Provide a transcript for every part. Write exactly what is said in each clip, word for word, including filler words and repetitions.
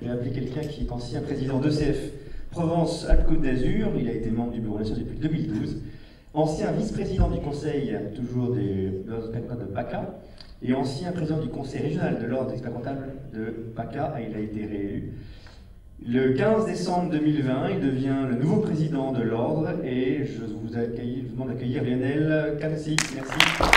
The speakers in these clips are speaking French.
j'ai appelé quelqu'un qui est ancien président d'E C F Provence-Alpes-Côte d'Azur. Il a été membre du Bureau national depuis deux mille douze. Ancien vice-président du conseil, toujours des experts comptables de PACA, et ancien président du conseil régional de l'ordre des experts comptables de PACA, et il a été réélu. Le quinze décembre deux mille vingt, il devient le nouveau président de l'ordre, et je vous, accueille, je vous demande d'accueillir Lionel Canci. Merci.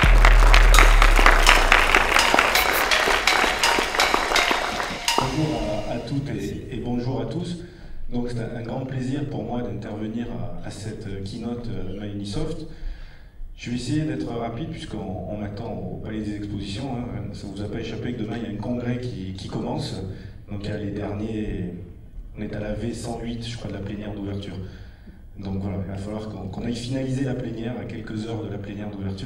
Bonjour à, à toutes et, et bonjour à tous. Donc c'est un, un grand plaisir pour moi d'intervenir à, à cette keynote Microsoft. Je vais essayer d'être rapide puisqu'on on m'attend au Palais des Expositions. Hein. Ça ne vous a pas échappé que demain il y a un congrès qui, qui commence. Donc il y a les derniers, on est à la V cent huit, je crois, de la plénière d'ouverture. Donc voilà, il va falloir qu'on qu'on aille finaliser la plénière à quelques heures de la plénière d'ouverture.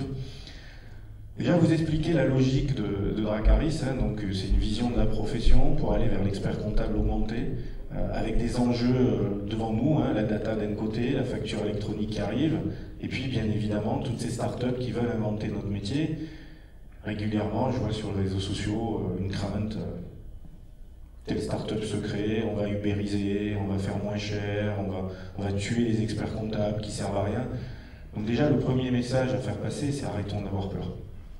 Déjà, vous expliquer la logique de, de Dracaris, hein, donc c'est une vision de la profession pour aller vers l'expert comptable augmenté, euh, avec des enjeux euh, devant nous, hein, la data d'un côté, la facture électronique qui arrive, et puis bien évidemment toutes ces startups qui veulent inventer notre métier. Régulièrement, je vois sur les réseaux sociaux euh, une crainte, euh, telle startup se crée, on va ubériser, on va faire moins cher, on va, on va tuer les experts comptables qui servent à rien. Donc déjà, le premier message à faire passer, c'est arrêtons d'avoir peur.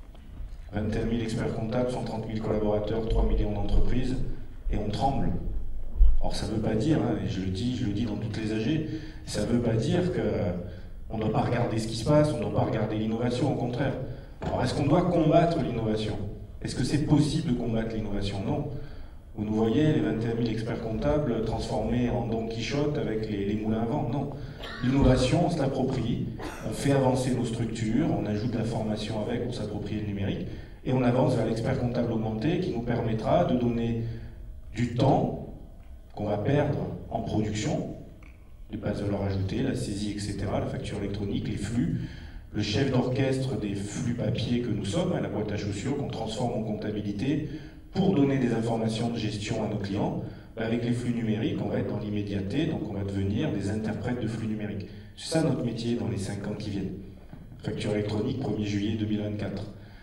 vingt et un mille experts comptables, cent trente mille collaborateurs, trois millions d'entreprises, et on tremble. Alors ça ne veut pas dire, hein, et je le dis, je le dis dans toutes les A G, ça ne veut pas dire qu'on ne doit pas regarder ce qui se passe, on ne doit pas regarder l'innovation, au contraire. Alors est-ce qu'on doit combattre l'innovation? Est-ce que c'est possible de combattre l'innovation? Non. Vous nous voyez, les vingt et un mille experts comptables transformés en Don Quichotte avec les, les moulins à vent. Non. L'innovation, on se l'approprie, on fait avancer nos structures, on ajoute de la formation avec pour s'approprier le numérique, et on avance vers l'expert comptable augmenté qui nous permettra de donner du temps qu'on va perdre en production, les bases de valeur ajoutée, la saisie, et cetera, la facture électronique, les flux, le chef d'orchestre des flux papier que nous sommes, à la boîte à chaussures, qu'on transforme en comptabilité, pour donner des informations de gestion à nos clients. Avec les flux numériques, on va être dans l'immédiateté, donc on va devenir des interprètes de flux numériques. C'est ça notre métier dans les cinq ans qui viennent. Facture électronique, premier juillet deux mille vingt-quatre.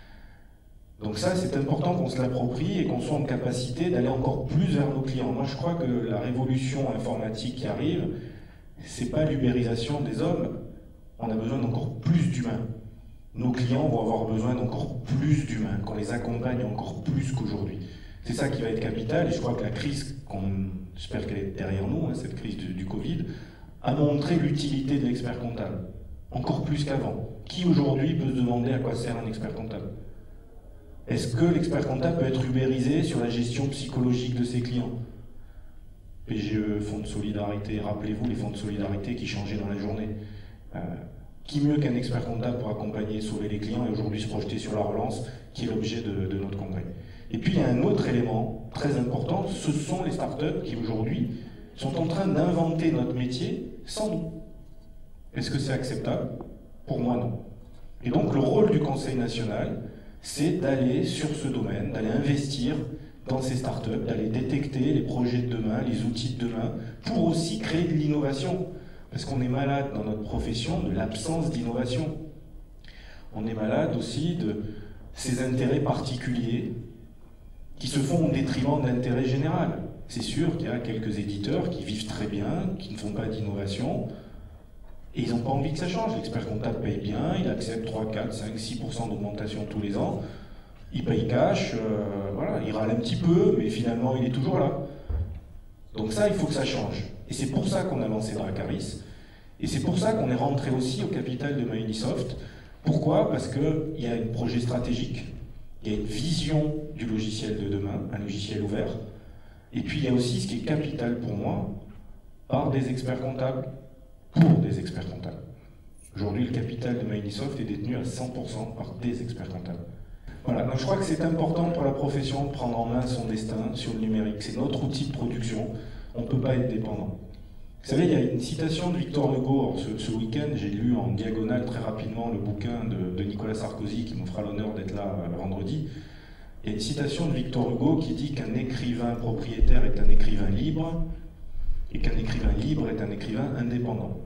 Donc ça, c'est important qu'on se l'approprie et qu'on soit en capacité d'aller encore plus vers nos clients. Moi, je crois que la révolution informatique qui arrive, c'est pas l'ubérisation des hommes, on a besoin d'encore plus d'humains. Nos clients vont avoir besoin d'encore plus d'humains, qu'on les accompagne encore plus qu'aujourd'hui. C'est ça qui va être capital, et je crois que la crise, qu'on, j'espère qu'elle est derrière nous, hein, cette crise du, du Covid, a montré l'utilité de l'expert comptable, encore plus qu'avant. Qui aujourd'hui peut se demander à quoi sert un expert comptable? Est-ce que l'expert comptable peut être ubérisé sur la gestion psychologique de ses clients? P G E, fonds de solidarité, rappelez-vous les fonds de solidarité qui changeaient dans la journée. Euh, Qui mieux qu'un expert comptable pour accompagner et sauver les clients et aujourd'hui se projeter sur la relance qui est l'objet de, de notre congrès. Et puis il y a un autre élément très important, ce sont les startups qui aujourd'hui sont en train d'inventer notre métier sans nous. Est-ce que c'est acceptable? Pour moi non. Et donc le rôle du Conseil national, c'est d'aller sur ce domaine, d'aller investir dans ces startups, d'aller détecter les projets de demain, les outils de demain, pour aussi créer de l'innovation. Parce qu'on est malade dans notre profession de l'absence d'innovation. On est malade aussi de ces intérêts particuliers qui se font au détriment de l'intérêt général. C'est sûr qu'il y a quelques éditeurs qui vivent très bien, qui ne font pas d'innovation, et ils n'ont pas envie que ça change. L'expert comptable paye bien, il accepte trois, quatre, cinq, six pour cent d'augmentation tous les ans, il paye cash, euh, voilà, il râle un petit peu, mais finalement il est toujours là. Donc ça, il faut que ça change. Et c'est pour ça qu'on a lancé Dracaris. Et c'est pour ça qu'on est rentré aussi au capital de Microsoft. Pourquoi? Parce qu'il y a un projet stratégique, il y a une vision du logiciel de demain, un logiciel ouvert. Et puis il y a aussi ce qui est capital pour moi, par des experts comptables, pour des experts comptables. Aujourd'hui, le capital de Microsoft est détenu à cent pour cent par des experts comptables. Voilà, donc je crois que c'est important pour la profession de prendre en main son destin sur le numérique. C'est notre outil de production, on ne peut pas être dépendant. Vous savez, il y a une citation de Victor Hugo. Ce, ce week-end, j'ai lu en diagonale très rapidement le bouquin de, de Nicolas Sarkozy, qui me fera l'honneur d'être là euh, vendredi. Il y a une citation de Victor Hugo qui dit qu'un écrivain propriétaire est un écrivain libre, et qu'un écrivain libre est un écrivain indépendant.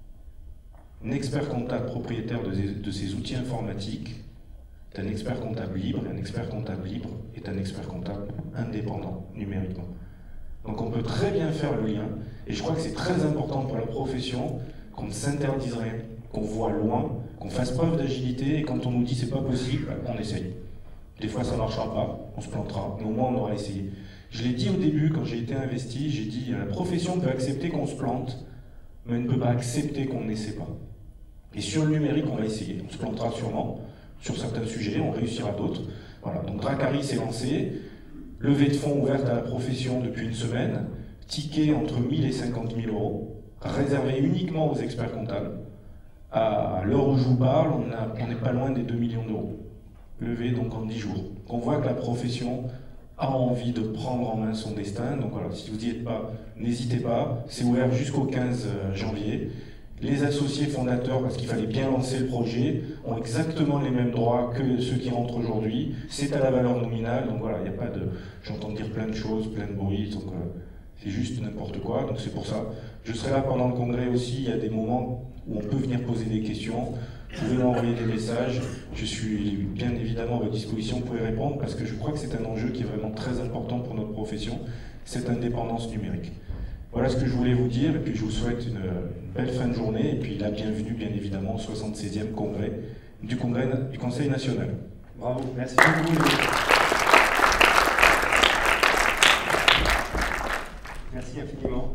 Un expert comptable propriétaire de, de ses outils informatiques est un expert comptable libre, et un expert comptable libre est un expert comptable indépendant numériquement. Donc on peut très bien faire le lien, et je crois que c'est très important pour la profession qu'on ne s'interdise rien, qu'on voit loin, qu'on fasse preuve d'agilité, et quand on nous dit c'est pas possible, on essaye. Des fois ça ne marchera pas, on se plantera, mais au moins on aura essayé. Je l'ai dit au début quand j'ai été investi, j'ai dit la profession peut accepter qu'on se plante, mais elle ne peut pas accepter qu'on n'essaie pas. Et sur le numérique, on va essayer, on se plantera sûrement, sur certains sujets, on réussira d'autres. Voilà, donc Dracari s'est lancé, levée de fonds ouverte à la profession depuis une semaine, ticket entre mille et cinquante mille euros, réservé uniquement aux experts comptables. À l'heure où je vous parle, on n'est pas loin des deux millions d'euros, levés donc en dix jours. On voit que la profession a envie de prendre en main son destin, donc voilà, si vous n'y êtes pas, n'hésitez pas, c'est ouvert jusqu'au quinze janvier. Les associés fondateurs, parce qu'il fallait bien lancer le projet, ont exactement les mêmes droits que ceux qui rentrent aujourd'hui. C'est à la valeur nominale, donc voilà, il n'y a pas de... J'entends dire plein de choses, plein de bruit, donc euh, c'est juste n'importe quoi, donc c'est pour ça. Je serai là pendant le congrès aussi, il y a des moments où on peut venir poser des questions. Vous pouvez m'envoyer des messages, je suis bien évidemment à votre disposition, vous pouvez répondre, parce que je crois que c'est un enjeu qui est vraiment très important pour notre profession, cette indépendance numérique. Voilà ce que je voulais vous dire, et puis je vous souhaite une, une belle fin de journée, et puis la bienvenue bien évidemment au soixante-seizième congrès du congrès du Conseil national. Bravo, merci beaucoup. Merci infiniment.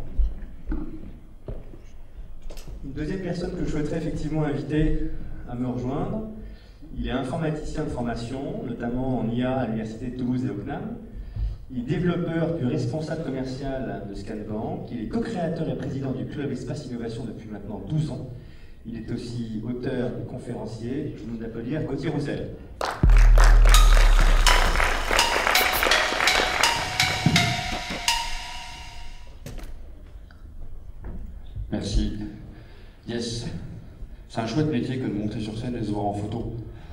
Une deuxième personne que je souhaiterais effectivement inviter à me rejoindre, il est informaticien de formation, notamment en I A à l'Université de Toulouse et au C N A M. Il est développeur du responsable commercial de Scanbank. Il est co-créateur et président du Club Espace Innovation depuis maintenant douze ans. Il est aussi auteur et conférencier. Je vous demande d'applaudir Gauthier Roussel. Merci. Yes. C'est un chouette métier que de monter sur scène et de se voir en photo.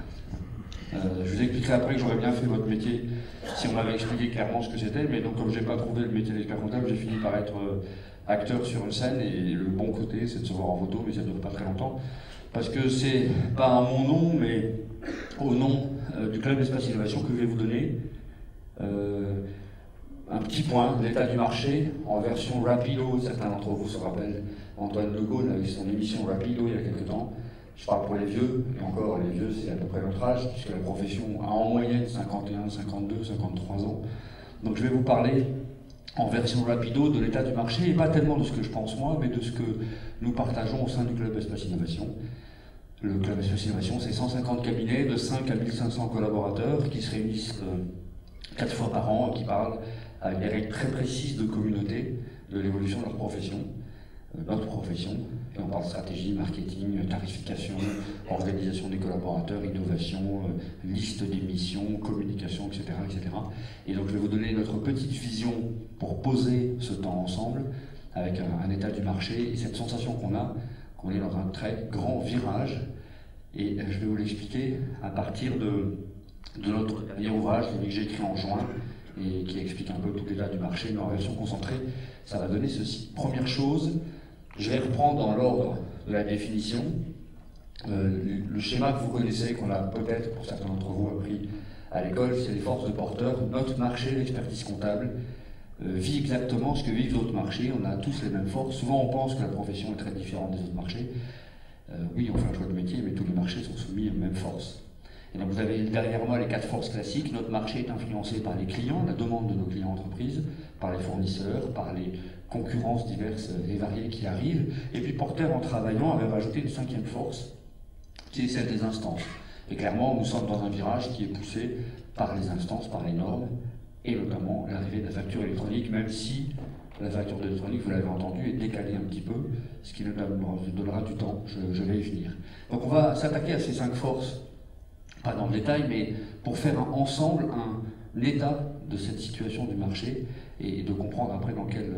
Euh, je vous expliquerai après que j'aurais bien fait votre métier si on m'avait expliqué clairement ce que c'était, mais donc comme j'ai pas trouvé le métier d'expert comptable, j'ai fini par être euh, acteur sur une scène, et le bon côté c'est de se voir en photo, mais ça ne dure pas très longtemps, parce que c'est pas à mon nom, mais au nom euh, du Club Espace Innovation que je vais vous donner euh, un petit point de l'état du marché en version rapido. Certains d'entre vous se rappellent Antoine De Gaulle avec son émission Rapido il y a quelques temps. Je parle pour les vieux, et encore les vieux c'est à peu près notre âge, puisque la profession a en moyenne cinquante et un, cinquante-deux, cinquante-trois ans. Donc je vais vous parler en version rapido de l'état du marché, et pas tellement de ce que je pense moi, mais de ce que nous partageons au sein du Club Espace Innovation. Le Club Espace Innovation, c'est cent cinquante cabinets de cinq à mille cinq cents collaborateurs qui se réunissent euh, quatre fois par an et qui parlent avec des règles très précises de communauté, de l'évolution de leur profession, euh, notre profession. Et on parle stratégie, marketing, tarification, organisation des collaborateurs, innovation, euh, liste des missions, communication, et cetera, et cetera. Et donc je vais vous donner notre petite vision pour poser ce temps ensemble, avec un, un état du marché et cette sensation qu'on a, qu'on est dans un très grand virage. Et je vais vous l'expliquer à partir de, de notre dernier ouvrage, celui que j'ai écrit en juin, et qui explique un peu tout l'état du marché, mais en version concentrée. Ça va donner ceci. Première chose, je vais reprendre dans l'ordre de la définition euh, le schéma que vous connaissez, qu'on a peut-être pour certains d'entre vous appris à l'école, c'est les forces de porteurs. Notre marché, l'expertise comptable, euh, vit exactement ce que vivent d'autres marchés. On a tous les mêmes forces. Souvent on pense que la profession est très différente des autres marchés. Euh, oui, on fait un choix de métier, mais tous les marchés sont soumis aux mêmes forces. Et donc vous avez derrière moi les quatre forces classiques. Notre marché est influencé par les clients, la demande de nos clients entreprises, par les fournisseurs, par les concurrences diverses et variées qui arrivent. Et puis Porter, en travaillant, avait rajouté une cinquième force, qui est celle des instances. Et clairement, nous sommes dans un virage qui est poussé par les instances, par les normes, et notamment l'arrivée de la facture électronique, même si la facture électronique, vous l'avez entendu, est décalée un petit peu, ce qui nous donnera du temps, je, je vais y venir. Donc on va s'attaquer à ces cinq forces, pas dans le détail, mais pour faire un, ensemble un état de cette situation du marché et de comprendre après dans quelle,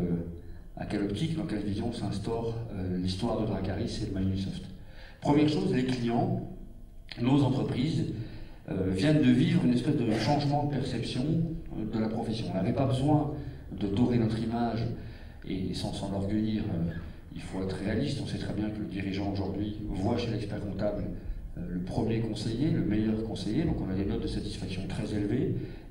à quelle optique, dans quelle vision s'instaure euh, l'histoire de Dracaris et de Microsoft. Première chose, les clients, nos entreprises, euh, viennent de vivre une espèce de changement de perception euh, de la profession. On n'avait pas besoin de dorer notre image et sans s'enorgueillir, euh, il faut être réaliste. On sait très bien que le dirigeant aujourd'hui voit chez l'expert comptable le premier conseiller, le meilleur conseiller, donc on a des notes de satisfaction très élevées,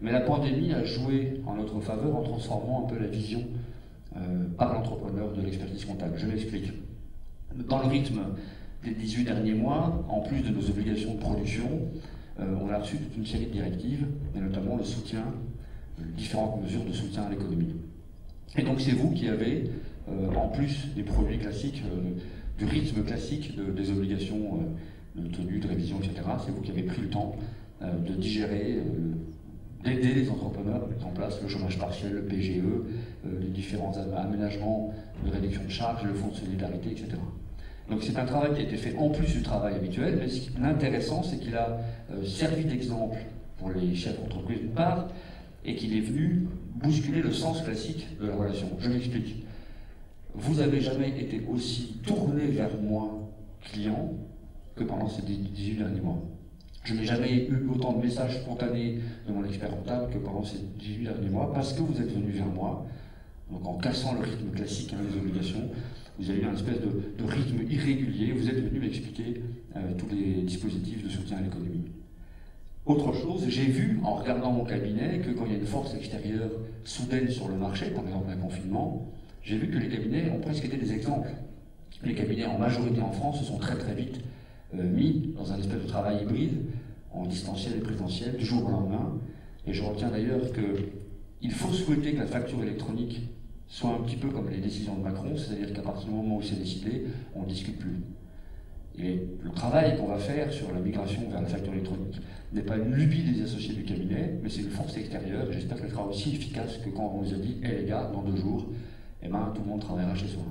Mais la pandémie a joué en notre faveur en transformant un peu la vision euh, par l'entrepreneur de l'expertise comptable. Je m'explique. Dans le rythme des dix-huit derniers mois, en plus de nos obligations de production, euh, on a reçu toute une série de directives, et notamment le soutien, euh, différentes mesures de soutien à l'économie. Et donc c'est vous qui avez, euh, en plus des produits classiques, euh, du rythme classique de, des obligations euh, de tenue, de révision, et cetera, c'est vous qui avez pris le temps euh, de digérer, euh, d'aider les entrepreneurs à mettre en place le chômage partiel, le P G E, euh, les différents aménagements de réduction de charges, le fonds de solidarité, et cetera. Donc c'est un travail qui a été fait en plus du travail habituel, mais ce qui est intéressant, c'est qu'il a euh, servi d'exemple pour les chefs d'entreprise d'une part, et qu'il est venu bousculer le sens classique de la relation. Je m'explique. Vous n'avez jamais été aussi tourné vers moi, client, que pendant ces dix-huit derniers mois. Je n'ai jamais eu autant de messages spontanés de mon expert comptable que pendant ces dix-huit derniers mois, parce que vous êtes venu vers moi, donc en cassant le rythme classique hein, des obligations, vous avez eu un espèce de, de rythme irrégulier, vous êtes venu m'expliquer euh, tous les dispositifs de soutien à l'économie. Autre chose, j'ai vu, en regardant mon cabinet, que quand il y a une force extérieure soudaine sur le marché, par exemple un confinement, j'ai vu que les cabinets ont presque été des exemples. Les cabinets, en majorité en France, se sont très très vite euh, mis dans un espèce de travail hybride, en distanciel et présentiel, du jour au lendemain. Et je retiens d'ailleurs qu'il faut souhaiter que la facture électronique soit un petit peu comme les décisions de Macron, c'est-à-dire qu'à partir du moment où c'est décidé, on ne discute plus. Et le travail qu'on va faire sur la migration vers la facture électronique n'est pas une lubie des associés du cabinet, mais c'est une force extérieure, et j'espère qu'elle sera aussi efficace que quand on nous a dit « Eh les gars, dans deux jours, eh ben, tout le monde travaillera chez soi ».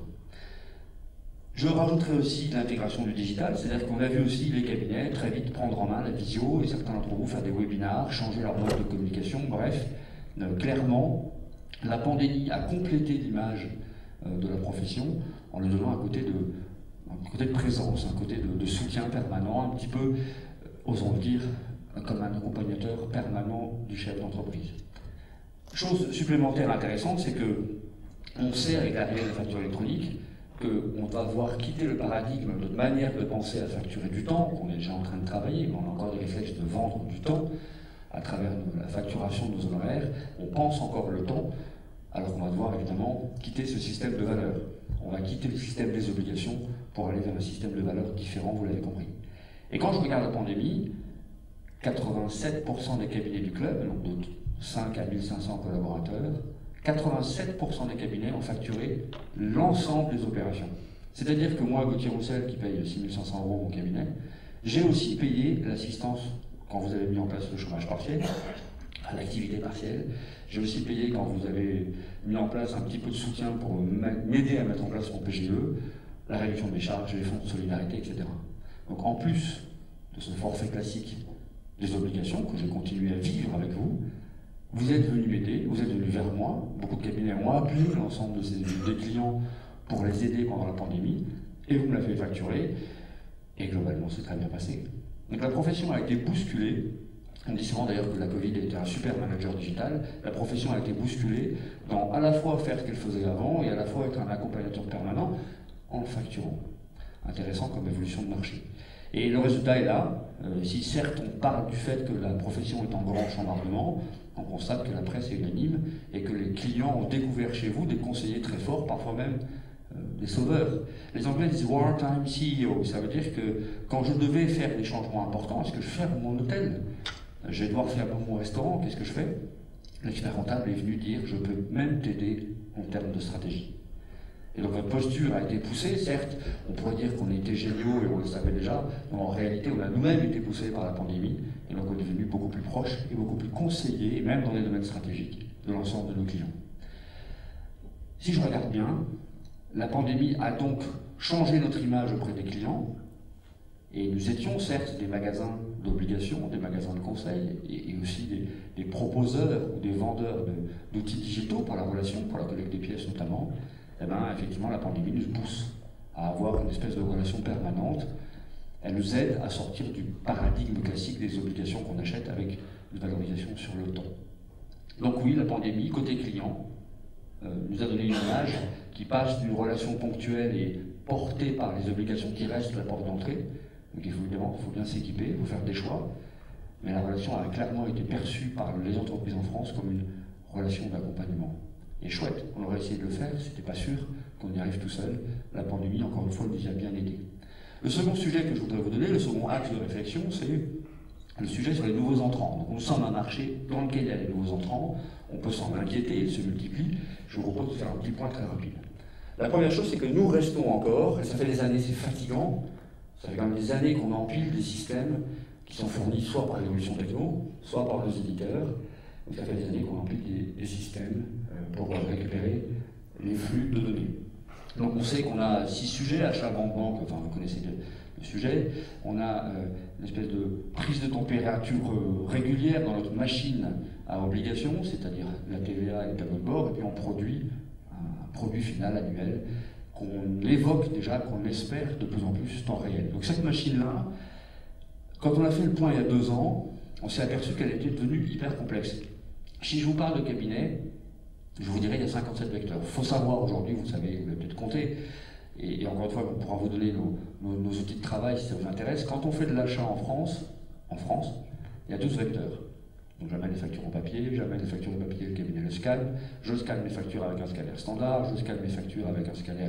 Je rajouterai aussi l'intégration du digital, c'est-à-dire qu'on a vu aussi les cabinets très vite prendre en main la visio, et certains d'entre vous faire des webinars, changer leur mode de communication, bref, euh, clairement, la pandémie a complété l'image euh, de la profession en lui donnant un côté de, un côté de présence, un côté de, de soutien permanent, un petit peu, euh, osons le dire, comme un accompagnateur permanent du chef d'entreprise. Chose supplémentaire intéressante, c'est que on sait avec l'arrivée de la facture électronique qu'on va devoir quitter le paradigme de manière de penser à facturer du temps, qu'on est déjà en train de travailler, mais on a encore des réflexes de vendre du temps à travers la facturation de nos honoraires. On pense encore le temps, alors qu'on va devoir évidemment quitter ce système de valeurs. On va quitter le système des obligations pour aller vers un système de valeurs différent, vous l'avez compris. Et quand je regarde la pandémie, quatre-vingt-sept pour cent des cabinets du club, donc de cinq à mille cinq cents collaborateurs, quatre-vingt-sept pour cent des cabinets ont facturé l'ensemble des opérations. C'est-à-dire que moi, Gauthier Roussel, qui paye six mille cinq cents euros mon cabinet, j'ai aussi payé l'assistance quand vous avez mis en place le chômage partiel, à l'activité partielle. J'ai aussi payé quand vous avez mis en place un petit peu de soutien pour m'aider à mettre en place mon P G E, la réduction des charges, les fonds de solidarité, et cetera. Donc en plus de ce forfait classique des obligations que je continue à vivre avec vous, vous êtes venu m'aider, vous êtes venu vers moi, beaucoup de cabinets ont appelé l'ensemble de ces, des clients pour les aider pendant la pandémie, et vous me l'avez facturé, et globalement c'est très bien passé. Donc la profession a été bousculée, on dit souvent d'ailleurs que la Covid était un super manager digital, la profession a été bousculée dans à la fois faire ce qu'elle faisait avant, et à la fois être un accompagnateur permanent en le facturant. Intéressant comme évolution de marché. Et le résultat est là. Euh, si certes on parle du fait que la profession est en grand chambardement, on constate que la presse est unanime et que les clients ont découvert chez vous des conseillers très forts, parfois même euh, des sauveurs. Les Anglais disent wartime C E O, ça veut dire que quand je devais faire des changements importants, est-ce que je ferme mon hôtel? Je vais devoir fermer mon restaurant, qu'est-ce que je fais? L'expert comptable est venu dire je peux même t'aider en termes de stratégie. Et donc votre posture a été poussée, certes, on pourrait dire qu'on était géniaux et on le savait déjà, mais en réalité on a nous-mêmes été poussés par la pandémie, et donc on est devenu beaucoup plus proche et beaucoup plus conseillé, même dans les domaines stratégiques, de l'ensemble de nos clients. Si je regarde bien, la pandémie a donc changé notre image auprès des clients, et nous étions certes des magasins d'obligations, des magasins de conseil, et, et aussi des, des proposeurs ou des vendeurs d'outils digitaux pour la relation, pour la collecte des pièces notamment. Eh bien, effectivement, la pandémie nous pousse à avoir une espèce de relation permanente. Elle nous aide à sortir du paradigme classique des obligations qu'on achète avec une valorisation sur le temps. Donc oui, la pandémie, côté client, euh, nous a donné une image qui passe d'une relation ponctuelle et portée par les obligations qui restent la porte d'entrée. Donc évidemment, il faut bien s'équiper, il faut faire des choix. mais la relation a clairement été perçue par les entreprises en France comme une relation d'accompagnement. Et chouette, on aurait essayé de le faire, c'était pas sûr qu'on y arrive tout seul. La pandémie, encore une fois, nous y a bien aidé. Le second sujet que je voudrais vous donner, le second axe de réflexion, c'est le sujet sur les nouveaux entrants. Donc nous sommes un marché dans lequel il y a des nouveaux entrants, on peut s'en inquiéter, ils se multiplient. Je vous propose de faire un petit point très rapide. La première chose, c'est que nous restons encore, et ça fait des années, c'est fatigant, ça fait quand même des années qu'on empile des systèmes qui sont fournis soit par l'évolution techno, soit par nos éditeurs. Donc ça fait des années qu'on empile des, des systèmes euh, pour récupérer les flux de données. Donc on sait qu'on a six sujets, achat, banque, banque, enfin vous connaissez le, le sujet. On a euh, une espèce de prise de température euh, régulière dans notre machine à obligation, c'est-à-dire la T V A et le tableau de bord, et puis on produit un produit final annuel qu'on évoque déjà, qu'on espère de plus en plus temps réel. Donc cette machine-là, quand on a fait le point il y a deux ans, on s'est aperçu qu'elle était devenue hyper complexe. Si je vous parle de cabinet, je vous dirais qu'il y a cinquante-sept vecteurs. Il faut savoir aujourd'hui, vous savez, vous l'avez peut-être compté, et, et encore une fois, on pourra vous donner nos, nos, nos outils de travail si ça vous intéresse. Quand on fait de l'achat en France, en France, il y a douze vecteurs. Donc j'amène les factures en papier, j'amène les factures en papier, le cabinet le scanne, je scanne mes factures avec un scanner standard, je scanne mes factures avec un scanner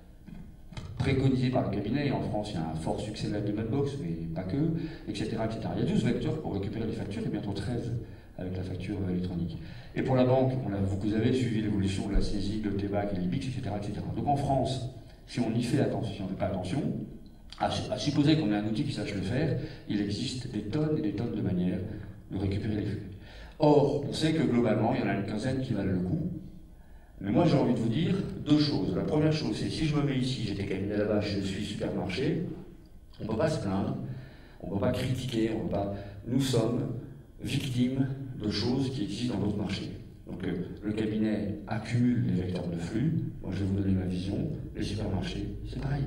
préconisé par le cabinet, et en France il y a un fort succès de la Mailbox, mais pas que, et cetera, et cetera. Il y a douze vecteurs pour récupérer les factures, et bientôt treize avec la facture électronique. Et pour la banque, on a, vous avez suivi l'évolution de la saisie, de T B A C, et l'I B I X, et cetera, et cetera. Donc en France, si on y fait attention, si on ne fait pas attention, à, à supposer qu'on ait un outil qui sache le faire, il existe des tonnes et des tonnes de manières de récupérer les flux. Or, on sait que globalement, il y en a une quinzaine qui valent le coup. Mais moi, j'ai envie de vous dire deux choses. La première chose, c'est si je me mets ici, j'étais cabinet là-bas, je suis supermarché, on ne peut pas se plaindre, on ne peut pas critiquer, on peut pas... Nous sommes victimes de choses qui existent dans d'autres marchés. Donc euh, le cabinet accumule les vecteurs de flux. Moi, je vais vous donner ma vision. Les supermarchés, c'est pareil.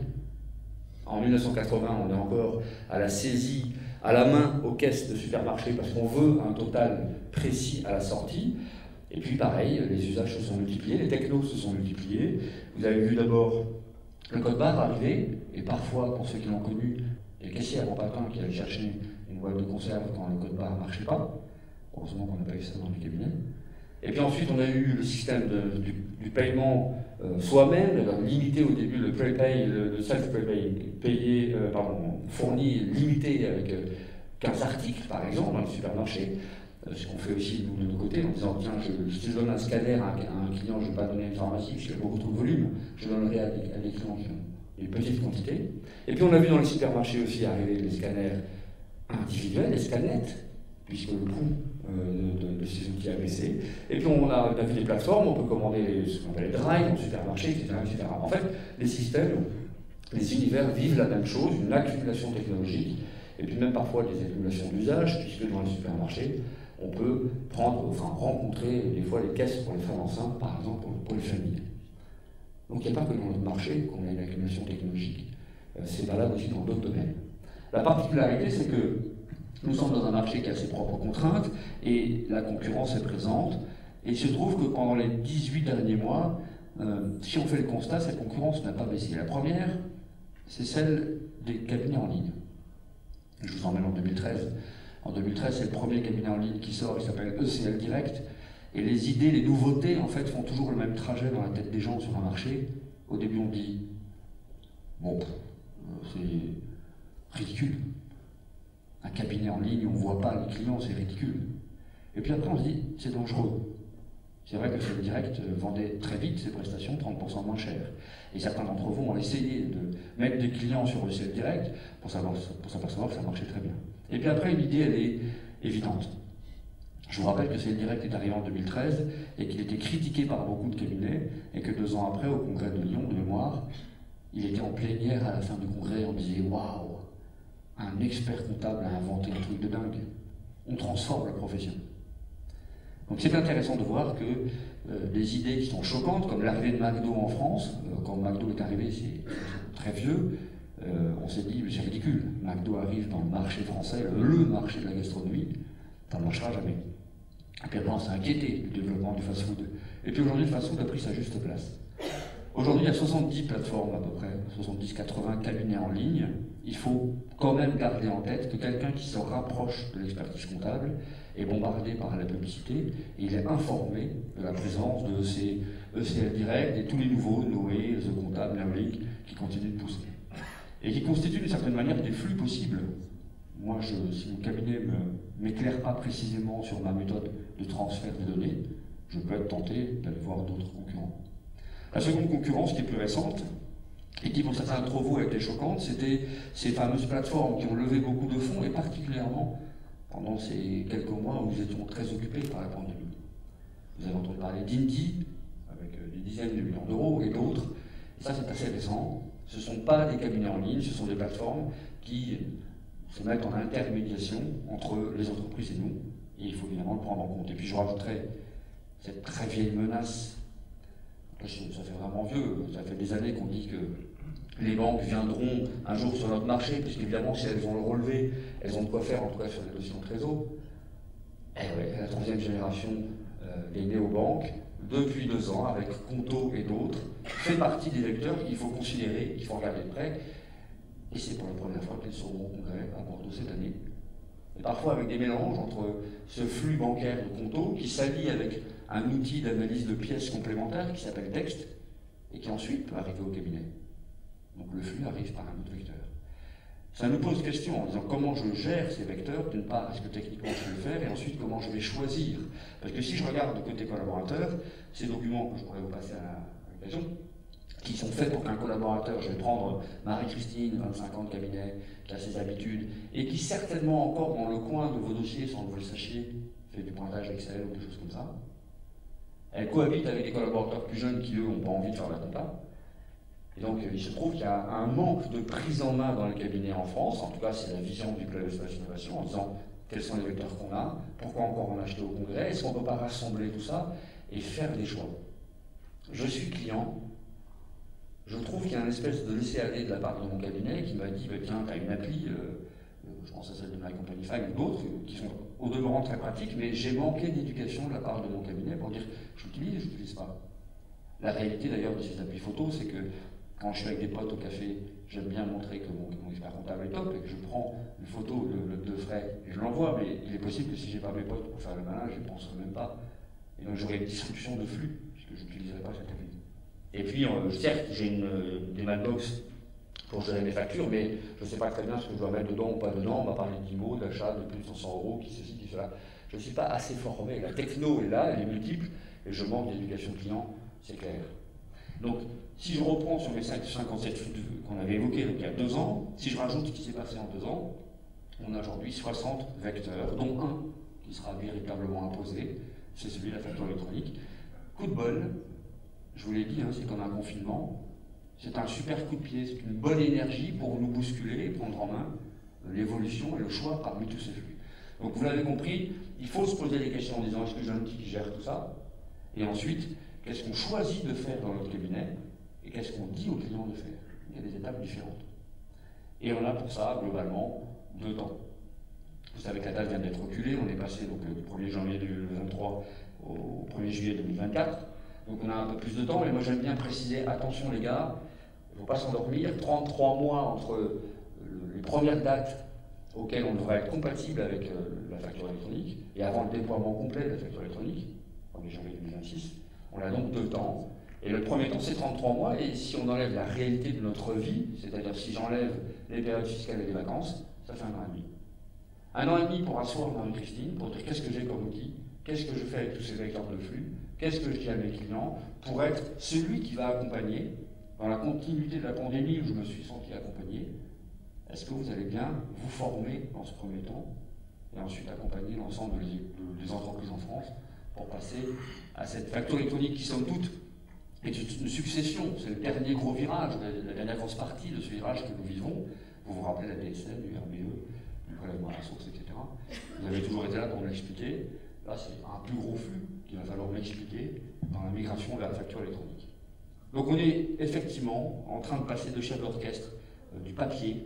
En mille neuf cent quatre-vingts, on est encore à la saisie, à la main, aux caisses de supermarchés, parce qu'on veut un total précis à la sortie. Et puis pareil, les usages se sont multipliés, les technos se sont multipliés. Vous avez vu d'abord le code barre arriver, et parfois, pour ceux qui l'ont connu, les caissiers avant Papin qui allaient chercher une boîte de conserve quand le code barre ne marchait pas. Heureusement qu'on n'a pas eu ça dans les cabinets. Et puis ensuite, on a eu le système de, du, du paiement euh, soi-même, limité au début, le prepay, le, le self-prepay, payé, euh, pardon, fourni, limité avec euh, quinze articles, par exemple, dans le supermarché. Euh, ce qu'on fait aussi, nous, de notre côté, en disant, tiens, je, si je donne un scanner à un, à un client, je ne vais pas donner une pharmacie, parce qu'il y a beaucoup trop de volume, je donnerai à des, à des clients qui ont une petite quantité. Et puis on a vu dans les supermarchés aussi arriver les scanners individuels, les scanettes, puisque le coût euh, de, de, de ces outils a baissé. Et puis on a, on a vu des plateformes, on peut commander les, ce qu'on appelle les drives dans le supermarché, et cetera, et cetera. En fait, les systèmes, les univers vivent la même chose, une accumulation technologique, et puis même parfois des accumulations d'usage, puisque dans les supermarchés, on peut prendre, enfin rencontrer des fois les caisses pour les femmes enceintes, par exemple, pour, pour les familles. Donc il n'y a pas que dans notre marché qu'on a une accumulation technologique, euh, c'est valable aussi dans d'autres domaines. La particularité, c'est que nous sommes dans un marché qui a ses propres contraintes et la concurrence est présente. Et il se trouve que pendant les dix-huit derniers mois, euh, si on fait le constat, cette concurrence n'a pas baissé. La première, c'est celle des cabinets en ligne. Je vous emmène en deux mille treize. En deux mille treize, c'est le premier cabinet en ligne qui sort, il s'appelle E C L Direct. Et les idées, les nouveautés, en fait, font toujours le même trajet dans la tête des gens sur un marché. Au début, on dit, bon, c'est ridicule. Un cabinet en ligne, on ne voit pas les clients, c'est ridicule. Et puis après, on se dit, c'est dangereux. C'est vrai que E C L Direct vendait très vite ses prestations, trente pour cent moins cher. Et certains d'entre vous ont essayé de mettre des clients sur E C L Direct pour s'apercevoir que ça marchait très bien. Et puis après, une idée, elle est évidente. Je vous rappelle que E C L Direct est arrivé en deux mille treize et qu'il était critiqué par beaucoup de cabinets et que deux ans après, au congrès de Lyon, de mémoire, il était en plénière à la fin du congrès, on disait « Waouh, un expert comptable a inventé un truc de dingue. On transforme la profession. » Donc c'est intéressant de voir que euh, des idées qui sont choquantes, comme l'arrivée de McDo en France, euh, quand McDo est arrivé, c'est très vieux, euh, on s'est dit, c'est ridicule, McDo arrive dans le marché français, le marché de la gastronomie, ça ne marchera jamais. Et puis après on s'est inquiété du développement du fast-food. Et puis aujourd'hui le fast-food a pris sa juste place. Aujourd'hui il y a soixante-dix plateformes à peu près, soixante-dix à quatre-vingts cabinets en ligne, il faut quand même garder en tête que quelqu'un qui se rapproche de l'expertise comptable est bombardé par la publicité et il est informé de la présence de ces E C L Direct et tous les nouveaux, Noé, The Comptable, Neuralink, qui continuent de pousser. Et qui constituent d'une certaine manière des flux possibles. Moi, je, si mon cabinet ne m'éclaire pas précisément sur ma méthode de transfert de données, je peux être tenté d'aller voir d'autres concurrents. La seconde concurrence, qui est plus récente, et qui pour certains trop vous a été choquante, c'était ces fameuses plateformes qui ont levé beaucoup de fonds, et particulièrement pendant ces quelques mois où nous étions très occupés par la pandémie. Vous avez entendu parler d'Indie, avec des dizaines de millions d'euros, et d'autres. Et ça, c'est assez récent. Ce ne sont pas des cabinets en ligne, ce sont des plateformes qui se mettent en intermédiation entre les entreprises et nous. Et il faut évidemment le prendre en compte. Et puis je rajouterai cette très vieille menace. Ça fait vraiment vieux. Ça fait des années qu'on dit que les banques viendront un jour sur notre marché, puisqu'évidemment, si elles ont le relevé, elles ont de quoi faire, en tout cas sur les notions de trésor. Et ouais, la troisième génération euh, des néobanques, depuis deux ans, avec Conto et d'autres, fait partie des vecteurs qu'il faut considérer, qu'il faut regarder de près. Et c'est pour la première fois qu'ils seront au congrès à Bordeaux cette année. Et parfois avec des mélanges entre ce flux bancaire de Conto qui s'allie avec un outil d'analyse de pièces complémentaires qui s'appelle Texte et qui ensuite peut arriver au cabinet. Donc le flux arrive par un autre vecteur. Ça nous pose question en disant comment je gère ces vecteurs, d'une part, est-ce que techniquement je peux le faire, et ensuite comment je vais choisir. Parce que si je regarde du côté collaborateur, ces documents que je pourrais vous passer à l'occasion, qui sont faits pour qu'un collaborateur, je vais prendre Marie-Christine, vingt-cinq ans de cabinet, qui a ses habitudes, et qui certainement encore dans le coin de vos dossiers, sans que vous le sachiez, fait du pointage Excel ou des choses comme ça. Elle cohabite avec des collaborateurs plus jeunes qui, eux, n'ont pas envie de faire la compta. Et donc, il se trouve qu'il y a un manque de prise en main dans le cabinet en France, en tout cas, c'est la vision du Club Espace Innovation, en disant quels sont les vecteurs qu'on a, pourquoi encore en acheter au congrès, est-ce qu'on ne peut pas rassembler tout ça et faire des choix. Je suis client, je trouve qu'il y a une espèce de laisser-aller de la part de mon cabinet qui m'a dit bah, tiens, tu as une appli, euh, je pense à celle de My Company Five ou d'autres, qui sont au demeurant très pratiques, mais j'ai manqué d'éducation de la part de mon cabinet pour dire je l'utilise et je ne l'utilise pas. La réalité d'ailleurs de ces applis photos, c'est que quand je suis avec des potes au café, j'aime bien montrer que mon, mon expert comptable est top et que je prends une photo de, de, de frais et je l'envoie, mais il est possible que si je n'ai pas mes potes pour faire le malin, je ne penserai même pas. Et donc j'aurai une disruption de flux, puisque je n'utiliserai pas cette appli. Et puis, euh, certes, j'ai une, euh, des mailbox pour gérer mes factures, mais je ne sais pas très bien ce que je dois mettre dedans ou pas dedans. On m'a parlé d'I M O, d'achat de plus de cent euros, qui ceci, qui cela. Je ne suis pas assez formé. La techno est là, elle est multiple, et je manque d'éducation client, c'est clair. Donc, si je reprends sur mes cinquante-sept flux qu'on avait évoqués il y a deux ans, si je rajoute ce qui s'est passé en deux ans, on a aujourd'hui soixante vecteurs, dont un qui sera véritablement imposé, c'est celui de la facture électronique. Coup de bol, je vous l'ai dit, hein, c'est comme un confinement, c'est un super coup de pied, c'est une bonne énergie pour nous bousculer et prendre en main l'évolution et le choix parmi tous ces flux. Donc vous l'avez compris, il faut se poser des questions en disant est-ce que j'ai un outil qui gère tout ça? Et ensuite, qu'est-ce qu'on choisit de faire dans notre cabinet? Et qu'est-ce qu'on dit aux clients de faire? Il y a des étapes différentes. Et on a pour ça, globalement, deux temps. Vous savez que la date vient d'être reculée, on est passé donc, du premier janvier deux mille vingt-trois au premier juillet deux mille vingt-quatre. Donc on a un peu plus de temps, mais moi j'aime bien préciser, attention les gars, il ne faut pas s'endormir, trente-trois mois entre les premières dates auxquelles on devrait être compatible avec euh, la facture électronique, et avant le déploiement complet de la facture électronique, premier janvier deux mille vingt-six, on a donc deux temps. Et le premier temps, c'est trente-trois mois, et si on enlève la réalité de notre vie, c'est-à-dire si j'enlève les périodes fiscales et les vacances, ça fait un an et demi. Un an et demi pour asseoir Marie-Christine, pour dire qu'est-ce que j'ai comme outil, qu'est-ce que je fais avec tous ces vecteurs de flux, qu'est-ce que je dis à mes clients, pour être celui qui va accompagner, dans la continuité de la pandémie où je me suis senti accompagné, est-ce que vous allez bien vous former dans ce premier temps, et ensuite accompagner l'ensemble des, des entreprises en France, pour passer à cette facture électronique qui, somme toute, est une succession, c'est le dernier gros virage, la dernière grosse partie de ce virage que nous vivons. Vous vous rappelez la D S N, du R B E, du prélèvement à la source, et cetera. Vous avez toujours été là pour me l'expliquer. Là, c'est un plus gros flux qu'il va falloir m'expliquer dans la migration vers la facture électronique. Donc on est effectivement en train de passer de chef d'orchestre euh, du papier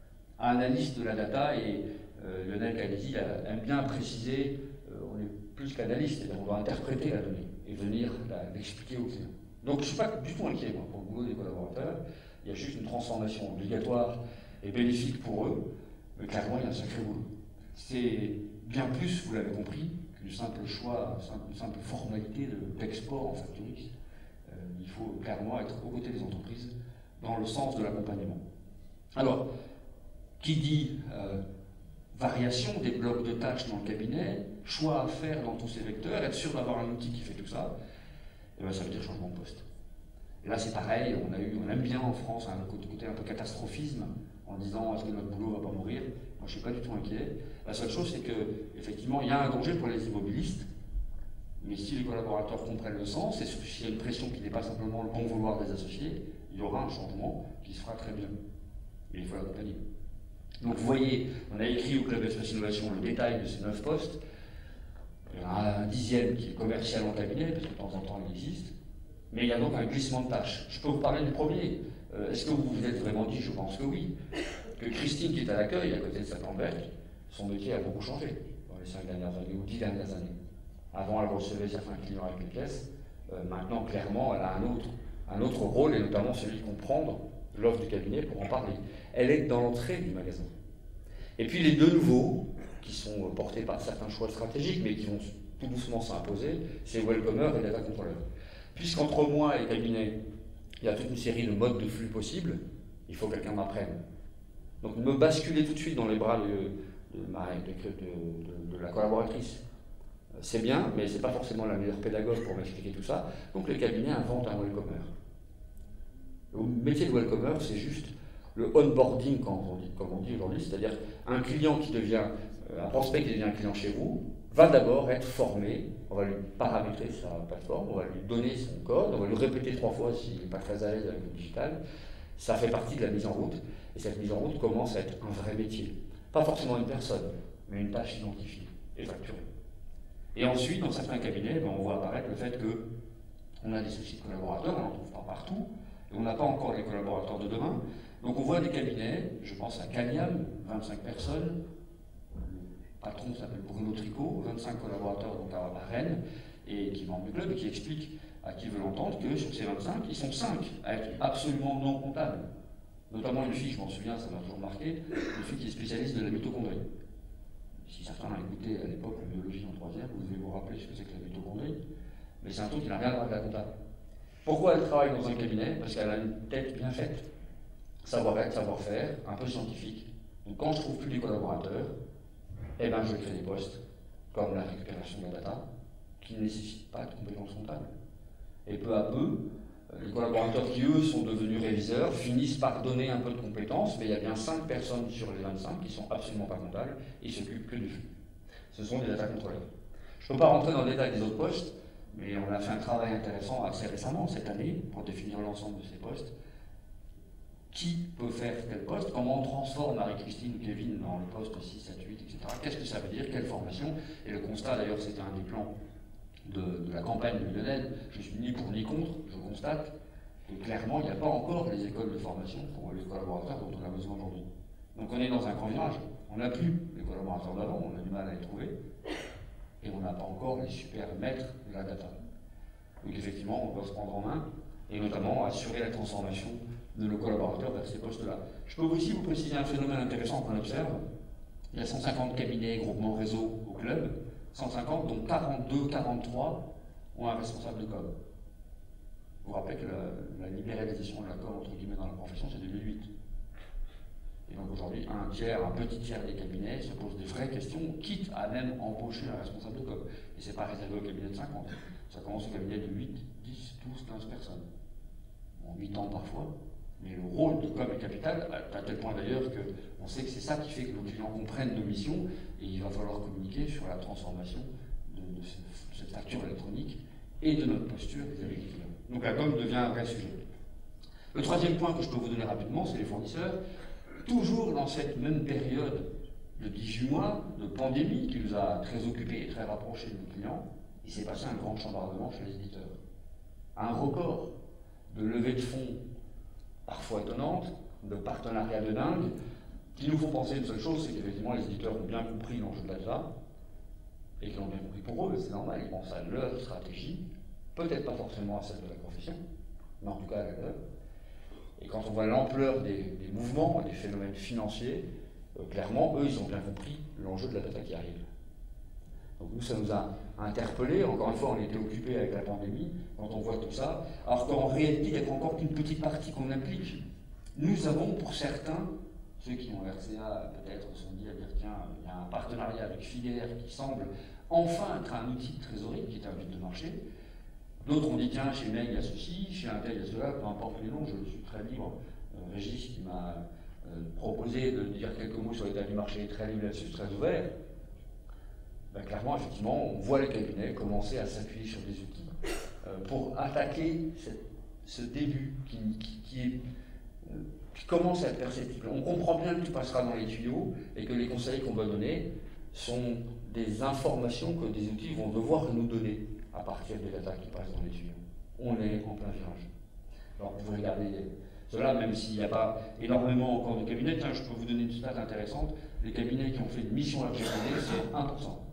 à analyste de la data, et euh, Lionel Calisi aime bien préciser, euh, on est plus qu'analyste, c'est-à-dire on doit interpréter la donnée et venir l'expliquer aux clients. Donc je ne suis pas du tout inquiet moi, pour le boulot des collaborateurs. Il y a juste une transformation obligatoire est bénéfique pour eux, mais clairement il y a un sacré boulot. C'est bien plus, vous l'avez compris, qu'une simple choix, une simple formalité d'export en Facturix. Euh, il faut clairement être aux côtés des entreprises dans le sens de l'accompagnement. Alors, qui dit euh, variation des blocs de tâches dans le cabinet, choix à faire dans tous ces vecteurs, être sûr d'avoir un outil qui fait tout ça, et bien ça veut dire changement de poste. Et là c'est pareil, on, a eu, on aime bien en France un côté un peu catastrophisme, en disant est-ce que notre boulot ne va pas mourir? Moi je ne suis pas du tout inquiet. La seule chose c'est qu'effectivement il y a un danger pour les immobilistes, mais si les collaborateurs comprennent le sens, et s'il y a une pression qui n'est pas simplement le bon vouloir des associés, il y aura un changement qui se fera très bien. Mais il faut l'accompagner. Donc vous voyez, on a écrit au Club Espace Innovation le détail de ces neuf postes. Il y en a un dixième qui est commercial en cabinet, parce que de temps en temps il existe. Mais il y a donc un glissement de tâches. Je peux vous parler du premier. Euh, Est-ce que vous vous êtes vraiment dit, je pense que oui, que Christine qui est à l'accueil, à côté de Saint-Lambert, son métier a beaucoup changé dans les cinq dernières années, ou dix dernières années. Avant, elle recevait certains clients avec une pièce. Euh, maintenant, clairement, elle a un autre, un autre rôle, et notamment celui de comprendre l'offre du cabinet pour en parler. Elle est dans l'entrée du magasin. Et puis les deux nouveaux, qui sont portés par certains choix stratégiques, mais qui vont tout doucement s'imposer, c'est Welcomer et Data Controller. Puisqu'entre moi et le cabinet, il y a toute une série de modes de flux possibles, il faut que quelqu'un m'apprenne. Donc me basculer tout de suite dans les bras de, de, ma, de, de, de, de la collaboratrice, c'est bien, mais ce n'est pas forcément la meilleure pédagogue pour m'expliquer tout ça. Donc le cabinet invente un Welcomer. Le métier de Welcomer, c'est juste le onboarding, comme on dit, comme on dit aujourd'hui, c'est-à-dire un client qui devient, un prospect qui devient un client chez vous, va d'abord être formé, on va lui paramétrer sa plateforme, on va lui donner son code, on va lui répéter trois fois s'il n'est pas très à l'aise avec le digital. Ça fait partie de la mise en route, et cette mise en route commence à être un vrai métier. Pas forcément une personne, mais une tâche identifiée et facturée. Et ensuite, dans certains cabinets, ben, on voit apparaître le fait qu'on a des soucis de collaborateurs, on n'en trouve pas partout, et on n'a pas encore les collaborateurs de demain. Donc on voit des cabinets, je pense à Caniam, vingt-cinq personnes, le patron s'appelle Bruno Tricot, vingt-cinq collaborateurs donc à Rennes, et qui vendent du club et qui explique à qui veut l'entendre que sur ces vingt-cinq, ils sont cinq à être absolument non comptables. Notamment une fille, je m'en souviens, ça m'a toujours marqué, une fille qui est spécialiste de la mitochondrie. Si certains l'ont écouté à l'époque en biologie en troisième, vous devez vous rappeler ce que c'est que la mitochondrie, mais c'est un truc qui n'a rien à voir avec la comptable. Pourquoi elle travaille dans un cabinet? Parce qu'elle a une tête bien faite. Savoir-être, savoir-faire, un peu scientifique. Donc quand je trouve plus les collaborateurs, eh ben je crée des postes, comme la récupération de la data, qui ne nécessitent pas de compétences comptables. Et peu à peu, les collaborateurs qui, eux, sont devenus réviseurs, finissent par donner un peu de compétences, mais il y a bien cinq personnes sur les vingt-cinq qui ne sont absolument pas comptables et s'occupent que du flux. Ce sont des data contrôleurs. Je ne peux pas rentrer dans le détail des autres postes, mais on a fait un travail intéressant assez récemment, cette année, pour définir l'ensemble de ces postes. Qui peut faire quel poste? Comment on transforme Marie-Christine ou Kevin dans le poste six, sept, huit, et cetera. Qu'est-ce que ça veut dire? Quelle formation? Et le constat, d'ailleurs, c'était un des plans de, de la campagne de Lionel. Je suis ni pour ni contre, je constate que clairement, il n'y a pas encore les écoles de formation pour les collaborateurs dont on a besoin aujourd'hui. Donc on est dans un grand virage. On n'a plus les collaborateurs d'avant, on a du mal à les trouver. Et on n'a pas encore les super maîtres de la data. Donc effectivement, on doit se prendre en main, et notamment assurer la transformation de nos collaborateurs vers ces postes-là. Je peux aussi vous préciser un phénomène intéressant qu'on observe. Il y a cent cinquante cabinets, groupements réseau au club, cent cinquante, dont quarante-deux, quarante-trois ont un responsable de com. Vous vous rappelez que la, la libéralisation de la com, entre guillemets, dans la profession, c'est deux mille huit. Et donc aujourd'hui, un tiers, un petit tiers des cabinets se posent des vraies questions, quitte à même embaucher un responsable de com. Et c'est pas réservé au cabinet de cinquante. Ça commence au cabinet de huit, dix, douze, quinze personnes. En huit ans parfois. Mais le rôle de com est capital, à tel point d'ailleurs qu'on sait que c'est ça qui fait que nos clients comprennent nos missions, et il va falloir communiquer sur la transformation de, de, ce, de cette facture électronique et de notre posture vis-à-vis des clients. Donc la com devient un vrai sujet. Le troisième point que je peux vous donner rapidement, c'est les fournisseurs. Toujours dans cette même période de dix-huit mois de pandémie qui nous a très occupés et très rapprochés de nos clients, il s'est passé un grand chambardement chez les éditeurs. Un record de levée de fonds parfois étonnantes, de partenariats de dingue, qui nous font penser une seule chose, c'est qu'effectivement les éditeurs ont bien compris l'enjeu de la data, et qu'ils l'ont bien compris pour eux, c'est normal, ils pensent à leur stratégie, peut-être pas forcément à celle de la profession, mais en tout cas à la leur. Et quand on voit l'ampleur des, des mouvements, des phénomènes financiers, euh, clairement, eux, ils ont bien compris l'enjeu de la data qui arrive. Donc nous, ça nous a interpellés. Encore une fois, on était occupés avec la pandémie, quand on voit tout ça. Alors qu'en réalité, il n'y a encore qu'une petite partie qu'on implique. Nous avons, pour certains, ceux qui ont R C A peut-être se sont dit à dire tiens, il y a un partenariat avec Filière qui semble enfin être un outil de trésorerie, qui est un outil de marché. D'autres ont dit tiens, chez Meg il y a ceci, chez Intel il y a cela, peu importe les noms, je suis très libre. Euh, Régis qui m'a euh, proposé de dire quelques mots sur l'état du marché, très libre là-dessus, très ouvert. Ben, clairement, effectivement, on voit les cabinets commencer à s'appuyer sur des outils euh, pour attaquer cette, ce début qui, qui, qui, est, euh, qui commence à être perceptible. On comprend bien que tout passera dans les tuyaux et que les conseils qu'on va donner sont des informations que des outils vont devoir nous donner à partir des data qui passent dans les tuyaux. On est en plein virage. Alors, vous regardez cela, même s'il n'y a pas énormément encore de cabinets. Tiens, je peux vous donner une stat intéressante. Les cabinets qui ont fait une mission R G P D, c'est un pour cent.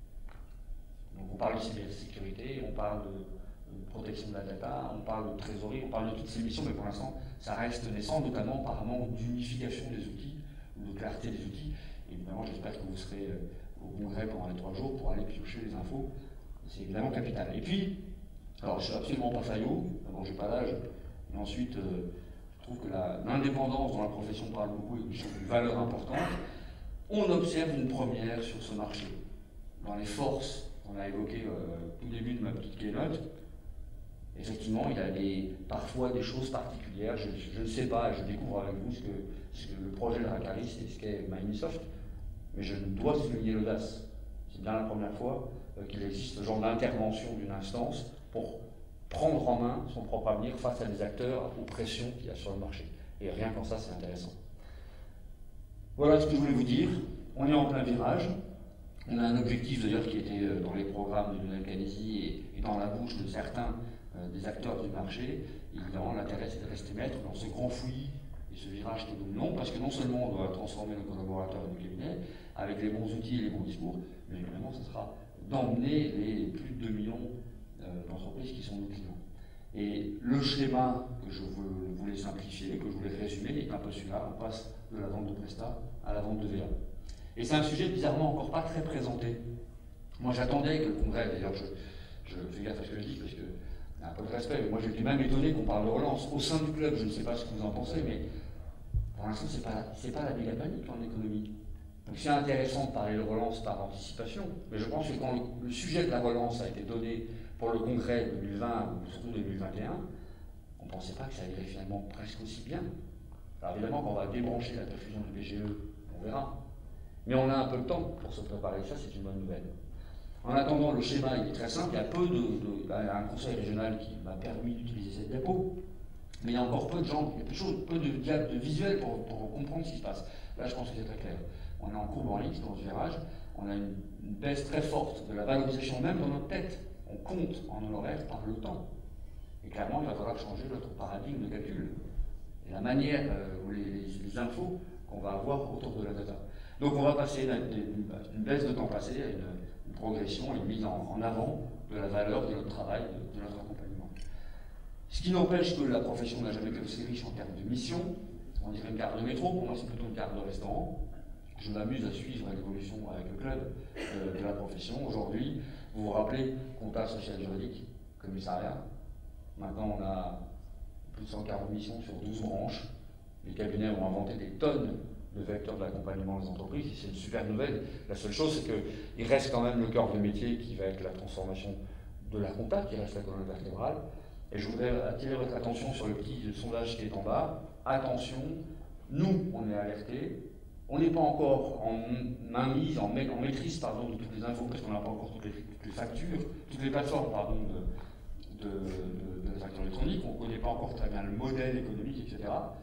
Donc on parle de cybersécurité, on parle de, de protection de la data, on parle de trésorerie, on parle de toutes ces missions, mais pour l'instant, ça reste naissant, notamment par manque d'unification des outils, ou de clarté des outils. Évidemment, j'espère que vous serez au congrès pendant les trois jours pour aller piocher les infos. C'est évidemment capital. Et puis, alors je ne suis absolument pas faillot, d'abord je n'ai pas l'âge, et ensuite, euh, je trouve que l'indépendance dans la profession parle beaucoup et que une valeur importante. On observe une première sur ce marché. Dans les forces, on a évoqué euh, au début de ma petite keynote, effectivement, il y a des, parfois des choses particulières. Je, je, je ne sais pas, je découvre avec vous ce que, ce que le projet de Dracaris et ce qu'est Microsoft, mais je dois souligner l'audace. C'est bien la première fois euh, qu'il existe ce genre d'intervention d'une instance pour prendre en main son propre avenir face à des acteurs aux pressions qu'il y a sur le marché. Et rien qu'en ça, c'est intéressant. Voilà ce que je voulais vous dire. On est en plein virage. On a un objectif d'ailleurs qui était dans les programmes de Lionel Canesi et, et dans la bouche de certains euh, des acteurs du marché. Évidemment, l'intérêt c'est de rester maître dans ce grand fouillis et ce virage que nous menons, parce que non seulement on doit transformer nos collaborateurs du cabinet avec les bons outils et les bons discours, mais évidemment, ce sera d'emmener les plus de deux millions euh, d'entreprises qui sont nos clients. Et le schéma que je voulais simplifier, que je voulais résumer, est un peu celui-là. On passe de la vente de Presta à la vente de V A. Et c'est un sujet bizarrement encore pas très présenté. Moi j'attendais que le congrès, d'ailleurs je, je fais gaffe à ce que je dis parce que y a un peu de respect, mais moi j'étais même étonné qu'on parle de relance au sein du club. Je ne sais pas ce que vous en pensez, mais pour l'instant c'est pas, c'est pas la méga panique en économie. Donc c'est intéressant de parler de relance par anticipation, mais je pense que quand le, le sujet de la relance a été donné pour le congrès deux mille vingt ou surtout deux mille vingt et un, on ne pensait pas que ça irait finalement presque aussi bien. Alors évidemment quand on va débrancher la perfusion du B G E, on verra. Mais on a un peu de temps pour se préparer, ça c'est une bonne nouvelle. En attendant, le schéma il est très simple, il y a peu de, de, de un conseil régional qui m'a permis d'utiliser cette diapo, mais il y a encore peu de gens, il y a peu de, choses, peu de, de visuels pour, pour comprendre ce qui se passe. Là je pense que c'est très clair. On est en courbe en X dans ce virage, on a une, une baisse très forte de la valorisation même dans notre tête. On compte en honoraire par le temps. Et clairement, il va falloir changer notre paradigme de calcul. Et la manière, euh, ou les, les, les infos qu'on va avoir autour de la data. Donc on va passer d'une baisse de temps passé à une, une progression, une mise en, en avant de la valeur de notre travail, de, de notre accompagnement. Ce qui n'empêche que la profession n'a jamais été aussi riche en termes de mission. On dirait une carte de métro, pour moi c'est plutôt une carte de restaurant. Je m'amuse à suivre l'évolution avec le club euh, de la profession. Aujourd'hui, vous vous rappelez, compta social juridique, commissariat. Maintenant on a plus de cent quarante missions sur douze branches. Les cabinets ont inventé des tonnes de vecteurs de l'accompagnement des entreprises, et c'est une super nouvelle. La seule chose, c'est qu'il reste quand même le cœur de métier qui va être la transformation de la compta, qui reste la colonne vertébrale. Et je voudrais attirer votre attention sur le petit sondage qui est en bas. Attention, nous, on est alertés. On n'est pas encore en mainmise, en, en maîtrise pardon, de toutes les infos, parce qu'on n'a pas encore toutes les, toutes les factures, toutes les plateformes pardon, de, de, de, de la facture électronique. On ne connaît pas encore très bien le modèle économique, et cetera.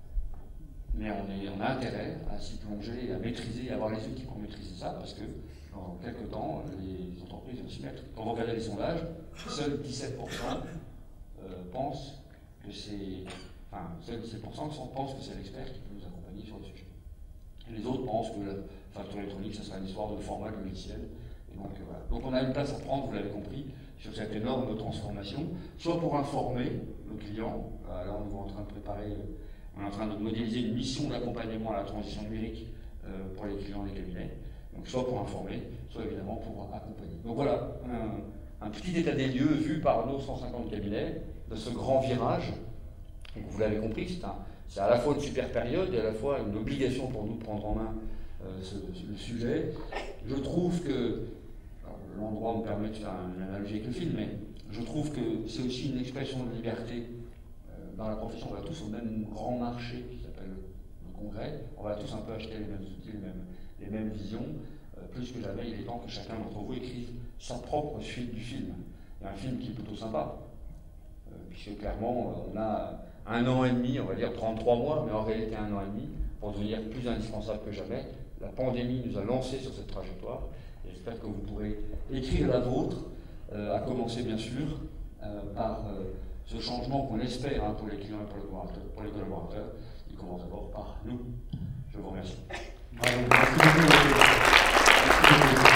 Mais on, est, on a intérêt à s'y plonger, à maîtriser, à avoir les outils pour maîtriser ça, parce que dans quelques temps, les entreprises vont s'y mettre. Quand vous regardez les sondages, seuls dix-sept pour cent euh, pensent que c'est. Enfin, seuls dix-sept pour cent pensent que c'est l'expert qui peut nous accompagner sur le sujet. Et les autres pensent que la facture électronique, ça sera une histoire de format de logiciel. Et donc, euh, voilà. Donc on a une place à prendre, vous l'avez compris. sur cette énorme transformation, soit pour informer nos clients. Là, on est en train de préparer, on est en train de modéliser une mission d'accompagnement à la transition numérique pour les clients des cabinets. Donc, soit pour informer, soit évidemment pour accompagner. Donc voilà, un, un petit état des lieux vu par nos cent cinquante cabinets de ce grand virage. Donc, vous l'avez compris, c'est un C'est à la fois une super période et à la fois une obligation pour nous de prendre en main euh, ce, ce, le sujet. Je trouve que, l'endroit me permet de faire une analogie avec le film, mais je trouve que c'est aussi une expression de liberté. Euh, dans la profession, on va tous au même grand marché qui s'appelle le Congrès. On va tous un peu acheter les mêmes outils, les mêmes, les mêmes visions. Euh, plus que jamais, il est temps que chacun d'entre vous écrive sa propre suite du film. Il y a un film qui est plutôt sympa, euh, puisque clairement, on a un an et demi, on va dire trente-trois mois, mais en réalité un an et demi, pour devenir plus indispensable que jamais. La pandémie nous a lancés sur cette trajectoire, et j'espère que vous pourrez écrire la vôtre, euh, à commencer bien sûr euh, par euh, ce changement qu'on espère hein, pour les clients et pour les collaborateurs. Pour les collaborateurs. Il commence d'abord par nous. Je vous remercie. Bravo. Merci beaucoup. Merci beaucoup.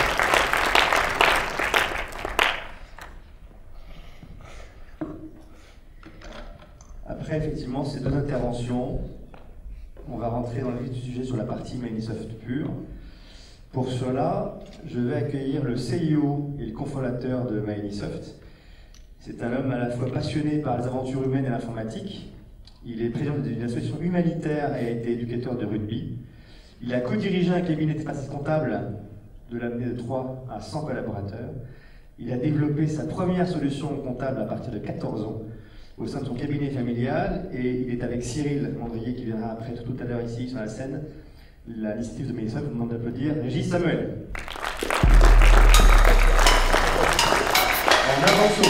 Après, effectivement, ces deux interventions, on va rentrer dans le vif du sujet sur la partie Microsoft pure. Pour cela, je vais accueillir le C I O et le cofondateur de Microsoft. C'est un homme à la fois passionné par les aventures humaines et l'informatique. Il est président d'une association humanitaire et a été éducateur de rugby. Il a co-dirigé un cabinet d'expertise comptable de l'amener de trois à cent collaborateurs. Il a développé sa première solution comptable à partir de quatorze ans au sein de son cabinet familial, et il est avec Cyril Mandrier qui viendra après tout, tout à l'heure ici sur la scène. L'initiative de Microsoft, je vous demande d'applaudir Régis Samuel. En avançant.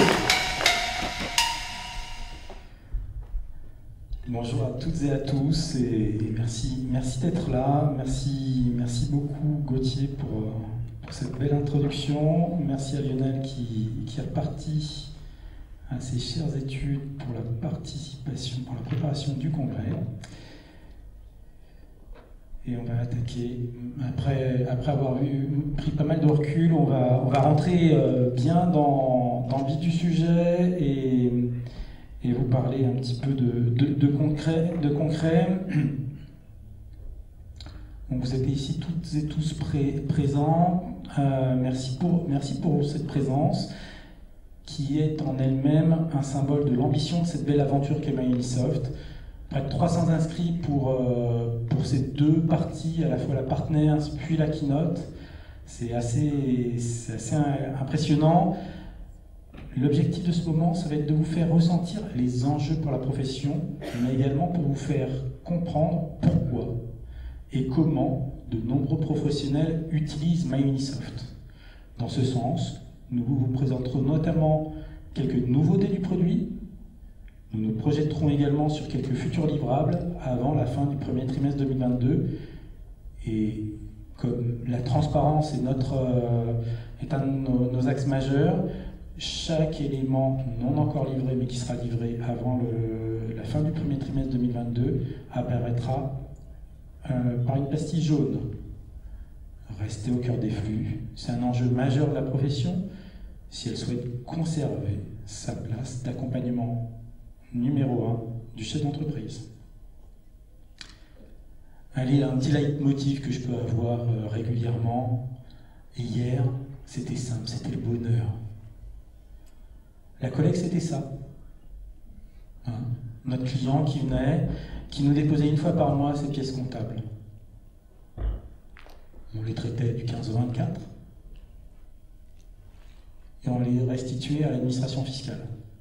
Bonjour à toutes et à tous, et merci, merci d'être là. Merci, merci beaucoup Gauthier pour, pour cette belle introduction. Merci à Lionel qui, qui est reparti à ses chères études pour la participation, pour la préparation du congrès. Et on va attaquer, après, après avoir eu, pris pas mal de recul, on va, on va rentrer euh, bien dans, dans le vif du sujet et, et vous parler un petit peu de, de, de concret. De concret. Donc vous êtes ici toutes et tous pré, présents. Euh, merci, pour, merci pour cette présence, qui est en elle-même un symbole de l'ambition de cette belle aventure qu'est Microsoft. Près de trois cents inscrits pour, euh, pour ces deux parties, à la fois la Partners puis la Keynote. C'est assez, c'est assez impressionnant. L'objectif de ce moment, ça va être de vous faire ressentir les enjeux pour la profession, mais également pour vous faire comprendre pourquoi et comment de nombreux professionnels utilisent Microsoft. Dans ce sens, nous vous présenterons notamment quelques nouveautés du produit. Nous nous projetterons également sur quelques futurs livrables avant la fin du premier trimestre deux mille vingt-deux. Et comme la transparence est, notre, euh, est un de nos, nos axes majeurs, chaque élément non encore livré, mais qui sera livré avant le, la fin du premier trimestre deux mille vingt-deux, apparaîtra euh, par une pastille jaune. Restez au cœur des flux. C'est un enjeu majeur de la profession si elle souhaite conserver sa place d'accompagnement numéro un du chef d'entreprise. Allez, un petit leitmotiv que je peux avoir euh, régulièrement. Hier, c'était simple, c'était le bonheur. La collecte, c'était ça. Hein? Notre client qui venait, qui nous déposait une fois par mois ses pièces comptables. On les traitait du quinze au vingt-quatre et on les restituait à l'administration fiscale.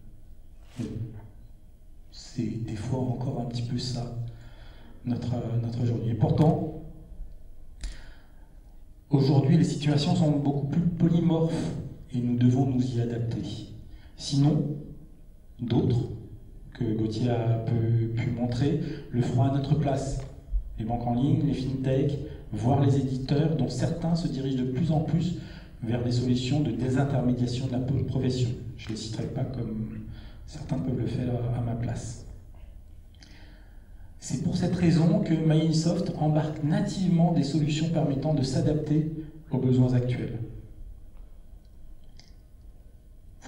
C'est des fois encore un petit peu ça, notre, notre journée. Et pourtant, aujourd'hui, les situations sont beaucoup plus polymorphes et nous devons nous y adapter. Sinon, d'autres, que Gauthier a pu, pu montrer, le feront à notre place. Les banques en ligne, les fintech, voire les éditeurs, dont certains se dirigent de plus en plus vers des solutions de désintermédiation de la profession. Je ne les citerai pas comme certains peuvent le faire à ma place. C'est pour cette raison que Microsoft embarque nativement des solutions permettant de s'adapter aux besoins actuels. Vous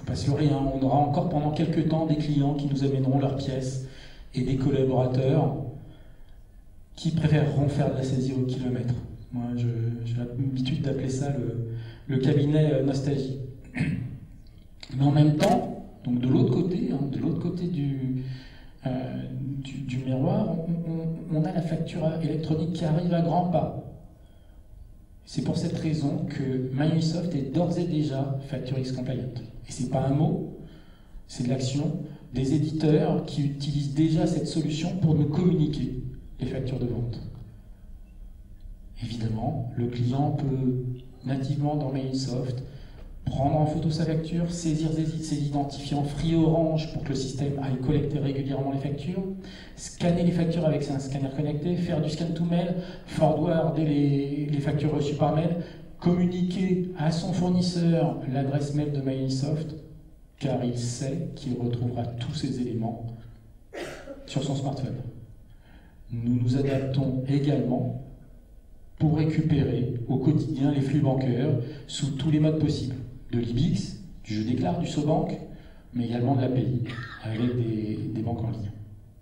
pas se leurrer, hein, on aura encore pendant quelques temps des clients qui nous amèneront leurs pièces et des collaborateurs qui préféreront faire de la saisie au kilomètre. Moi, je, j'ai l'habitude d'appeler ça le, le cabinet nostalgie. Mais en même temps, donc de l'autre côté, hein, de l'autre côté du, euh, du, du miroir, on, on, on a la facture électronique qui arrive à grands pas. C'est pour cette raison que MyUnisoft est d'ores et déjà Facture X compliant. Et c'est pas un mot, c'est de l'action des éditeurs qui utilisent déjà cette solution pour nous communiquer les factures de vente. Évidemment, le client peut nativement dans MyUnisoft prendre en photo sa facture, saisir ses identifiants Free Orange pour que le système aille collecter régulièrement les factures, scanner les factures avec un scanner connecté, faire du scan to mail, forwarder les, les factures reçues par mail, communiquer à son fournisseur l'adresse mail de MyUnisoft, car il sait qu'il retrouvera tous ces éléments sur son smartphone. Nous nous adaptons également pour récupérer au quotidien les flux bancaires sous tous les modes possibles. De l'I B X, du Je Déclare, du SoBank, mais également de l'A P I avec des, des banques en ligne.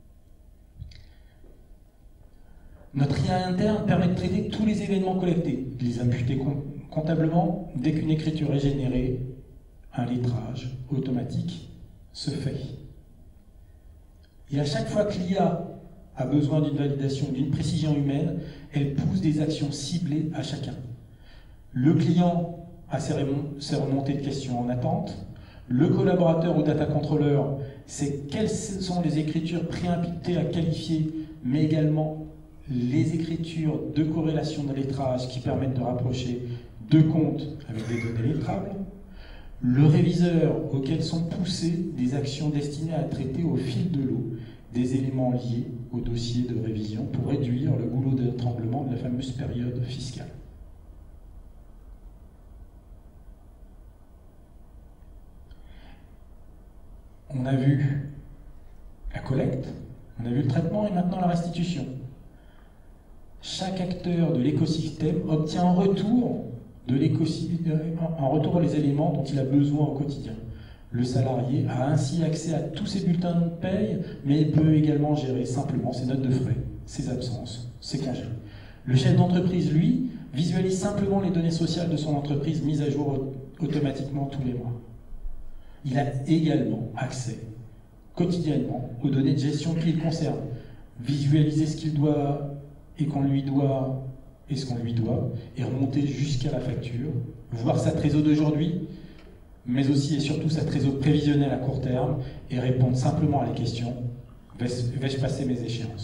Notre I A interne permet de traiter tous les événements collectés, de les imputer comptablement dès qu'une écriture est générée. Un lettrage automatique se fait. Et à chaque fois que l'I A a besoin d'une validation, d'une précision humaine, elle pousse des actions ciblées à chacun. Le client a ses remontées de questions en attente. Le collaborateur ou data controller sait quelles sont les écritures préimputées à qualifier, mais également les écritures de corrélation de lettrage qui permettent de rapprocher deux comptes avec des données lettrables. Le réviseur auquel sont poussées des actions destinées à traiter au fil de l'eau des éléments liés au dossier de révision pour réduire le goulot d'étranglement de la fameuse période fiscale. On a vu la collecte, on a vu le traitement et maintenant la restitution. Chaque acteur de l'écosystème obtient en retour, de l'écosystème, en retour les éléments dont il a besoin au quotidien. Le salarié a ainsi accès à tous ses bulletins de paye, mais il peut également gérer simplement ses notes de frais, ses absences, ses congés. Le chef d'entreprise, lui, visualise simplement les données sociales de son entreprise mises à jour automatiquement tous les mois. Il a également accès quotidiennement aux données de gestion qui le concernent. Visualiser ce qu'il doit et qu'on lui doit et ce qu'on lui doit, et remonter jusqu'à la facture, voir sa trésor d'aujourd'hui, mais aussi et surtout sa trésor prévisionnelle à court terme, et répondre simplement à la question « vais-je passer mes échéances ?»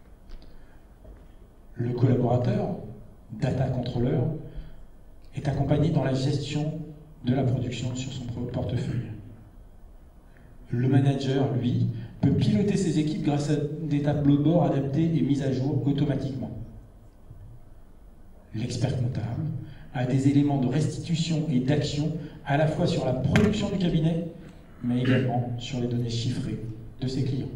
Le collaborateur, data controller, est accompagné dans la gestion de la production sur son portefeuille. Le manager, lui, peut piloter ses équipes grâce à des tableaux de bord adaptés et mis à jour automatiquement. L'expert comptable a des éléments de restitution et d'action à la fois sur la production du cabinet, mais également sur les données chiffrées de ses clients.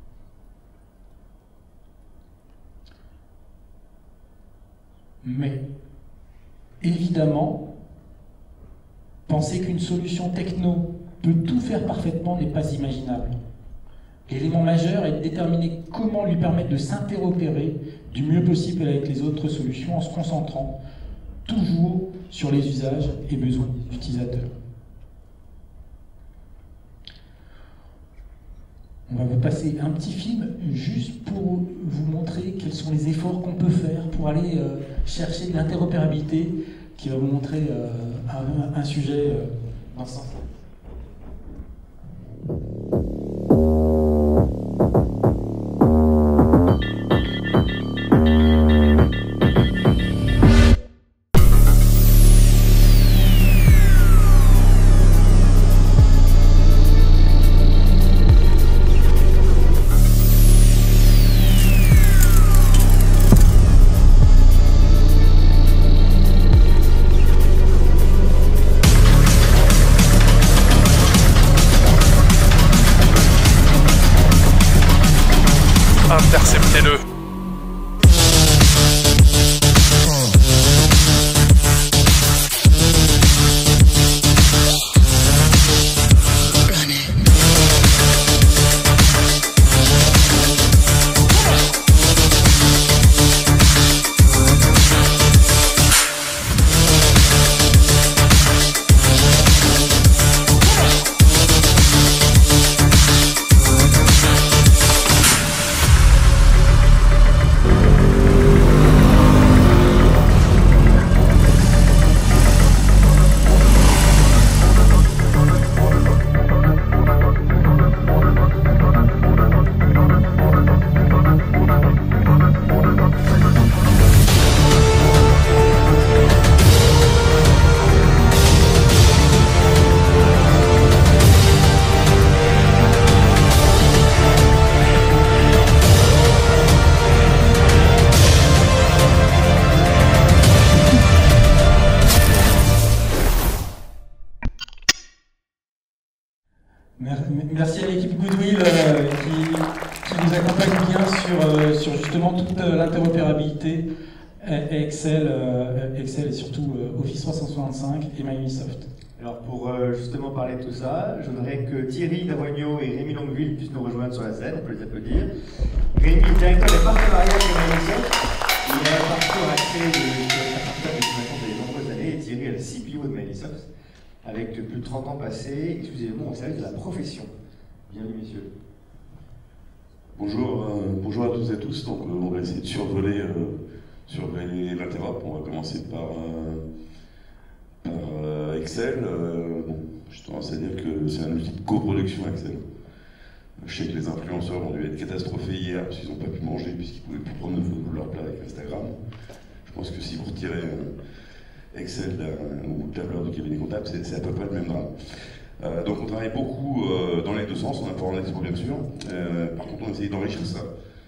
Mais, évidemment, penser qu'une solution techno peut tout faire parfaitement n'est pas imaginable. L'élément majeur est de déterminer comment lui permettre de s'interopérer du mieux possible avec les autres solutions en se concentrant toujours sur les usages et besoins des utilisateurs. On va vous passer un petit film juste pour vous montrer quels sont les efforts qu'on peut faire pour aller euh, chercher de l'interopérabilité qui va vous montrer euh, un, un sujet euh, dans ce sens-là. Interceptez-le. Merci à l'équipe Goodwill euh, qui, qui nous accompagne bien sur, euh, sur justement toute euh, l'interopérabilité Excel, euh, Excel et surtout euh, Office trois cent soixante-cinq et MyUnisoft. Alors pour euh, justement parler de tout ça, je voudrais que Thierry Davogno et Rémi Longueville puissent nous rejoindre sur la scène, on peut les applaudir. Rémi, directeur des partenariats de MyUnisoft, il a un parcours axé de depuis de nombreuses années, et Thierry est le C P O de MyUnisoft, avec plus de trente ans passés, excusez-moi, au service de la profession. Bienvenue messieurs. Bonjour, euh, bonjour à tous et à tous. Donc, euh, on va essayer de survoler, euh, survoler l'interop. On va commencer par, euh, par euh, Excel. Euh, bon, je tendance à dire que c'est un outil de coproduction Excel. Je sais que les influenceurs ont dû être catastrophés hier parce qu'ils n'ont pas pu manger puisqu'ils ne pouvaient plus prendre de leur plat avec Instagram. Je pense que si vous retirez euh, Excel ou tableur de cabinet comptable, c'est à peu près le même drame. Euh, donc on travaille beaucoup euh, dans les deux sens, on a pas en export bien sûr. Euh, par contre on essaye d'enrichir ça.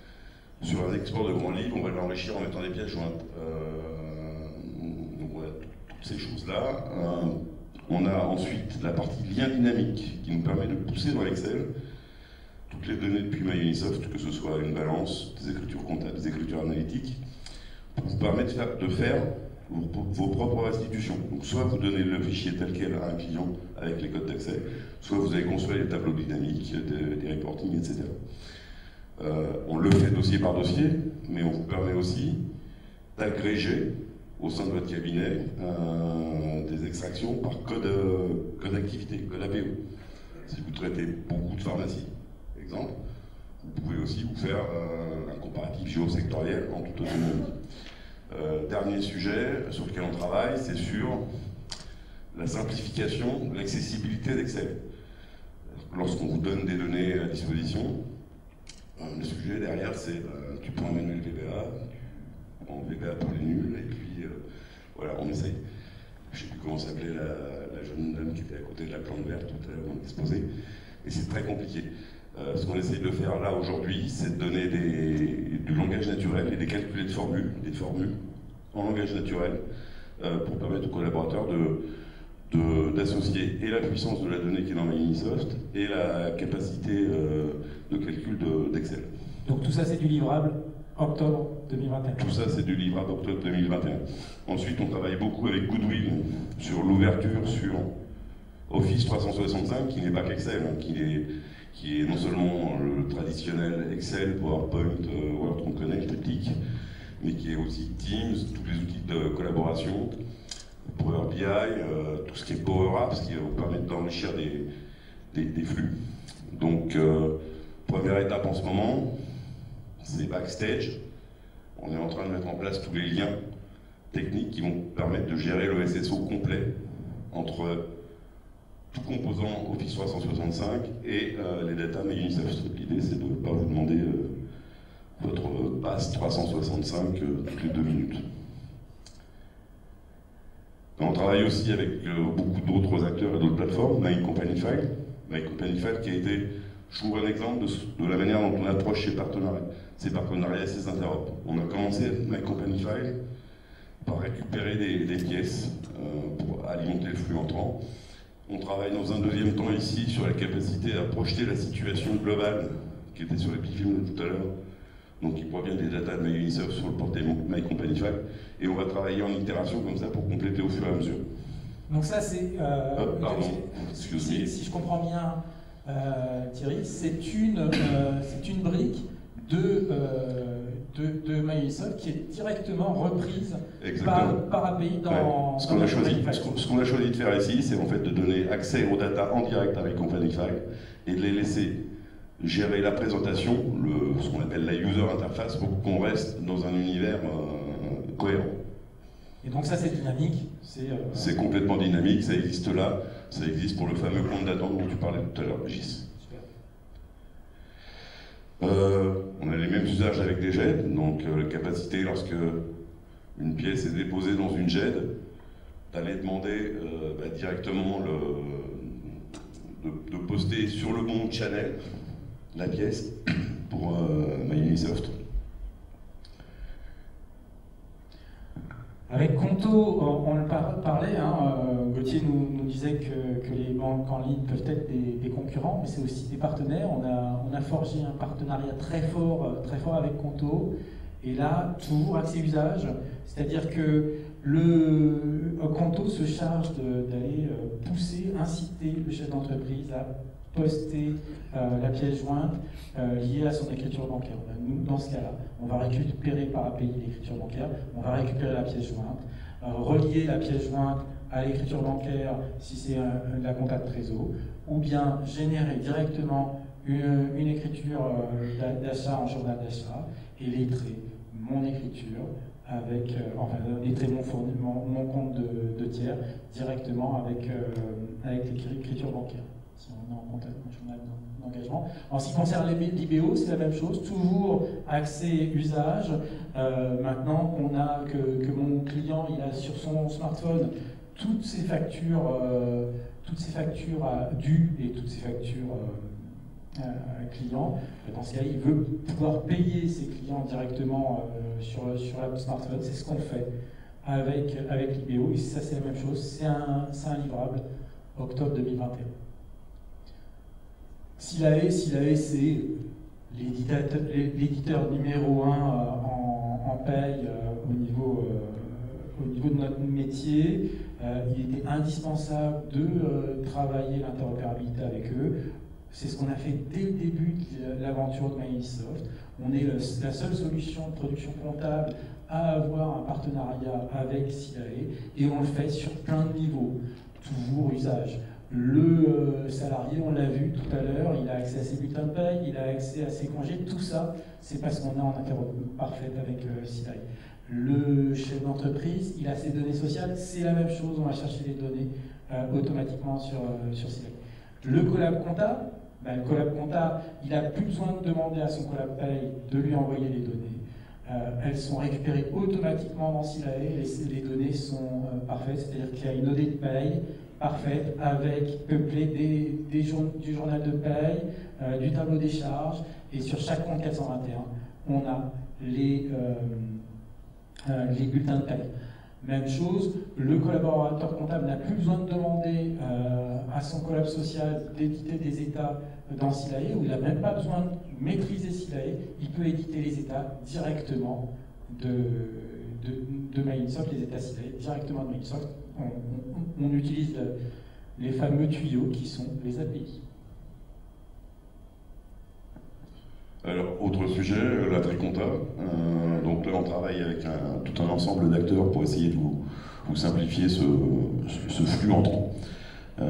Sur un export de grands livres, on va l'enrichir en mettant des pièces jointes. Euh, donc on a toutes ces choses-là. Euh, on a ensuite la partie lien dynamique qui nous permet de pousser dans l'Excel toutes les données depuis MyUnisoft, que ce soit une balance, des écritures comptables, des écritures analytiques, pour vous permettre de faire, de faire vos, vos propres restitutions. Donc soit vous donnez le fichier tel quel à un client avec les codes d'accès, soit vous avez construit les tableaux dynamiques, des, des reportings, et cetera. Euh, on le fait dossier par dossier, mais on vous permet aussi d'agréger au sein de votre cabinet euh, des extractions par code, euh, code d'activité, code A P O. Si vous traitez beaucoup de pharmacies, exemple, vous pouvez aussi vous faire euh, un comparatif géosectoriel en toute autonomie. Euh, dernier sujet sur lequel on travaille, c'est sur la simplification, l'accessibilité d'Excel. Lorsqu'on vous donne des données à disposition, euh, le sujet derrière c'est euh, tu prends un manuel V B A, tu prends V B A pour les nuls, et puis euh, voilà, on essaye. Je ne sais plus comment s'appelait la, la jeune dame qui était à côté de la plante verte tout à l'heure dans l'exposé, et c'est très compliqué. Euh, ce qu'on essaye de faire là aujourd'hui, c'est de donner des, du langage naturel et des calculs de formules, des formules en langage naturel euh, pour permettre aux collaborateurs de, d'associer et la puissance de la donnée qui est dans MyUnisoft et la capacité euh, de calcul d'Excel. De, Donc tout ça c'est du livrable octobre deux mille vingt et un. Tout ça c'est du livrable octobre deux mille vingt et un. Ensuite on travaille beaucoup avec Goodwill sur l'ouverture sur Office trois cent soixante-cinq qui n'est pas qu'Excel, hein, qui est qui est non seulement le traditionnel Excel, PowerPoint, euh, Word qu'on connaît, le triptyque, mais qui est aussi Teams, tous les outils de collaboration, Power B I, euh, tout ce qui est Power Apps, qui va vous permettre d'enrichir des, des, des flux. Donc, euh, première étape en ce moment, c'est Backstage. On est en train de mettre en place tous les liens techniques qui vont permettre de gérer le S S O complet entre tout composant Office trois cent soixante-cinq et euh, les data MyUnisoft. L'idée c'est de ne pas vous demander euh, votre passe trois cent soixante-cinq euh, toutes les deux minutes. On travaille aussi avec euh, beaucoup d'autres acteurs et d'autres plateformes, MyCompanyFile. MyCompanyFile qui a été, je trouve, un exemple de, de la manière dont on approche ces partenariats, ces partenariats et ces interopes. On a commencé MyCompanyFile par récupérer des, des pièces euh, pour alimenter le flux entrant. On travaille dans un deuxième temps ici sur la capacité à projeter la situation globale qui était sur les petits films de tout à l'heure. Donc il provient des data de MyUnisoft sur le portail MyCompanyFile. Et on va travailler en itération comme ça pour compléter au fur et à mesure. Donc ça c'est... Euh, oh, pardon, si, si, si je comprends bien euh, Thierry, c'est une, euh, c'est une brique de, euh, de, de MyUnisoft qui est directement reprise par, par A P I dans... Ouais. Ce qu'on a, choisi, ce qu'on a choisi de faire ici, c'est en fait de donner accès aux data en direct avec MyCompanyFile et de les laisser gérer la présentation, le, ce qu'on appelle la user interface, pour qu'on reste dans un univers euh, cohérent. Et donc ça c'est dynamique, c'est... Euh... C'est complètement dynamique, ça existe là, ça existe pour le fameux compte d'attente dont tu parlais tout à l'heure, Gis. Euh, on a les mêmes usages avec des G E D, donc euh, la capacité lorsque une pièce est déposée dans une G E D, d'aller demander euh, bah, directement le, de, de poster sur le bon channel la pièce pour euh, MyUnisoft. Avec Conto, on le parlait, hein, euh, Gauthier nous, nous disait que, que les banques en ligne peuvent être des, des concurrents, mais c'est aussi des partenaires. On a, on a forgé un partenariat très fort, très fort avec Conto, et là, toujours accès usage, c'est-à-dire que le Conto se charge d'aller pousser, inciter le chef d'entreprise à poster euh, la pièce jointe euh, liée à son écriture bancaire. Nous, dans ce cas-là, on va récupérer par A P I l'écriture bancaire, on va récupérer la pièce jointe, euh, relier la pièce jointe à l'écriture bancaire si c'est la compta de trésor, ou bien générer directement une, une écriture euh, d'achat en journal d'achat et lettrer mon écriture avec, euh, enfin, lettrer mon, fourni, mon, mon compte de, de tiers directement avec, euh, avec l'écriture bancaire. Si on est en compte en journal d'engagement. En ce qui concerne l'I B O, c'est la même chose, toujours accès usage. Euh, maintenant qu'on a que, que mon client il a sur son smartphone toutes ses factures, euh, toutes ses factures à dues et toutes ses factures euh, euh, clients. Dans ce cas, il veut pouvoir payer ses clients directement euh, sur sur le smartphone. C'est ce qu'on fait avec avec l'I B O. Et ça, c'est la même chose. C'est un c'est un livrable octobre deux mille vingt et un. Silae, Silae, c'est l'éditeur numéro un euh, en, en paye euh, au, niveau, euh, au niveau de notre métier. Euh, il était indispensable de euh, travailler l'interopérabilité avec eux. C'est ce qu'on a fait dès le début de l'aventure de MyUnisoft. On est le, la seule solution de production comptable à avoir un partenariat avec Silae et on le fait sur plein de niveaux, toujours usage. Le euh, salarié, on l'a vu tout à l'heure, il a accès à ses bulletins de paye, il a accès à ses congés, tout ça, c'est parce qu'on est en interopérabilité parfaite avec euh, Silae. Le chef d'entreprise, il a ses données sociales, c'est la même chose, on va chercher les données euh, automatiquement sur, euh, sur Silae. Le collab compta, ben, le collab compta, il n'a plus besoin de demander à son collab paye de lui envoyer les données. Euh, elles sont récupérées automatiquement dans Silae, les, les données sont euh, parfaites, c'est-à-dire qu'il y a une O D de paye parfaite, avec peuplé des, des jour, du journal de paye, euh, du tableau des charges, et sur chaque compte quatre cent vingt et un, on a les, euh, euh, les bulletins de paye. Même chose, le collaborateur comptable n'a plus besoin de demander euh, à son collab social d'éditer des états dans Silae, où il n'a même pas besoin de maîtriser Silae, il peut éditer les états directement de, de, de MyUnisoft, les états Silae, directement de MyUnisoft. On, on, on utilise le, les fameux tuyaux qui sont les A P I. Alors, autre sujet, la tricompta. Euh, donc là, on travaille avec un, tout un ensemble d'acteurs pour essayer de vous, vous simplifier ce, ce, ce flux entrant. Euh,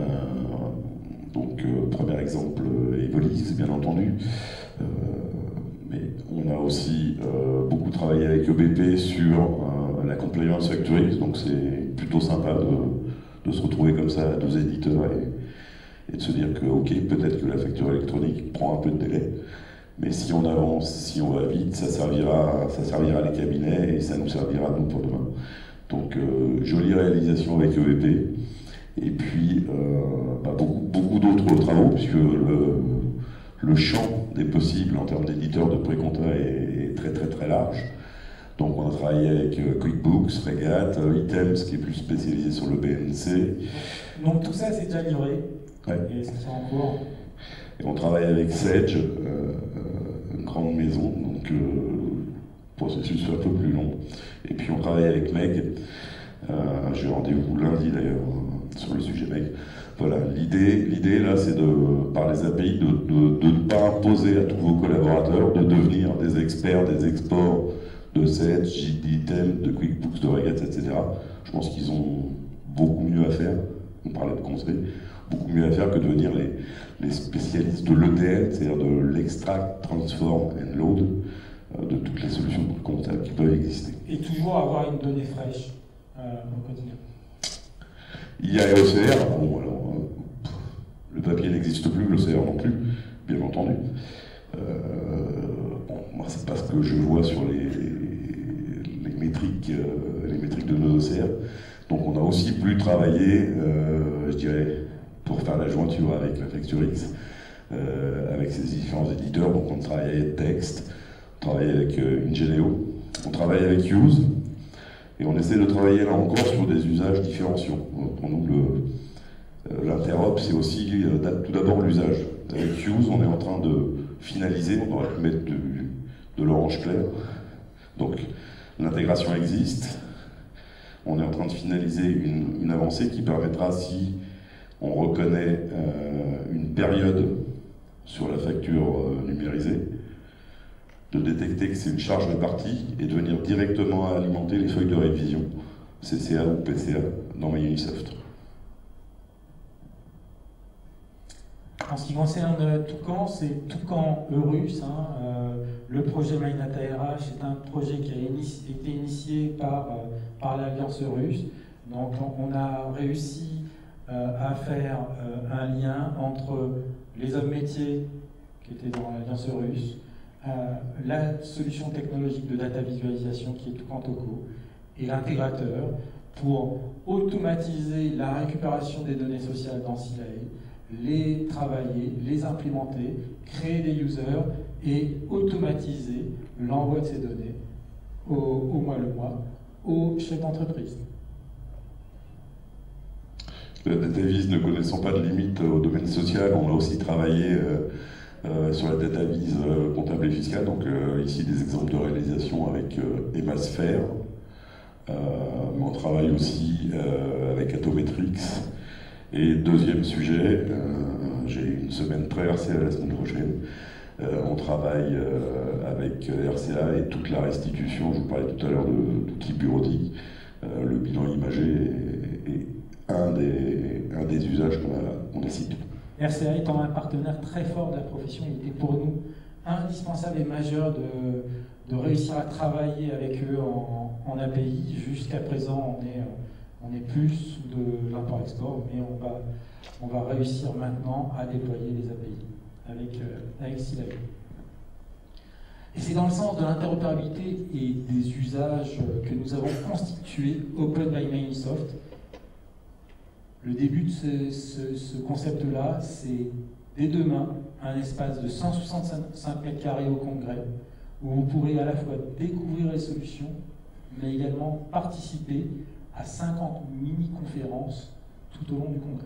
donc, euh, premier exemple, Evolix, bien entendu. Euh, mais on a aussi euh, beaucoup travaillé avec E B P sur euh, la compliance factory, donc c'est plutôt sympa de, de se retrouver comme ça à deux éditeurs et, et de se dire que, ok, peut-être que la facture électronique prend un peu de délai, mais si on avance, si on va vite, ça servira, ça servira les cabinets et ça nous servira nous pour demain. Donc, euh, jolie réalisation avec E B P. Et puis, euh, bah, beaucoup, beaucoup d'autres travaux, puisque le, le champ des possibles en termes d'éditeurs de pré-compta est, est très très très large. Donc on a travaillé avec euh, QuickBooks, Regat, euh, Items qui est plus spécialisé sur le B N C. Donc tout ça c'est déjà livré. Ouais. Et c'est en cours. Et on travaille avec Sage, euh, une grande maison, donc euh, processus un peu plus long. Et puis on travaille avec Meg. Euh, J'ai rendez-vous lundi d'ailleurs sur le sujet Meg. Voilà, l'idée, l'idée là, c'est de, par les A P I, de, de, de ne pas imposer à tous vos collaborateurs de devenir des experts des exports de Sage, d'Item, de QuickBooks, de Regat, et cetera. Je pense qu'ils ont beaucoup mieux à faire. On parlait de conseils, beaucoup mieux à faire que de devenir les, les spécialistes de l'E T L, c'est-à-dire de l'extract, transform and load, euh, de toutes les solutions comptables qui peuvent exister. Et toujours avoir une donnée fraîche euh, au quotidien. Il y a l'O C R, bon alors, euh, le papier n'existe plus, l'O C R non plus, bien entendu. Euh, bon, moi c'est pas ce que je vois sur les, les, métriques, euh, les métriques de nos O C R. Donc on a aussi plus travaillé, euh, je dirais, pour faire la jointure avec la FactureX, euh, avec ces différents éditeurs. Donc on travaille avec Text, on travaille avec euh, Ingenio, on travaille avec Use. Et on essaie de travailler là encore sur des usages différenciants. Pour nous, l'interop, c'est aussi tout d'abord l'usage. Avec Fuse, on est en train de finaliser, on aurait pu mettre du, de l'orange clair. Donc l'intégration existe. On est en train de finaliser une, une avancée qui permettra, si on reconnaît euh, une période sur la facture euh, numérisée, de détecter que c'est une charge répartie et de venir directement alimenter les feuilles de révision, C C A ou P C A, dans MyUnisoft. En ce qui concerne Toucan, c'est Toucan Eurus. Hein, euh, le projet MyDataRH est un projet qui a inici, été initié par, euh, par l'Alliance Eurus. Donc on, on a réussi euh, à faire euh, un lien entre les hommes métiers qui étaient dans l'Alliance Eurus, euh, la solution technologique de data visualisation qui est Toucan Toco et l'intégrateur pour automatiser la récupération des données sociales dans Silae, les travailler, les implémenter, créer des users et automatiser l'envoi de ces données au, au mois le mois aux chefs d'entreprise. La DataVis ne connaissant pas de limite au domaine social, on a aussi travaillé euh, euh, sur la DataVis euh, comptable et fiscale, donc euh, ici des exemples de réalisation avec euh, Emasphere. Euh, mais on travaille aussi euh, avec Atometrix. Et deuxième sujet, euh, j'ai une semaine très R C A la semaine prochaine. Euh, on travaille euh, avec R C A et toute la restitution, je vous parlais tout à l'heure d'outils bureautiques. Euh, le bilan imagé est, est un, des, un des usages qu'on a, qu'on a cité. R C A étant un partenaire très fort de la profession, il était pour nous indispensable et majeur de, de réussir à travailler avec eux en, en A P I. Jusqu'à présent, on est... On est plus de l'import-export, mais on va, on va réussir maintenant à déployer les A P I avec, euh, avec Silae. Et c'est dans le sens de l'interopérabilité et des usages que nous avons constitué Open by MyUnisoft. Le début de ce, ce, ce concept-là, c'est dès demain un espace de cent soixante-cinq mètres carrés au Congrès, où vous pourrez à la fois découvrir les solutions, mais également participer à cinquante mini-conférences tout au long du congrès.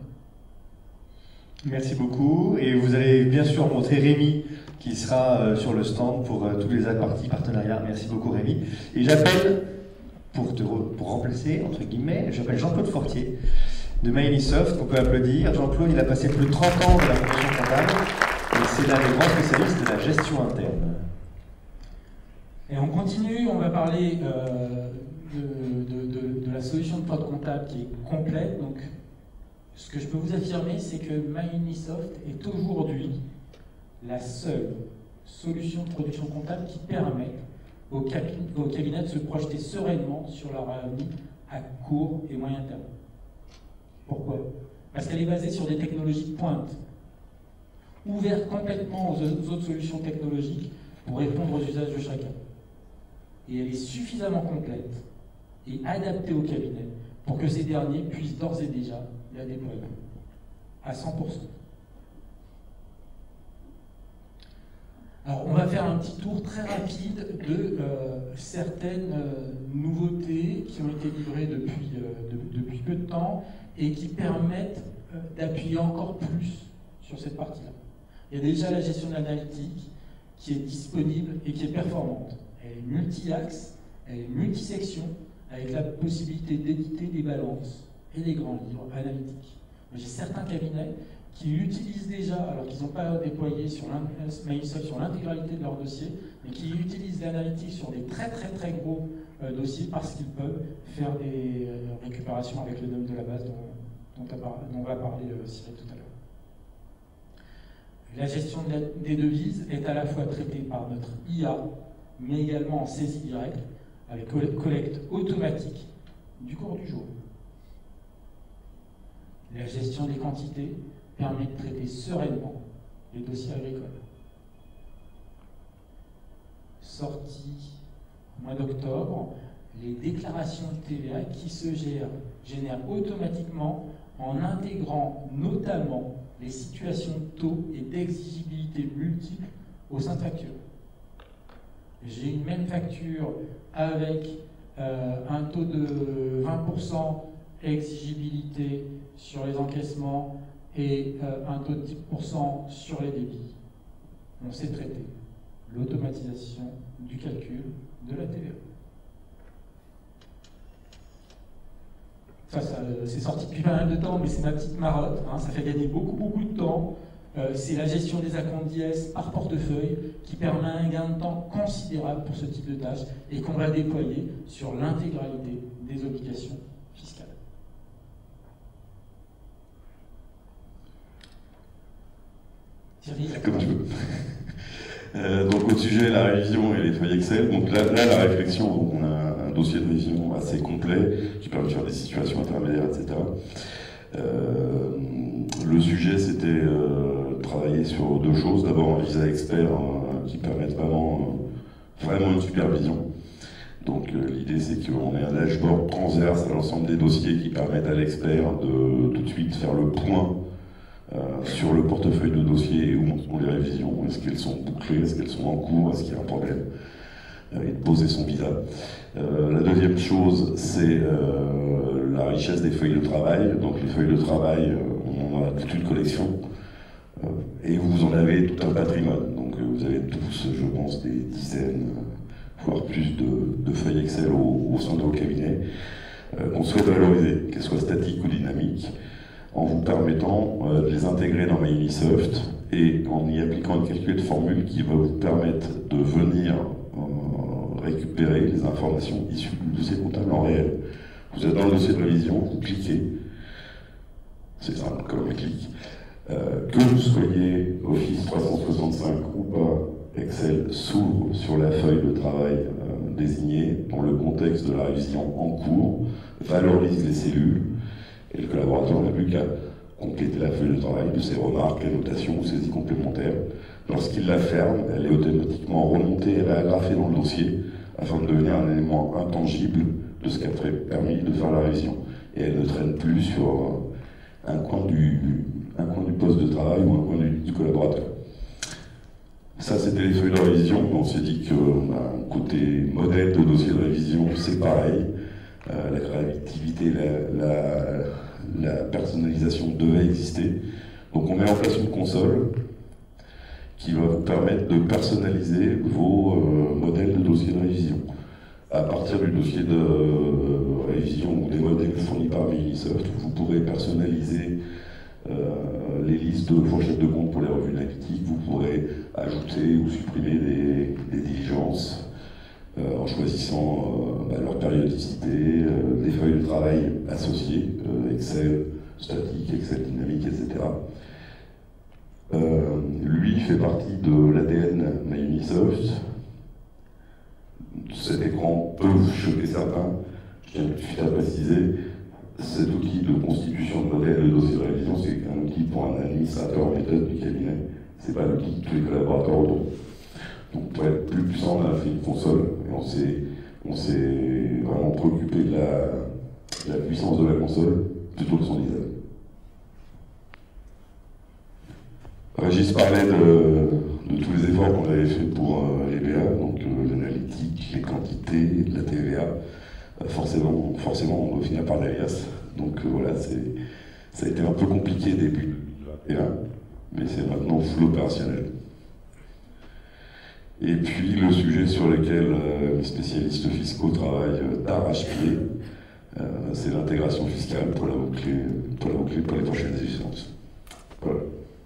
Merci beaucoup. Et vous allez bien sûr montrer Rémi qui sera euh, sur le stand pour euh, tous les parties partenariats. Merci beaucoup Rémi. Et j'appelle, pour, te re, pour remplacer, entre guillemets, j'appelle Jean-Claude Fortier de MyUnisoft, qu'on peut applaudir. Jean-Claude, il a passé plus de trente ans dans la fonction comptable et c'est l'un des grands spécialistes de la gestion interne. Et on continue, on va parler euh, de, de, de, de la solution de prod comptable qui est complète. Donc, ce que je peux vous affirmer, c'est que MyUnisoft est aujourd'hui la seule solution de production comptable qui permet aux cabinets de se projeter sereinement sur leur avenir à court et moyen terme. Pourquoi? Parce qu'elle est basée sur des technologies de pointe, ouvertes complètement aux autres solutions technologiques pour répondre aux usages de chacun. Et elle est suffisamment complète et adaptée au cabinet pour que ces derniers puissent d'ores et déjà la déployer à cent pour cent. Alors, on va faire un petit tour très rapide de euh, certaines euh, nouveautés qui ont été livrées depuis, euh, de, depuis peu de temps et qui permettent euh, d'appuyer encore plus sur cette partie-là. Il y a déjà la gestion de l'analytique qui est disponible et qui est performante. Elle est multi-axe, elle est multi-section, avec la possibilité d'éditer des balances et des grands livres analytiques. J'ai certains cabinets qui l'utilisent déjà, alors qu'ils n'ont pas déployé sur MyUnisoft sur l'intégralité de leur dossier, mais qui utilisent l'analytique sur des très très très gros euh, dossiers parce qu'ils peuvent faire des euh, récupérations avec le nom de la base dont, dont, dont va parler euh, Cyril tout à l'heure. La gestion de la, des devises est à la fois traitée par notre I A, mais également en saisie directe, avec collecte automatique du cours du jour. La gestion des quantités permet de traiter sereinement les dossiers agricoles. Sortie au mois d'octobre, les déclarations de T V A qui se gèrent, génèrent automatiquement en intégrant notamment les situations de taux et d'exigibilité multiples au sein de factures. J'ai une même facture avec euh, un taux de vingt pour cent exigibilité sur les encaissements et euh, un taux de dix pour cent sur les débits. On sait traiter l'automatisation du calcul de la T V A. Ça, ça c'est sorti depuis pas mal de temps, mais c'est ma petite marotte. Hein, ça fait gagner beaucoup, beaucoup de temps. Euh, c'est la gestion des acomptes d'I S par portefeuille qui permet un gain de temps considérable pour ce type de tâche et qu'on va déployer sur l'intégralité des obligations fiscales. Thierry, comme tu veux. Euh, donc au sujet de la révision et les feuilles Excel, donc là, là la réflexion, donc on a un dossier de révision assez complet qui permet de faire des situations intermédiaires, et cetera. Euh, le sujet c'était euh, travailler sur deux choses. D'abord un visa expert hein, qui permette vraiment, euh, vraiment une supervision. Donc euh, l'idée c'est qu'on ait un dashboard transverse à l'ensemble des dossiers qui permettent à l'expert de tout de suite faire le point Euh, sur le portefeuille de dossiers et où sont les révisions, est-ce qu'elles sont bouclées, est-ce qu'elles sont en cours, est-ce qu'il y a un problème, euh, et de poser son visa. Euh, la deuxième chose, c'est euh, la richesse des feuilles de travail. Donc les feuilles de travail, euh, on en a toute une collection, euh, et vous en avez tout un patrimoine. Donc euh, vous avez tous, je pense, des dizaines, voire plus de, de feuilles Excel au, au sein de vos cabinets, euh, qu'on souhaite valoriser, qu'elles soient statiques ou dynamiques, en vous permettant euh, de les intégrer dans Microsoft et en y appliquant une calcul de formule qui va vous permettre de venir euh, récupérer les informations issues du dossier comptable en réel. Vous êtes dans le dossier de révision, vous cliquez, c'est simple comme un clic, euh, que vous soyez Office trois cent soixante-cinq ou pas, Excel s'ouvre sur la feuille de travail euh, désignée dans le contexte de la révision en cours, valorise les cellules, et le collaborateur n'a plus qu'à compléter la feuille de travail de ses remarques, annotations ou saisies complémentaires. Lorsqu'il la ferme, elle est automatiquement remontée et réagrafée dans le dossier afin de devenir un élément intangible de ce qui a permis de faire la révision. Et elle ne traîne plus sur un coin du, un coin du poste de travail ou un coin du, du collaborateur. Ça, c'était les feuilles de révision. On s'est dit que bah, côté modèle de dossier de révision, c'est pareil. Euh, la créativité, la, la, la personnalisation devait exister. Donc on met en place une console qui va vous permettre de personnaliser vos euh, modèles de dossier de révision. À partir du dossier de euh, révision ou des modèles fournis par Microsoft, vous pourrez personnaliser euh, les listes de fourchettes de compte pour les revues analytiques, vous pourrez ajouter ou supprimer des, des diligences, Euh, en choisissant euh, bah, leur périodicité, euh, les feuilles de travail associées, euh, Excel statique, Excel dynamique, et cetera. Euh, lui fait partie de l'A D N Microsoft. Cet écran peut choquer certains. Je tiens tout de suite à préciser, cet outil de constitution de modèle de dossier de révision, c'est un outil pour un administrateur en méthode du cabinet. C'est pas l'outil de tous les collaborateurs autour. Donc pour être plus puissant, on a fait une console et on s'est, on s'est vraiment préoccupé de la, de la puissance de la console plutôt que de son design. Régis parlait de, de tous les efforts qu'on avait fait pour euh, les B A, donc euh, l'analytique, les quantités, la T V A. Euh, forcément, forcément, on doit finir par l'alias. Donc euh, voilà, c'est, ça a été un peu compliqué début de la B A, mais c'est maintenant full opérationnel. Et puis le sujet sur lequel euh, les spécialistes fiscaux travaillent euh, d'arrache-pied, euh, c'est l'intégration fiscale pour la boucler pour, la boucler pour les prochaines échéances. Voilà.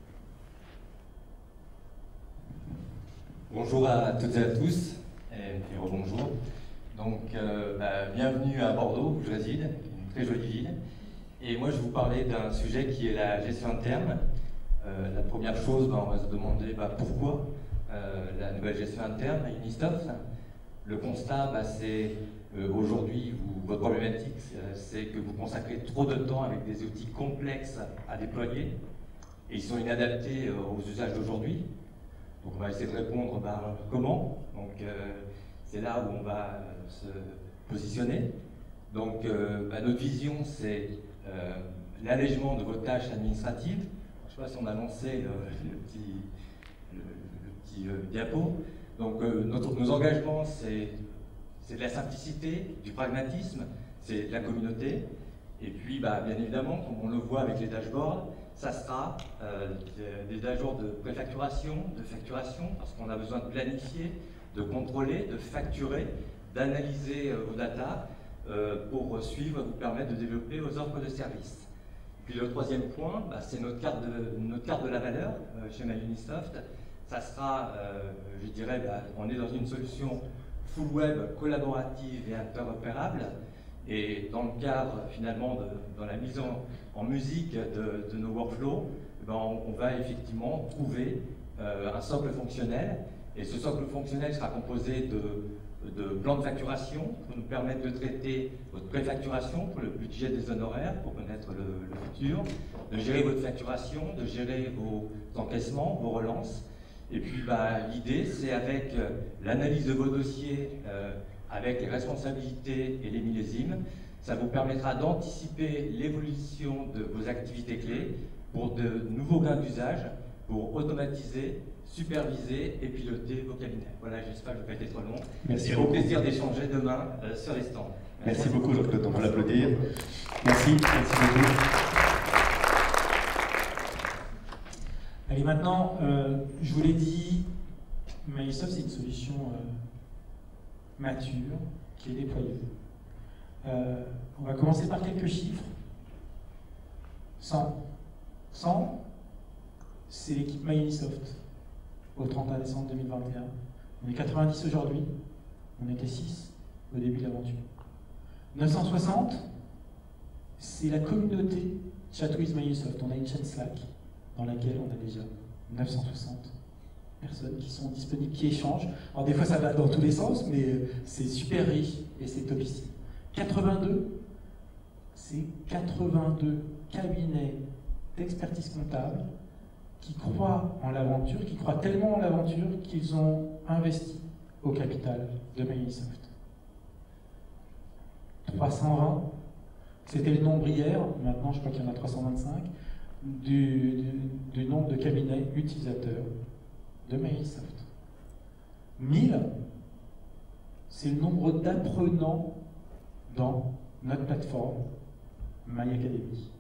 Bonjour à toutes et à tous, et, et rebonjour. Donc, euh, bah, bienvenue à Bordeaux, où je réside, une très jolie ville. Et moi, je vais vous parler d'un sujet qui est la gestion interne. Euh, la première chose, bah, on va se demander bah, pourquoi euh, la nouvelle gestion interne à Unisoft. Le constat, bah, c'est euh, aujourd'hui, votre problématique, c'est que vous consacrez trop de temps avec des outils complexes à déployer, et ils sont inadaptés euh, aux usages d'aujourd'hui. Donc on va essayer de répondre bah, comment. Donc euh, c'est là où on va euh, se positionner. Donc euh, bah, notre vision, c'est euh, l'allègement de vos tâches administratives. Je ne sais pas si on a lancé le, le petit, le, le petit euh, diapo. Donc euh, notre, nos engagements, c'est c'est de la simplicité, du pragmatisme, c'est de la communauté. Et puis, bah, bien évidemment, comme on le voit avec les dashboards, ça sera euh, des, des dashboards de préfacturation, de facturation, parce qu'on a besoin de planifier, de contrôler, de facturer, d'analyser euh, vos datas euh, pour suivre, vous permettre de développer vos offres de services. Puis le troisième point, bah, c'est notre carte de, notre carte de la valeur euh, chez MyUnisoft. Ça sera, euh, je dirais, bah, on est dans une solution full web, collaborative et interopérable. Et dans le cadre, finalement, de, dans la mise en, en musique de, de nos workflows, ben on, on va effectivement trouver euh, un socle fonctionnel. Et ce socle fonctionnel sera composé de, de plans de facturation pour nous permettre de traiter votre préfacturation pour le budget des honoraires, pour connaître le, le futur, de gérer votre facturation, de gérer vos encaissements, vos relances. Et puis bah, l'idée, c'est avec euh, l'analyse de vos dossiers, euh, avec les responsabilités et les millésimes, ça vous permettra d'anticiper l'évolution de vos activités clés pour de nouveaux gains d'usage, pour automatiser, superviser et piloter vos cabinets. Voilà, j'espère que je ne vais pas être trop long. Merci et beaucoup. au plaisir d'échanger demain euh, sur les stands. Merci, Merci beaucoup Jean-Claude, on peut l'applaudir. Merci, merci beaucoup. Allez, maintenant, euh, je vous l'ai dit, MyUnisoft, c'est une solution euh, mature qui est déployée. Euh, on va commencer par quelques chiffres. cent. cent, c'est l'équipe MyUnisoft au trente et un décembre deux mille vingt et un. On est quatre-vingt-dix aujourd'hui, on était six au début de l'aventure. neuf cent soixante, c'est la communauté Chat with MyUnisoft. On a une chaîne Slack dans laquelle on a déjà neuf cent soixante personnes qui sont disponibles, qui échangent. Alors des fois ça va dans tous les sens, mais c'est super riche et c'est top ici. quatre-vingt-deux, c'est quatre-vingt-deux cabinets d'expertise comptable qui croient en l'aventure, qui croient tellement en l'aventure qu'ils ont investi au capital de MyUnisoft. trois cent vingt, c'était le nombre hier, maintenant je crois qu'il y en a trois cent vingt-cinq, du, du, du nombre de cabinets utilisateurs de MyUnisoft. mille, c'est le nombre d'apprenants dans notre plateforme MyAcademy.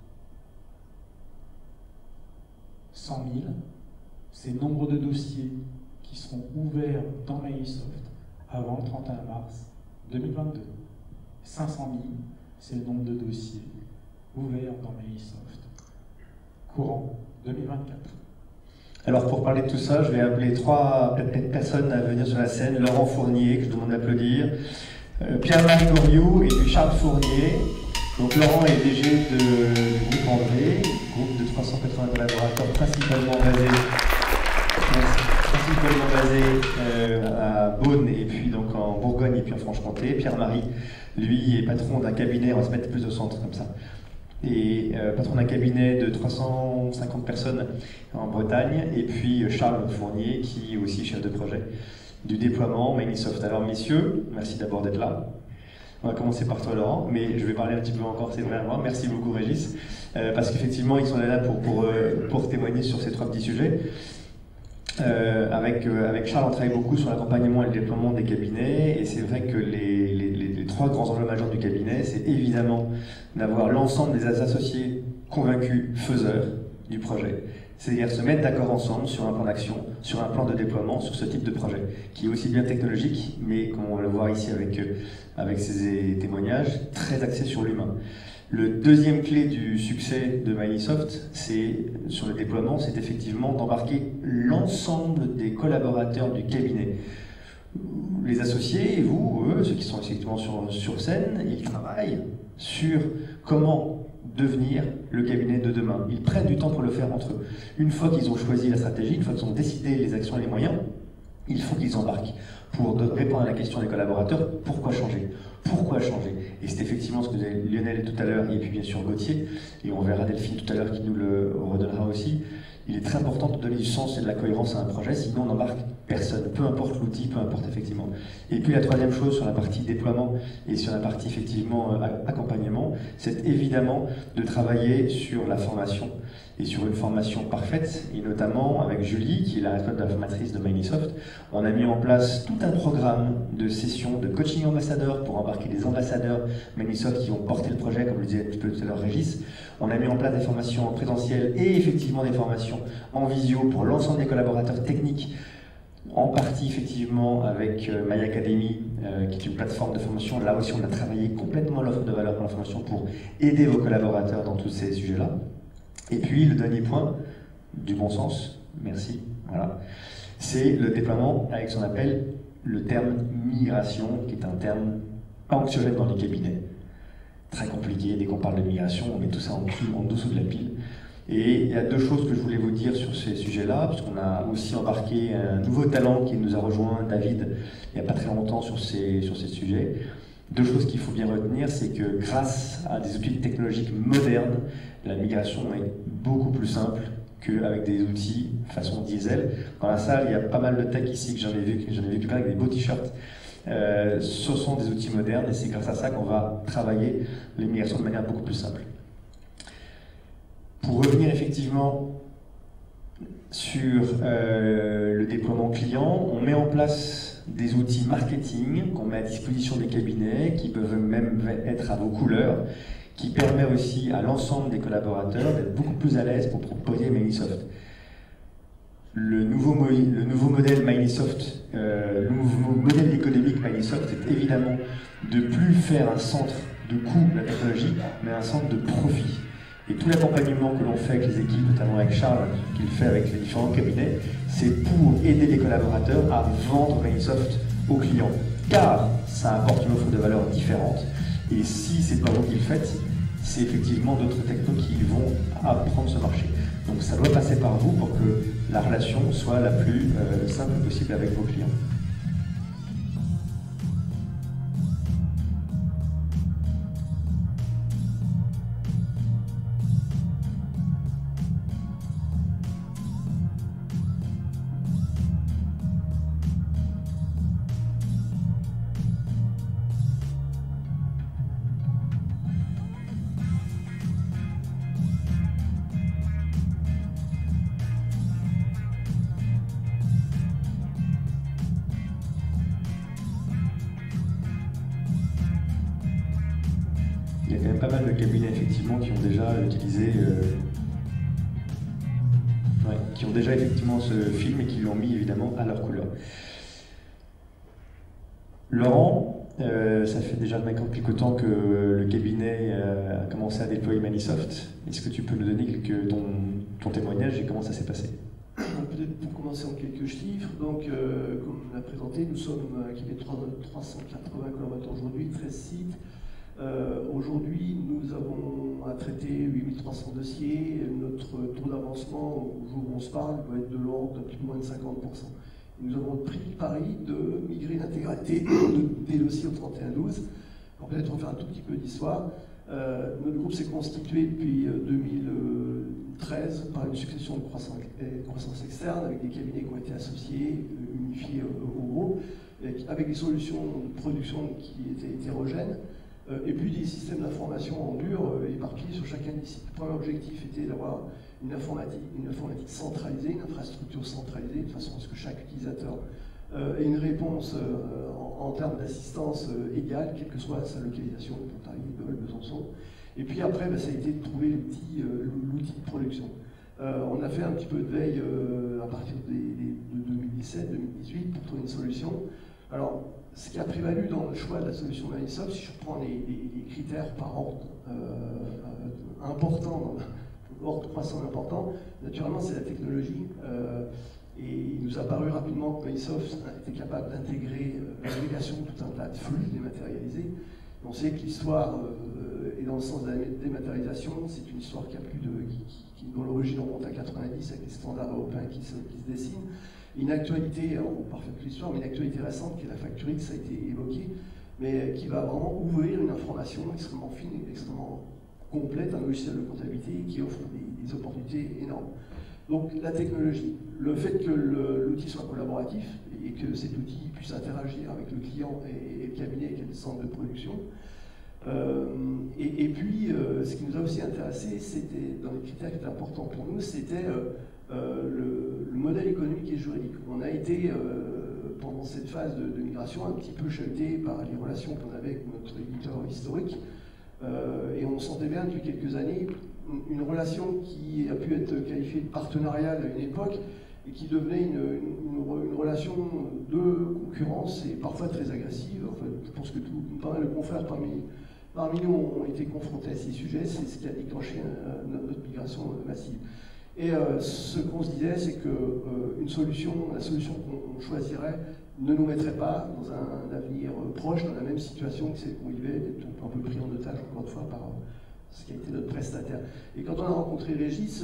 cent mille, c'est le nombre de dossiers qui seront ouverts dans MyUnisoft avant le trente et un mars deux mille vingt-deux. cinq cent mille, c'est le nombre de dossiers ouverts dans MyUnisoft courant deux mille vingt-quatre. Alors pour parler de tout ça, je vais appeler trois personnes à venir sur la scène. Laurent Fournier, que je demande d'applaudir, euh, Pierre-Marie Goriou et puis Charles Fournier. Donc Laurent est D G de, du groupe André, groupe de trois cent quatre-vingts collaborateurs principalement basés, principalement basés euh, à Beaune et puis donc en Bourgogne et puis en Franche-Comté. Pierre-Marie, lui, est patron d'un cabinet, on va se mettre plus au centre comme ça, et euh, patron d'un cabinet de trois cent cinquante personnes en Bretagne, et puis Charles Fournier qui est aussi chef de projet du déploiement MyUnisoft. Alors messieurs, merci d'abord d'être là. On va commencer par toi Laurent, mais je vais parler un petit peu encore, c'est vrai à moi. Merci beaucoup Régis, euh, parce qu'effectivement ils sont là pour, pour, euh, pour témoigner sur ces trois petits sujets. Euh, avec, euh, avec Charles, on travaille beaucoup sur l'accompagnement et le déploiement des cabinets, et c'est vrai que les, les, les, les trois grands enjeux majeurs du cabinet, c'est évidemment d'avoir l'ensemble des associés convaincus, faiseurs du projet. C'est-à-dire se mettre d'accord ensemble sur un plan d'action, sur un plan de déploiement, sur ce type de projet, qui est aussi bien technologique, mais comme on va le voir ici avec, avec ces témoignages, très axé sur l'humain. Le deuxième clé du succès de MyUnisoft, c'est sur le déploiement, c'est effectivement d'embarquer l'ensemble des collaborateurs du cabinet. Les associés, vous, eux, ceux qui sont effectivement sur, sur scène, ils travaillent sur comment devenir le cabinet de demain. Ils prennent du temps pour le faire entre eux. Une fois qu'ils ont choisi la stratégie, une fois qu'ils ont décidé les actions et les moyens, il faut qu'ils embarquent pour répondre à la question des collaborateurs, pourquoi changer ? Pourquoi changer ? Et c'est effectivement ce que disait Lionel tout à l'heure, et puis bien sûr Gauthier, et on verra Delphine tout à l'heure qui nous le redonnera aussi. Il est très important de donner du sens et de la cohérence à un projet, sinon on n'embarque personne, peu importe l'outil, peu importe effectivement. Et puis la troisième chose sur la partie déploiement et sur la partie effectivement accompagnement, c'est évidemment de travailler sur la formation et sur une formation parfaite, et notamment avec Julie, qui est la responsable de la formatrice de Microsoft, on a mis en place tout un programme de sessions de coaching ambassadeur pour embarquer des ambassadeurs Microsoft qui vont porter le projet, comme le disait un petit peu tout à l'heure Régis. On a mis en place des formations en présentiel et effectivement des formations en visio pour l'ensemble des collaborateurs techniques, en partie effectivement avec euh, My Academy, euh, qui est une plateforme de formation. Là aussi, on a travaillé complètement l'offre de valeur pour la formation pour aider vos collaborateurs dans tous ces sujets-là. Et puis, le dernier point, du bon sens, merci, voilà, c'est le déploiement avec ce qu'on appelle le terme migration, qui est un terme pas anxiogène dans les cabinets. Très compliqué, dès qu'on parle de migration, on met tout ça en dessous, en dessous de la pile. Et il y a deux choses que je voulais vous dire sur ces sujets-là, parce qu'on a aussi embarqué un nouveau talent qui nous a rejoint, David, il n'y a pas très longtemps sur ces, sur ces sujets. Deux choses qu'il faut bien retenir, c'est que grâce à des outils technologiques modernes, la migration est beaucoup plus simple qu'avec des outils façon diesel. Dans la salle, il y a pas mal de tech ici que j'en ai vu, j'en ai vu plein avec des beaux t-shirts. Euh, ce sont des outils modernes et c'est grâce à ça qu'on va travailler les migrations de manière beaucoup plus simple. Pour revenir effectivement sur euh, le déploiement client, on met en place des outils marketing qu'on met à disposition des cabinets, qui peuvent même être à vos couleurs, qui permet aussi à l'ensemble des collaborateurs d'être beaucoup plus à l'aise pour proposer Microsoft. Le nouveau, le nouveau modèle Microsoft, euh, le nouveau modèle économique Microsoft est évidemment de plus faire un centre de coût de la technologie, mais un centre de profit. Et tout l'accompagnement que l'on fait avec les équipes, notamment avec Charles, qu'il fait avec les différents cabinets, c'est pour aider les collaborateurs à vendre Microsoft aux clients. Car ça apporte une offre de valeur différente. Et si c'est pas vous qui le faites, c'est effectivement d'autres technos qui vont apprendre ce marché. Donc ça doit passer par vous pour que la relation soit la plus euh, simple possible avec vos clients. Il y a quand même pas mal de cabinets effectivement qui ont déjà utilisé, euh, ouais, qui ont déjà effectivement ce film et qui l'ont mis évidemment à leur couleur. Laurent, euh, ça fait déjà maintenant quelque temps que le cabinet euh, a commencé à déployer Microsoft. Est-ce que tu peux nous donner quelques, ton, ton témoignage et comment ça s'est passé? Peut-être pour commencer en quelques chiffres, donc euh, comme on l'a présenté, nous sommes un cabinet de trois cent quatre-vingts collaborateurs aujourd'hui, treize sites. Euh, aujourd'hui, nous avons à traiter huit mille trois cents dossiers. Notre taux d'avancement, au jour où on se parle, doit être de l'ordre d'un petit peu moins de cinquante pour cent. Et nous avons pris le pari de migrer l'intégralité des dossiers au trente et un douze. Alors peut-être refaire un tout petit peu d'histoire. Euh, notre groupe s'est constitué depuis deux mille treize par une succession de croissance, croissance externe avec des cabinets qui ont été associés, unifiés au, au groupe, avec des solutions de production qui étaient hétérogènes. Et puis des systèmes d'information en dur euh, éparpillés sur chacun des sites. Le premier objectif était d'avoir une informatique, une informatique centralisée, une infrastructure centralisée, de façon à ce que chaque utilisateur euh, ait une réponse euh, en, en termes d'assistance euh, égale, quelle que soit sa localisation, Pontarlier, Dole, Besançon. Et puis après, bah, ça a été de trouver l'outil euh, l'outil de production. Euh, on a fait un petit peu de veille euh, à partir des, des, de deux mille dix-sept deux mille dix-huit pour trouver une solution. Alors, ce qui a prévalu dans le choix de la solution Microsoft, si je prends les, les, les critères par ordre euh, euh, important, ordre croissant important, naturellement c'est la technologie. Euh, et il nous a paru rapidement que Microsoft était capable d'intégrer euh, l'agrégation de tout un tas de flux dématérialisés. On sait que l'histoire euh, est dans le sens de la dématérialisation, c'est une histoire qui a plus de, qui, qui, qui, dont l'origine remonte à quatre-vingt-dix avec les standards européens qui se, qui se dessinent. Une actualité, on ne parfait plus l'histoire, mais une actualité récente qui est la facture X, ça a été évoqué, mais qui va vraiment ouvrir une information extrêmement fine, extrêmement complète, un logiciel de comptabilité qui offre des, des opportunités énormes. Donc la technologie, le fait que l'outil soit collaboratif et que cet outil puisse interagir avec le client et, et le cabinet et le centre de production, Euh, et, et puis, euh, ce qui nous a aussi intéressé, c'était, dans les critères qui étaient importants pour nous, c'était euh, euh, le, le modèle économique et juridique. On a été, euh, pendant cette phase de, de migration, un petit peu chahuté par les relations qu'on avait avec notre éditeur historique. Euh, et on sentait bien depuis quelques années une, une relation qui a pu être qualifiée de partenariale à une époque et qui devenait une, une, une, une relation de concurrence et parfois très agressive. Enfin, je pense que tout, pas mal de confrères parmi, parmi nous ont été confrontés à ces sujets, c'est ce qui a déclenché euh, notre migration massive. Et euh, ce qu'on se disait, c'est que euh, une solution, la solution qu'on choisirait ne nous mettrait pas dans un, un avenir euh, proche, dans la même situation que celle qu'on vivait, d'être un peu pris en otage encore une fois par euh, ce qui a été notre prestataire. Et quand on a rencontré Régis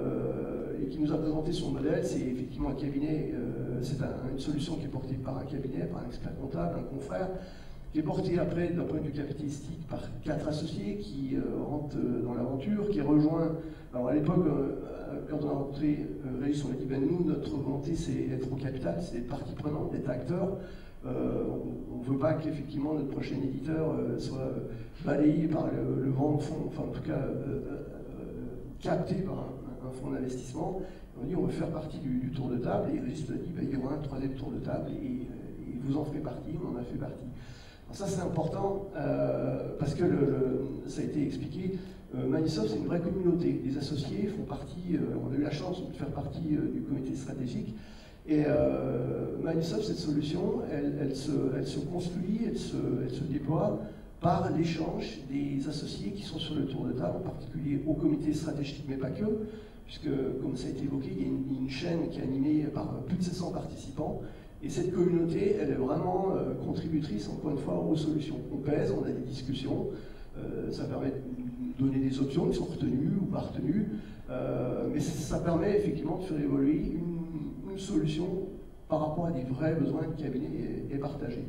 euh, et qui nous a présenté son modèle, c'est effectivement un cabinet, euh, c'est un, une solution qui est portée par un cabinet, par un expert comptable, un confrère, qui est portée après d'un point de vue capitalistique par quatre associés qui euh, rentrent dans l'aventure, qui est rejoint. Alors à l'époque, euh, quand on a rencontré euh, Régis, on a dit ben nous, notre volonté c'est d'être au capital, c'est d'être partie prenante, d'être acteur. Euh, on ne veut pas qu'effectivement notre prochain éditeur euh, soit balayé par le, le vent de fond, enfin en tout cas euh, euh, capté par un, un fonds d'investissement. On a dit on veut faire partie du, du tour de table et Régis nous a dit ben, il y aura un troisième tour de table et, et vous en ferez partie, on en a fait partie. Alors ça c'est important euh, parce que le, le, ça a été expliqué, euh, Magnisoft c'est une vraie communauté, les associés font partie, euh, on a eu la chance de faire partie euh, du comité stratégique. Et euh, Magnisoft, cette solution, elle, elle, se, elle se construit, elle se, elle se déploie par l'échange des associés qui sont sur le tour de table, en particulier au comité stratégique, mais pas que, puisque, comme ça a été évoqué, il y a une, une chaîne qui est animée par plus de sept cents participants, et cette communauté, elle est vraiment euh, contributrice, encore une fois, aux solutions. On pèse, on a des discussions, euh, ça permet de donner des options qui sont retenues ou pas retenues, euh, mais ça, ça permet effectivement de faire évoluer une une solution par rapport à des vrais besoins de cabinet et, et partagés.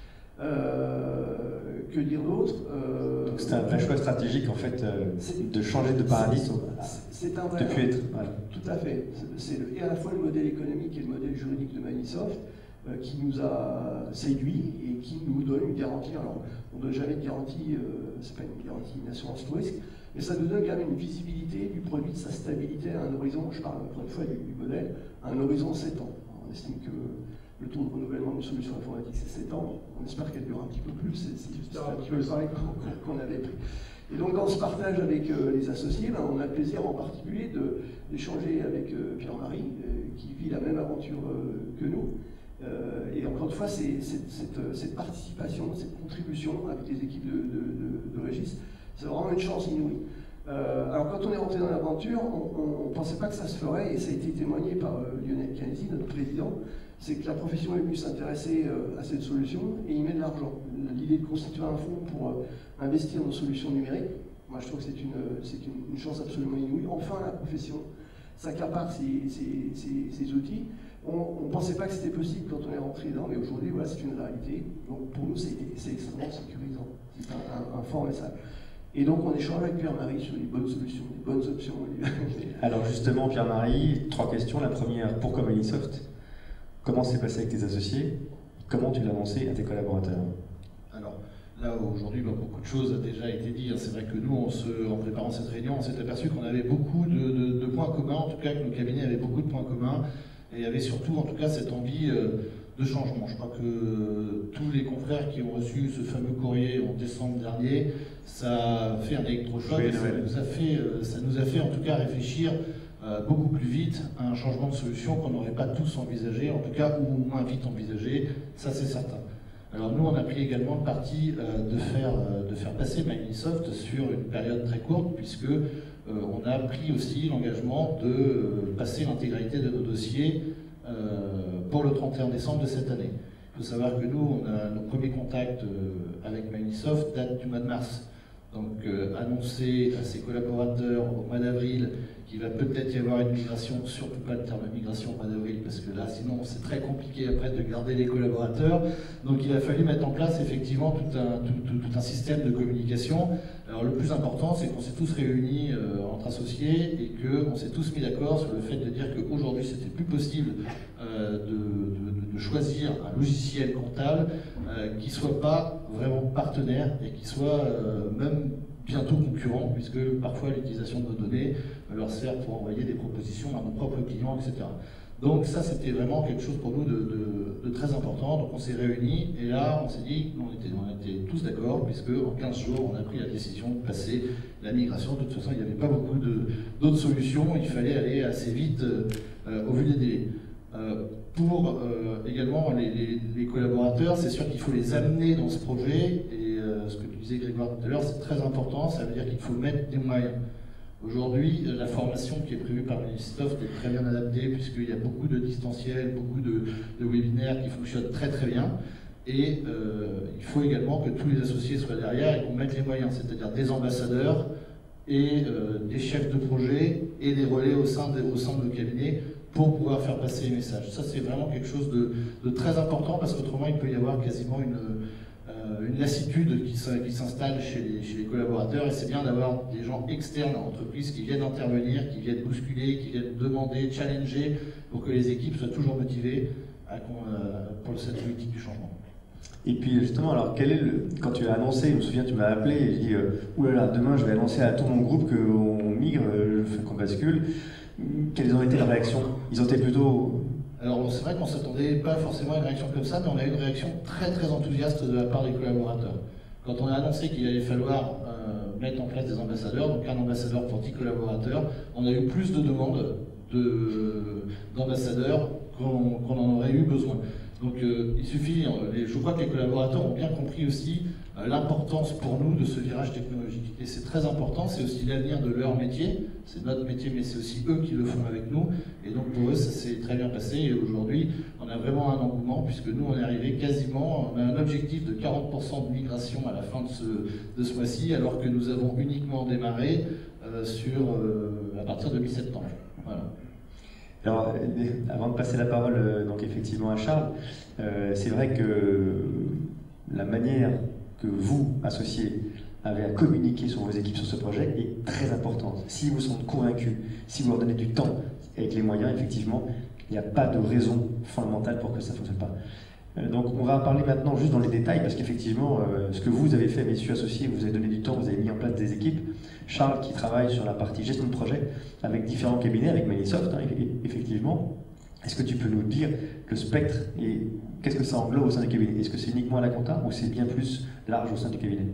Euh, que dire d'autre euh, Donc c'est un vrai choix stratégique en fait euh, de changer de paradigme. C'est un vrai. De plus être. Voilà. Tout à fait. C'est et à la fois le modèle économique et le modèle juridique de Magnisoft euh, qui nous a séduit et qui nous donne une garantie. Alors on ne donne jamais de garantie, euh, c'est pas une garantie, une assurance tout risque, mais ça nous donne quand même une visibilité du produit, de sa stabilité à un horizon, je parle encore une fois du, du modèle, à un horizon sept ans. Alors, on estime que le taux de renouvellement d'une solution informatique c'est sept ans, on espère qu'elle dure un petit peu plus, c'est juste un petit peu le pari qu'on avait pris. Et donc quand on se partage avec euh, les associés, ben, on a le plaisir en particulier d'échanger avec euh, Pierre-Marie, euh, qui vit la même aventure euh, que nous. Euh, et encore une fois, c'est cette, cette participation, cette contribution avec les équipes de, de, de, de Régis, c'est vraiment une chance inouïe. Euh, alors quand on est rentré dans l'aventure, on ne pensait pas que ça se ferait, et ça a été témoigné par euh, Lionel Canesi, notre président, c'est que la profession est venue s'intéresser euh, à cette solution et y met de l'argent. L'idée de constituer un fonds pour euh, investir dans solutions numériques, moi je trouve que c'est une, une, une chance absolument inouïe. Enfin la profession s'accapare ces, ces, ces, ces outils. On ne pensait pas que c'était possible quand on est rentré dedans, mais aujourd'hui voilà, c'est une réalité. Donc pour nous c'est extrêmement sécurisant, c'est un, un, un fort message. Et donc on échange avec Pierre-Marie sur les bonnes solutions, les bonnes options. Alors justement Pierre-Marie, trois questions. La première, pourquoi Magnisoft? Comment s'est passé avec tes associés? Comment tu l'as annoncé à tes collaborateurs? Alors là aujourd'hui, bah, beaucoup de choses ont déjà été dites. C'est vrai que nous, on se, en préparant cette réunion, on s'est aperçu qu'on avait beaucoup de, de, de points communs, en tout cas que nos cabinets avaient beaucoup de points communs, et il y avait surtout en tout cas cette envie euh, de changement. Je crois que euh, tous les confrères qui ont reçu ce fameux courrier en décembre dernier, ça a fait un électrochoc, oui, ça, nous a fait, euh, ça nous a fait en tout cas réfléchir euh, beaucoup plus vite à un changement de solution qu'on n'aurait pas tous envisagé, en tout cas ou moins vite envisagé, ça c'est certain. Alors nous on a pris également le parti euh, de, faire, euh, de faire passer Magnisoft sur une période très courte, puisque euh, on a pris aussi l'engagement de euh, passer l'intégralité de nos dossiers euh, pour le trente et un décembre de cette année. Il faut savoir que nous, on a nos premiers contacts euh, avec Magnisoft datent du mois de mars. Donc euh, annoncer à ses collaborateurs au mois d'avril qu'il va peut-être y avoir une migration, surtout pas le terme migration au mois d'avril, parce que là sinon c'est très compliqué après de garder les collaborateurs. Donc il a fallu mettre en place effectivement tout un, tout, tout, tout un système de communication. Alors le plus important, c'est qu'on s'est tous réunis euh, entre associés et qu'on s'est tous mis d'accord sur le fait de dire qu'aujourd'hui c'était plus possible euh, de, de, de choisir un logiciel comptable euh, qui ne soit pas vraiment partenaire et qui soit euh, même bientôt concurrent, puisque parfois l'utilisation de nos données leur sert pour envoyer des propositions à nos propres clients, et cetera. Donc ça, c'était vraiment quelque chose pour nous de, de, de très important. Donc on s'est réunis et là, on s'est dit, on était, on était tous d'accord, puisque en quinze jours, on a pris la décision de passer la migration. De toute façon, il n'y avait pas beaucoup d'autres solutions. Il fallait aller assez vite euh, au vu des délais. Euh, pour euh, également les, les, les collaborateurs, c'est sûr qu'il faut les amener dans ce projet. Et euh, ce que tu disais, Grégoire, tout à l'heure, c'est très important. Ça veut dire qu'il faut mettre des moyens. Aujourd'hui, la formation qui est prévue par Microsoft est très bien adaptée puisqu'il y a beaucoup de distanciels, beaucoup de, de webinaires qui fonctionnent très très bien. Et euh, il faut également que tous les associés soient derrière et qu'on mette les moyens, c'est-à-dire des ambassadeurs et euh, des chefs de projet et des relais au sein de, au sein de nos cabinets pour pouvoir faire passer les messages. Ça, c'est vraiment quelque chose de, de très important parce qu'autrement, il peut y avoir quasiment une... une lassitude qui s'installe chez les, chez les collaborateurs, et c'est bien d'avoir des gens externes à l'entreprise qui viennent intervenir, qui viennent bousculer, qui viennent demander, challenger, pour que les équipes soient toujours motivées à, pour cette politique du changement. Et puis justement, alors quel est le, quand tu as annoncé, je me souviens, tu m'as appelé et j'ai dit euh, oulala, demain je vais annoncer à tout mon groupe qu'on migre, euh, qu'on bascule. Quelles ont été les réactions? Ils ont été plutôt... Alors c'est vrai qu'on ne s'attendait pas forcément à une réaction comme ça, mais on a eu une réaction très très enthousiaste de la part des collaborateurs. Quand on a annoncé qu'il allait falloir euh, mettre en place des ambassadeurs, donc un ambassadeur pour dix collaborateurs, on a eu plus de demandes d'ambassadeurs de, qu'on qu'on en aurait eu besoin. Donc euh, il suffit, les, je crois que les collaborateurs ont bien compris aussi euh, l'importance pour nous de ce virage technologique. Et c'est très important, c'est aussi l'avenir de leur métier, c'est notre métier, mais c'est aussi eux qui le font avec nous. Et donc pour eux, ça s'est très bien passé. Et aujourd'hui, on a vraiment un engouement, puisque nous, on est arrivé quasiment, on a un objectif de quarante pour cent de migration à la fin de ce, de ce mois-ci, alors que nous avons uniquement démarré euh, sur, euh, à partir de mi-septembre. Voilà. Alors, avant de passer la parole euh, donc effectivement à Charles, euh, c'est vrai que la manière que vous, associés, avez à communiquer sur vos équipes sur ce projet est très importante. Si vous sont convaincus, si vous leur donnez du temps avec les moyens, effectivement, il n'y a pas de raison fondamentale pour que ça ne fonctionne pas. Euh, donc on va parler maintenant juste dans les détails, parce qu'effectivement, euh, ce que vous avez fait, messieurs associés, vous avez donné du temps, vous avez mis en place des équipes. Charles qui travaille sur la partie gestion de projet avec différents cabinets, avec Microsoft, hein, effectivement. Est-ce que tu peux nous dire le spectre et qu'est-ce que ça englobe au sein du cabinet? Est-ce que c'est uniquement à la compta ou c'est bien plus large au sein du cabinet?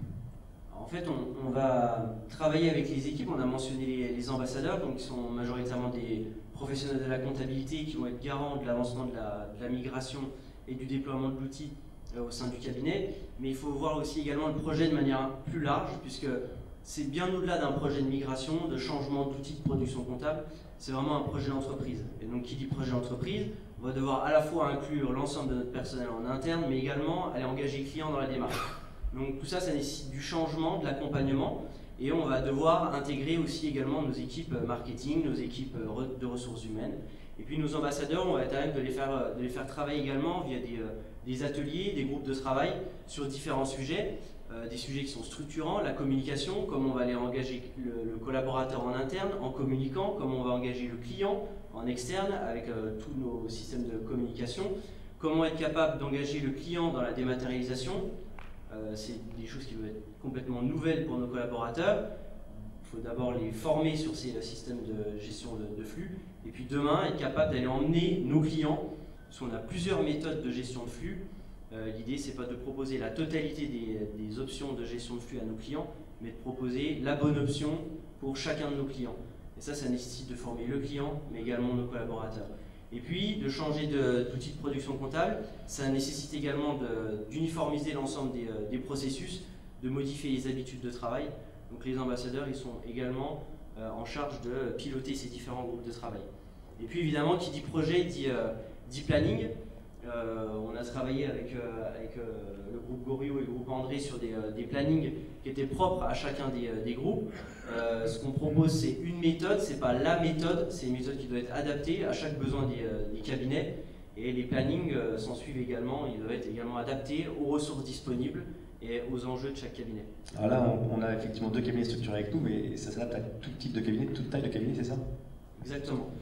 En fait, on, on va travailler avec les équipes. On a mentionné les, les ambassadeurs, donc qui sont majoritairement des professionnels de la comptabilité qui vont être garants de l'avancement de la, de la migration et du déploiement de l'outil euh, au sein du cabinet. Mais il faut voir aussi également le projet de manière plus large, puisque c'est bien au-delà d'un projet de migration, de changement d'outils de production comptable, c'est vraiment un projet d'entreprise. Et donc qui dit projet d'entreprise, on va devoir à la fois inclure l'ensemble de notre personnel en interne, mais également aller engager le client dans la démarche. Donc tout ça, ça nécessite du changement, de l'accompagnement, et on va devoir intégrer aussi également nos équipes marketing, nos équipes de ressources humaines. Et puis nos ambassadeurs, on va être à même de les faire, de les faire travailler également via des, des ateliers, des groupes de travail sur différents sujets. Euh, des sujets qui sont structurants, la communication, comment on va aller engager le, le collaborateur en interne en communiquant, comment on va engager le client en externe avec euh, tous nos systèmes de communication, comment être capable d'engager le client dans la dématérialisation, euh, c'est des choses qui doivent être complètement nouvelles pour nos collaborateurs. Il faut d'abord les former sur ces systèmes de gestion de, de flux, et puis demain être capable d'aller emmener nos clients, parce qu'on a plusieurs méthodes de gestion de flux. Euh, L'idée, c'est pas de proposer la totalité des, des options de gestion de flux à nos clients, mais de proposer la bonne option pour chacun de nos clients. Et ça, ça nécessite de former le client, mais également nos collaborateurs. Et puis, de changer d'outil de, de production comptable, ça nécessite également d'uniformiser l'ensemble des, des processus, de modifier les habitudes de travail. Donc les ambassadeurs, ils sont également euh, en charge de piloter ces différents groupes de travail. Et puis évidemment, qui dit projet, dit, euh, dit planning. Euh, on a travaillé avec, euh, avec euh, le groupe Goriot et le groupe André sur des, euh, des plannings qui étaient propres à chacun des, euh, des groupes. Euh, ce qu'on propose, c'est une méthode, c'est pas la méthode, c'est une méthode qui doit être adaptée à chaque besoin des, euh, des cabinets. Et les plannings euh, s'en suivent également, ils doivent être également adaptés aux ressources disponibles et aux enjeux de chaque cabinet. Alors là, on, on a effectivement deux cabinets structurés avec nous, mais ça s'adapte à tout type de cabinet, toute taille de cabinet, c'est ça? Exactement.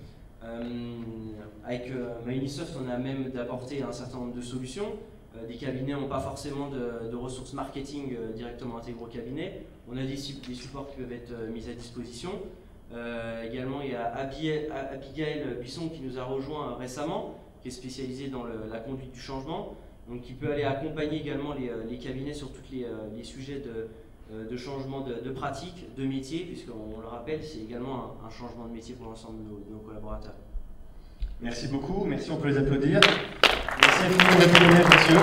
Euh, avec euh, Maunisoft, on a même d'apporter un certain nombre de solutions. Euh, des cabinets n'ont pas forcément de, de ressources marketing euh, directement intégrées au cabinet. On a des, des supports qui peuvent être euh, mis à disposition. Euh, également, il y a Abigail, Abigail Buisson qui nous a rejoint récemment, qui est spécialisée dans le, la conduite du changement, donc qui peut aller accompagner également les, les cabinets sur tous les, les sujets de, de changement de, de pratique, de métier, puisqu'on le rappelle, c'est également un, un changement de métier pour l'ensemble de, de nos collaborateurs. Merci beaucoup, merci, on peut les applaudir. Merci infiniment de témoignages, monsieur.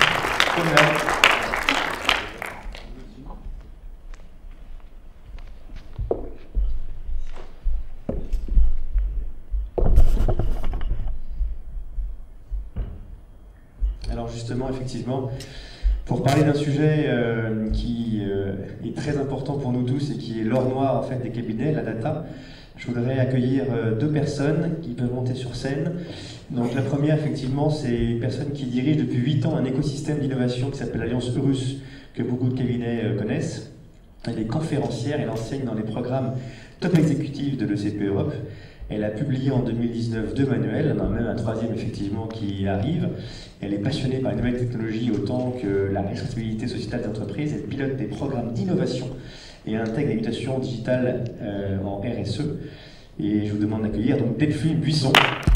Alors justement, effectivement, pour parler d'un sujet euh, qui euh, est très important pour nous tous et qui est l'or noir en fait des cabinets, la data, je voudrais accueillir euh, deux personnes qui peuvent monter sur scène. Donc la première, effectivement, c'est une personne qui dirige depuis huit ans un écosystème d'innovation qui s'appelle l'Alliance Eurus, que beaucoup de cabinets euh, connaissent. Elle est conférencière, elle enseigne dans les programmes top exécutifs de l'E C P Europe. Elle a publié en deux mille dix-neuf deux manuels, on en a même un troisième effectivement qui arrive. Elle est passionnée par les nouvelles technologies autant que la responsabilité sociétale des entreprises. Elle pilote des programmes d'innovation et intègre les mutations digitales euh, en R S E. Et je vous demande d'accueillir donc Delphine Buisson.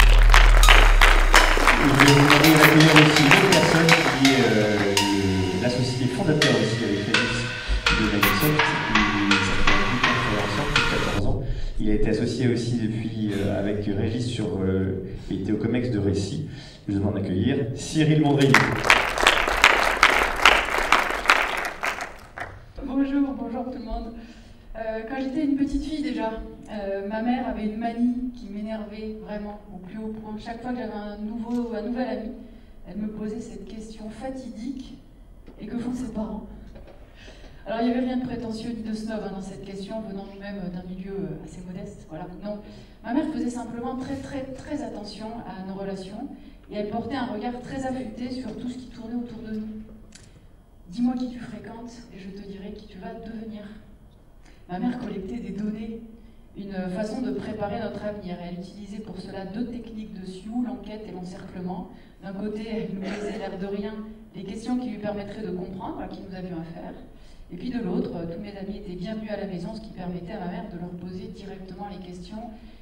Et je vais vous demander d'accueillir aussi une autre personne qui est euh, l'associé fondateur aussi avec Régis de Maunisoft, qui s'appelle depuis quatorze ans. Il a été associé aussi depuis euh, avec Régis sur euh, il était au COMEX de Récit. Je vous demande d'accueillir Cyril Mondrian. Bonjour, bonjour tout le monde. Euh, quand j'étais une petite fille déjà, euh, ma mère avait une manie qui m'énervait vraiment au plus haut point. Chaque fois que j'avais un, nouveau, un nouvel ami, elle me posait cette question fatidique: et que font ses parents? Alors il n'y avait rien de prétentieux ni de snob hein, dans cette question, venant nous-mêmes d'un milieu assez modeste. Voilà. Non, ma mère faisait simplement très très très attention à nos relations et elle portait un regard très affûté sur tout ce qui tournait autour de nous. Dis-moi qui tu fréquentes et je te dirai qui tu vas devenir. Ma mère collectait des données, une façon de préparer notre avenir. Et elle utilisait pour cela deux techniques de Sioux, l'enquête et l'encerclement. D'un côté, elle nous posait l'air de rien les questions qui lui permettraient de comprendre à qui nous avions affaire. Et puis de l'autre, tous mes amis étaient bienvenus à la maison, ce qui permettait à ma mère de leur poser directement les questions,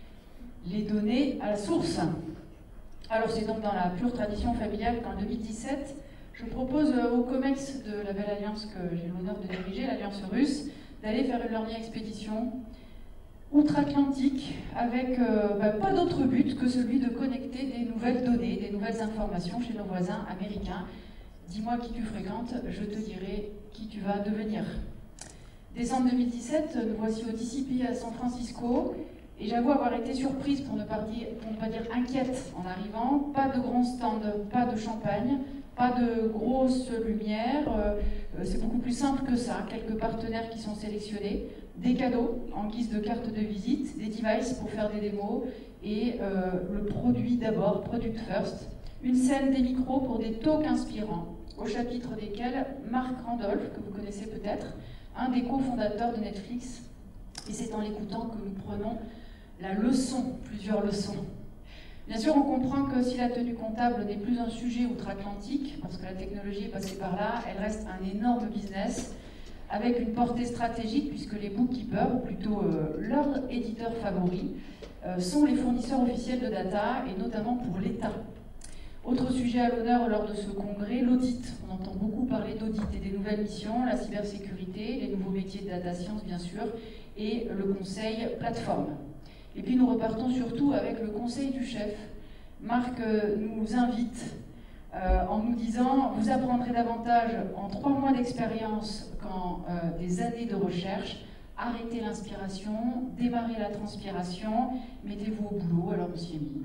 les données à la source. Alors c'est donc dans la pure tradition familiale qu'en deux mille dix-sept, je propose au COMEX de la belle alliance que j'ai l'honneur de diriger, l'Alliance Russe, d'aller faire une learning expédition outre-Atlantique avec euh, bah, pas d'autre but que celui de connecter des nouvelles données, des nouvelles informations chez nos voisins américains. Dis-moi qui tu fréquentes, je te dirai qui tu vas devenir. Décembre deux mille dix-sept, nous voici au D C P à San Francisco, et j'avoue avoir été surprise, pour ne pas dire, pour ne pas dire inquiète en arrivant. Pas de grands stands, pas de champagne, pas de grosses lumières, euh, c'est beaucoup plus simple que ça. Quelques partenaires qui sont sélectionnés, des cadeaux en guise de carte de visite, des devices pour faire des démos, et euh, le produit d'abord, Product First. Une scène, des micros pour des talks inspirants, au chapitre desquels Marc Randolph, que vous connaissez peut-être, un des cofondateurs de Netflix, et c'est en l'écoutant que nous prenons la leçon, plusieurs leçons. Bien sûr, on comprend que si la tenue comptable n'est plus un sujet outre-Atlantique, parce que la technologie est passée par là, elle reste un énorme business, avec une portée stratégique, puisque les bookkeepers, ou plutôt euh, leurs éditeurs favoris, euh, sont les fournisseurs officiels de data, et notamment pour l'État. Autre sujet à l'honneur lors de ce congrès, l'audit. On entend beaucoup parler d'audit et des nouvelles missions, la cybersécurité, les nouveaux métiers de data science bien sûr, et le conseil plateforme. Et puis nous repartons surtout avec le conseil du chef. Marc euh, nous invite euh, en nous disant: vous apprendrez davantage en trois mois d'expérience qu'en euh, des années de recherche. Arrêtez l'inspiration, démarrez la transpiration, mettez-vous au boulot. Alors on s'y est mis.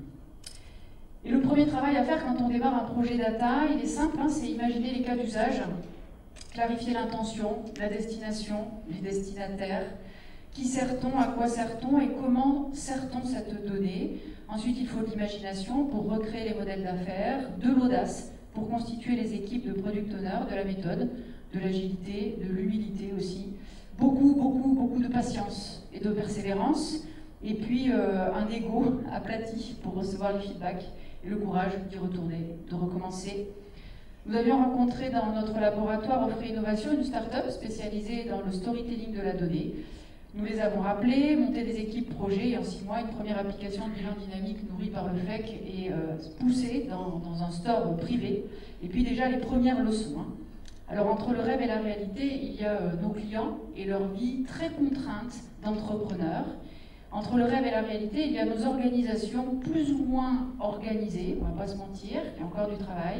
Et le premier travail à faire quand on démarre un projet data, il est simple, hein, c'est imaginer les cas d'usage, clarifier l'intention, la destination, les destinataires, qui sert-on, à quoi sert-on et comment sert-on cette donnée. Ensuite, il faut de l'imagination pour recréer les modèles d'affaires, de l'audace pour constituer les équipes de product owners, de la méthode, de l'agilité, de l'humilité aussi. Beaucoup, beaucoup, beaucoup de patience et de persévérance, et puis euh, un ego aplati pour recevoir les feedbacks, et le courage d'y retourner, de recommencer. Nous avions rencontré dans notre laboratoire Offre Innovation une start-up spécialisée dans le storytelling de la donnée. Nous les avons rappelés, monté des équipes projets, et en six mois, une première application de bilan dynamique nourrie par le F E C et euh, poussée dans, dans un store privé. Et puis déjà les premières leçons. Hein. Alors entre le rêve et la réalité, il y a euh, nos clients et leur vie très contrainte d'entrepreneurs. Entre le rêve et la réalité, il y a nos organisations plus ou moins organisées, on ne va pas se mentir, il y a encore du travail.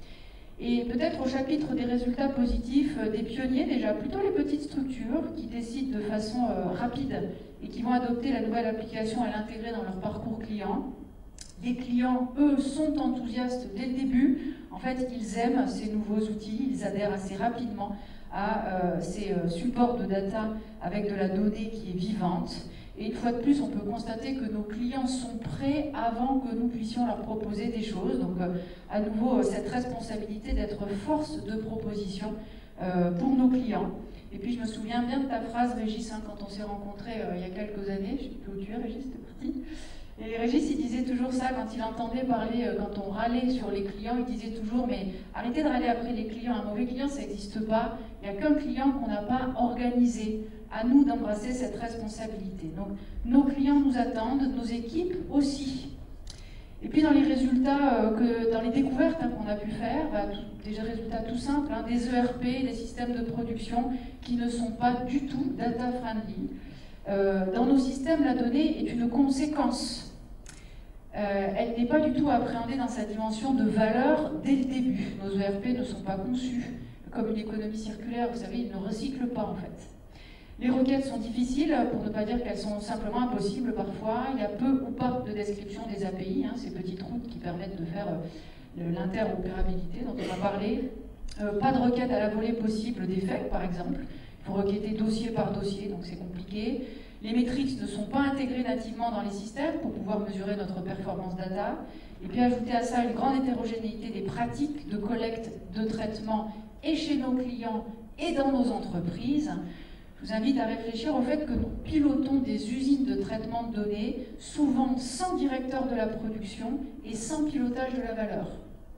Et peut-être au chapitre des résultats positifs, euh, des pionniers, déjà plutôt les petites structures qui décident de façon euh, rapide et qui vont adopter la nouvelle application et l'intégrer dans leur parcours client. Les clients, eux, sont enthousiastes dès le début. En fait, ils aiment ces nouveaux outils, ils adhèrent assez rapidement à euh, ces euh, supports de data avec de la donnée qui est vivante. Et une fois de plus, on peut constater que nos clients sont prêts avant que nous puissions leur proposer des choses. Donc, euh, à nouveau, euh, cette responsabilité d'être force de proposition euh, pour nos clients. Et puis, je me souviens bien de ta phrase, Régis, hein, quand on s'est rencontrés euh, il y a quelques années. Je ne sais plus où tu es, Régis, t'es parti. Et Régis, il disait toujours ça quand il entendait parler, euh, quand on râlait sur les clients, il disait toujours, mais arrêtez de râler après les clients. Un mauvais client, ça n'existe pas. Il n'y a qu'un client qu'on n'a pas organisé. À nous d'embrasser cette responsabilité. Donc, nos clients nous attendent, nos équipes aussi. Et puis dans les résultats, euh, que, dans les découvertes hein, qu'on a pu faire, bah, tout, des résultats tout simples, hein, des E R P, des systèmes de production qui ne sont pas du tout data friendly. Euh, dans nos systèmes, la donnée est une conséquence. Euh, elle n'est pas du tout appréhendée dans sa dimension de valeur dès le début. Nos E R P ne sont pas conçus comme une économie circulaire, vous savez, ils ne recyclent pas en fait. Les requêtes sont difficiles, pour ne pas dire qu'elles sont simplement impossibles parfois. Il y a peu ou pas de description des A P I, hein, ces petites routes qui permettent de faire euh, l'interopérabilité dont on va parler. Euh, pas de requête à la volée possible des faits, par exemple. Il faut requêter dossier par dossier, donc c'est compliqué. Les métriques ne sont pas intégrées nativement dans les systèmes pour pouvoir mesurer notre performance data. Et puis ajouter à ça une grande hétérogénéité des pratiques de collecte, de traitement, et chez nos clients et dans nos entreprises. Je vous invite à réfléchir au fait que nous pilotons des usines de traitement de données, souvent sans directeur de la production et sans pilotage de la valeur.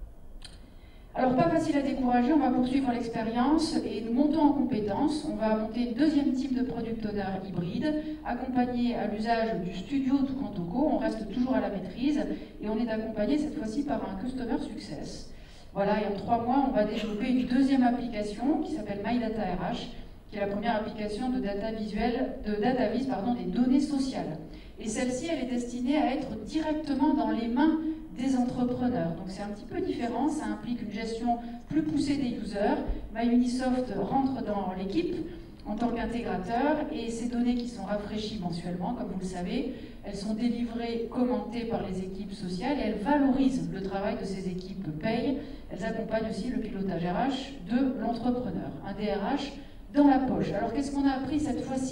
Alors, pas facile à décourager, on va poursuivre l'expérience et nous montons en compétences. On va monter une deuxième type de product owner hybride, accompagné à l'usage du studio Tucantoco. On reste toujours à la maîtrise et on est accompagné cette fois-ci par un Customer Success. Voilà, et en trois mois, on va développer une deuxième application qui s'appelle MyDataRH, qui est la première application de data visuelle, de data vis, pardon, des données sociales. Et celle-ci, elle est destinée à être directement dans les mains des entrepreneurs. Donc c'est un petit peu différent, ça implique une gestion plus poussée des users. MyUnisoft rentre dans l'équipe en tant qu'intégrateur et ces données qui sont rafraîchies mensuellement, comme vous le savez, elles sont délivrées, commentées par les équipes sociales et elles valorisent le travail de ces équipes paye. Elles accompagnent aussi le pilotage R H de l'entrepreneur. Un D R H dans la poche. Alors qu'est-ce qu'on a appris cette fois-ci ?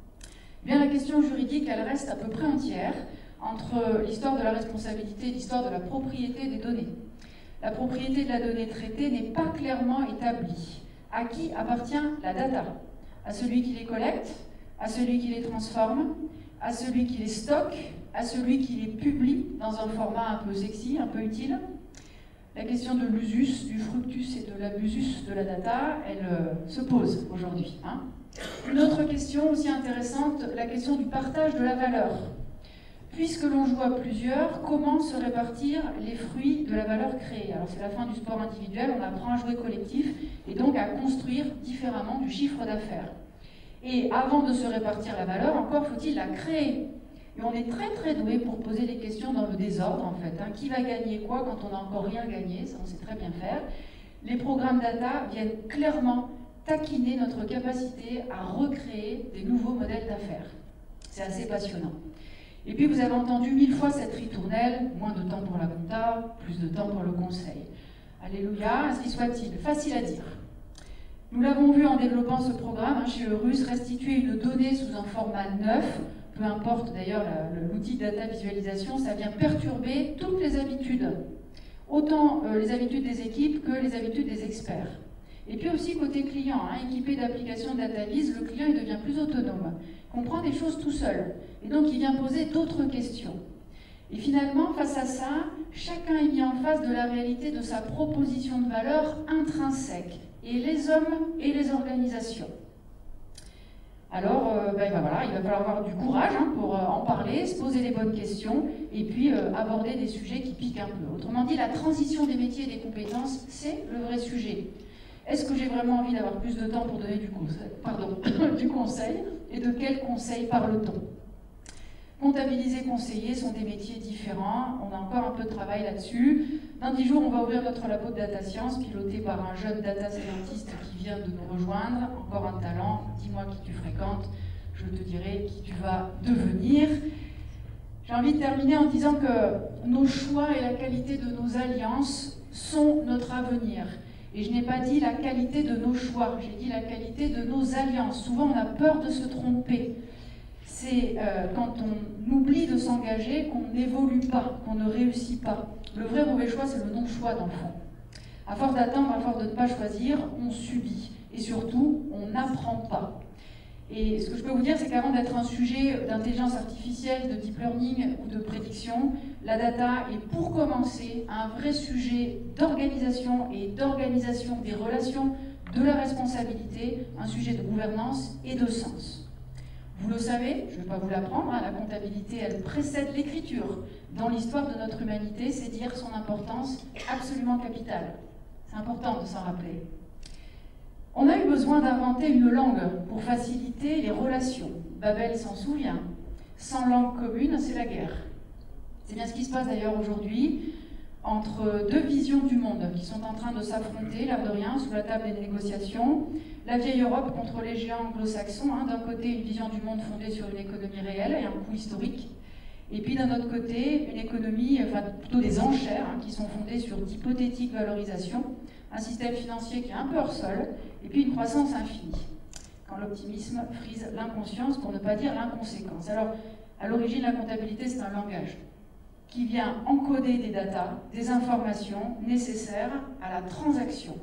Eh bien, la question juridique, elle reste à peu près entière entre l'histoire de la responsabilité et l'histoire de la propriété des données. La propriété de la donnée traitée n'est pas clairement établie. À qui appartient la data ? À celui qui les collecte, à celui qui les transforme, à celui qui les stocke, à celui qui les publie dans un format un peu sexy, un peu utile. La question de l'usus, du fructus et de l'abusus de la data, elle euh, se pose aujourd'hui. Hein. Une autre question aussi intéressante, la question du partage de la valeur. Puisque l'on joue à plusieurs, comment se répartir les fruits de la valeur créée? Alors c'est la fin du sport individuel, on apprend à jouer collectif et donc à construire différemment du chiffre d'affaires. Et avant de se répartir la valeur, encore faut-il la créer. Et on est très très doué pour poser des questions dans le désordre en fait. Hein. Qui va gagner quoi quand on n'a encore rien gagné? Ça on sait très bien faire. Les programmes data viennent clairement taquiner notre capacité à recréer des nouveaux modèles d'affaires. C'est assez passionnant. Et puis vous avez entendu mille fois cette ritournelle, moins de temps pour la compta, plus de temps pour le conseil. Alléluia, ainsi soit-il. Facile à dire. Nous l'avons vu en développant ce programme hein, chez Eurus, restituer une donnée sous un format neuf, peu importe d'ailleurs l'outil de data visualisation, ça vient perturber toutes les habitudes. Autant euh, les habitudes des équipes que les habitudes des experts. Et puis aussi côté client, hein, équipé d'applications DataVis, le client il devient plus autonome, comprend des choses tout seul. Et donc il vient poser d'autres questions. Et finalement, face à ça, chacun est mis en face de la réalité de sa proposition de valeur intrinsèque, et les hommes et les organisations. Alors, euh, ben, ben voilà, il va falloir avoir du courage hein, pour euh, en parler, se poser les bonnes questions, et puis euh, aborder des sujets qui piquent un peu. Autrement dit, la transition des métiers et des compétences, c'est le vrai sujet. Est-ce que j'ai vraiment envie d'avoir plus de temps pour donner du conseil, pardon, du conseil, et de quel conseil parle-t-on? Comptabiliser, conseiller sont des métiers différents. On a encore un peu de travail là-dessus. Dans dix jours, on va ouvrir notre labo de data science, piloté par un jeune data scientist qui vient de nous rejoindre. Encore un talent. Dis-moi qui tu fréquentes, je te dirai qui tu vas devenir. J'ai envie de terminer en disant que nos choix et la qualité de nos alliances sont notre avenir. Et je n'ai pas dit la qualité de nos choix, j'ai dit la qualité de nos alliances. Souvent, on a peur de se tromper. C'est euh, quand on oublie de s'engager qu'on n'évolue pas, qu'on ne réussit pas. Le vrai mauvais choix, c'est le non-choix dans le fond. À force d'attendre, à force de ne pas choisir, on subit. Et surtout, on n'apprend pas. Et ce que je peux vous dire, c'est qu'avant d'être un sujet d'intelligence artificielle, de deep learning ou de prédiction, la data est pour commencer un vrai sujet d'organisation et d'organisation des relations, de la responsabilité, un sujet de gouvernance et de sens. Vous le savez, je ne vais pas vous l'apprendre, hein, la comptabilité, elle précède l'écriture. Dans l'histoire de notre humanité, c'est dire son importance absolument capitale. C'est important de s'en rappeler. On a eu besoin d'inventer une langue pour faciliter les relations. Babel s'en souvient. Sans langue commune, c'est la guerre. C'est bien ce qui se passe d'ailleurs aujourd'hui entre deux visions du monde qui sont en train de s'affronter, l'air de rien, sous la table des négociations. La vieille Europe contre les géants anglo-saxons, hein, d'un côté une vision du monde fondée sur une économie réelle et un coût historique, et puis d'un autre côté une économie, enfin plutôt des enchères, hein, qui sont fondées sur d'hypothétiques valorisations, un système financier qui est un peu hors sol, et puis une croissance infinie, quand l'optimisme frise l'inconscience, pour ne pas dire l'inconséquence. Alors, à l'origine, la comptabilité, c'est un langage qui vient encoder des datas, des informations nécessaires à la transaction.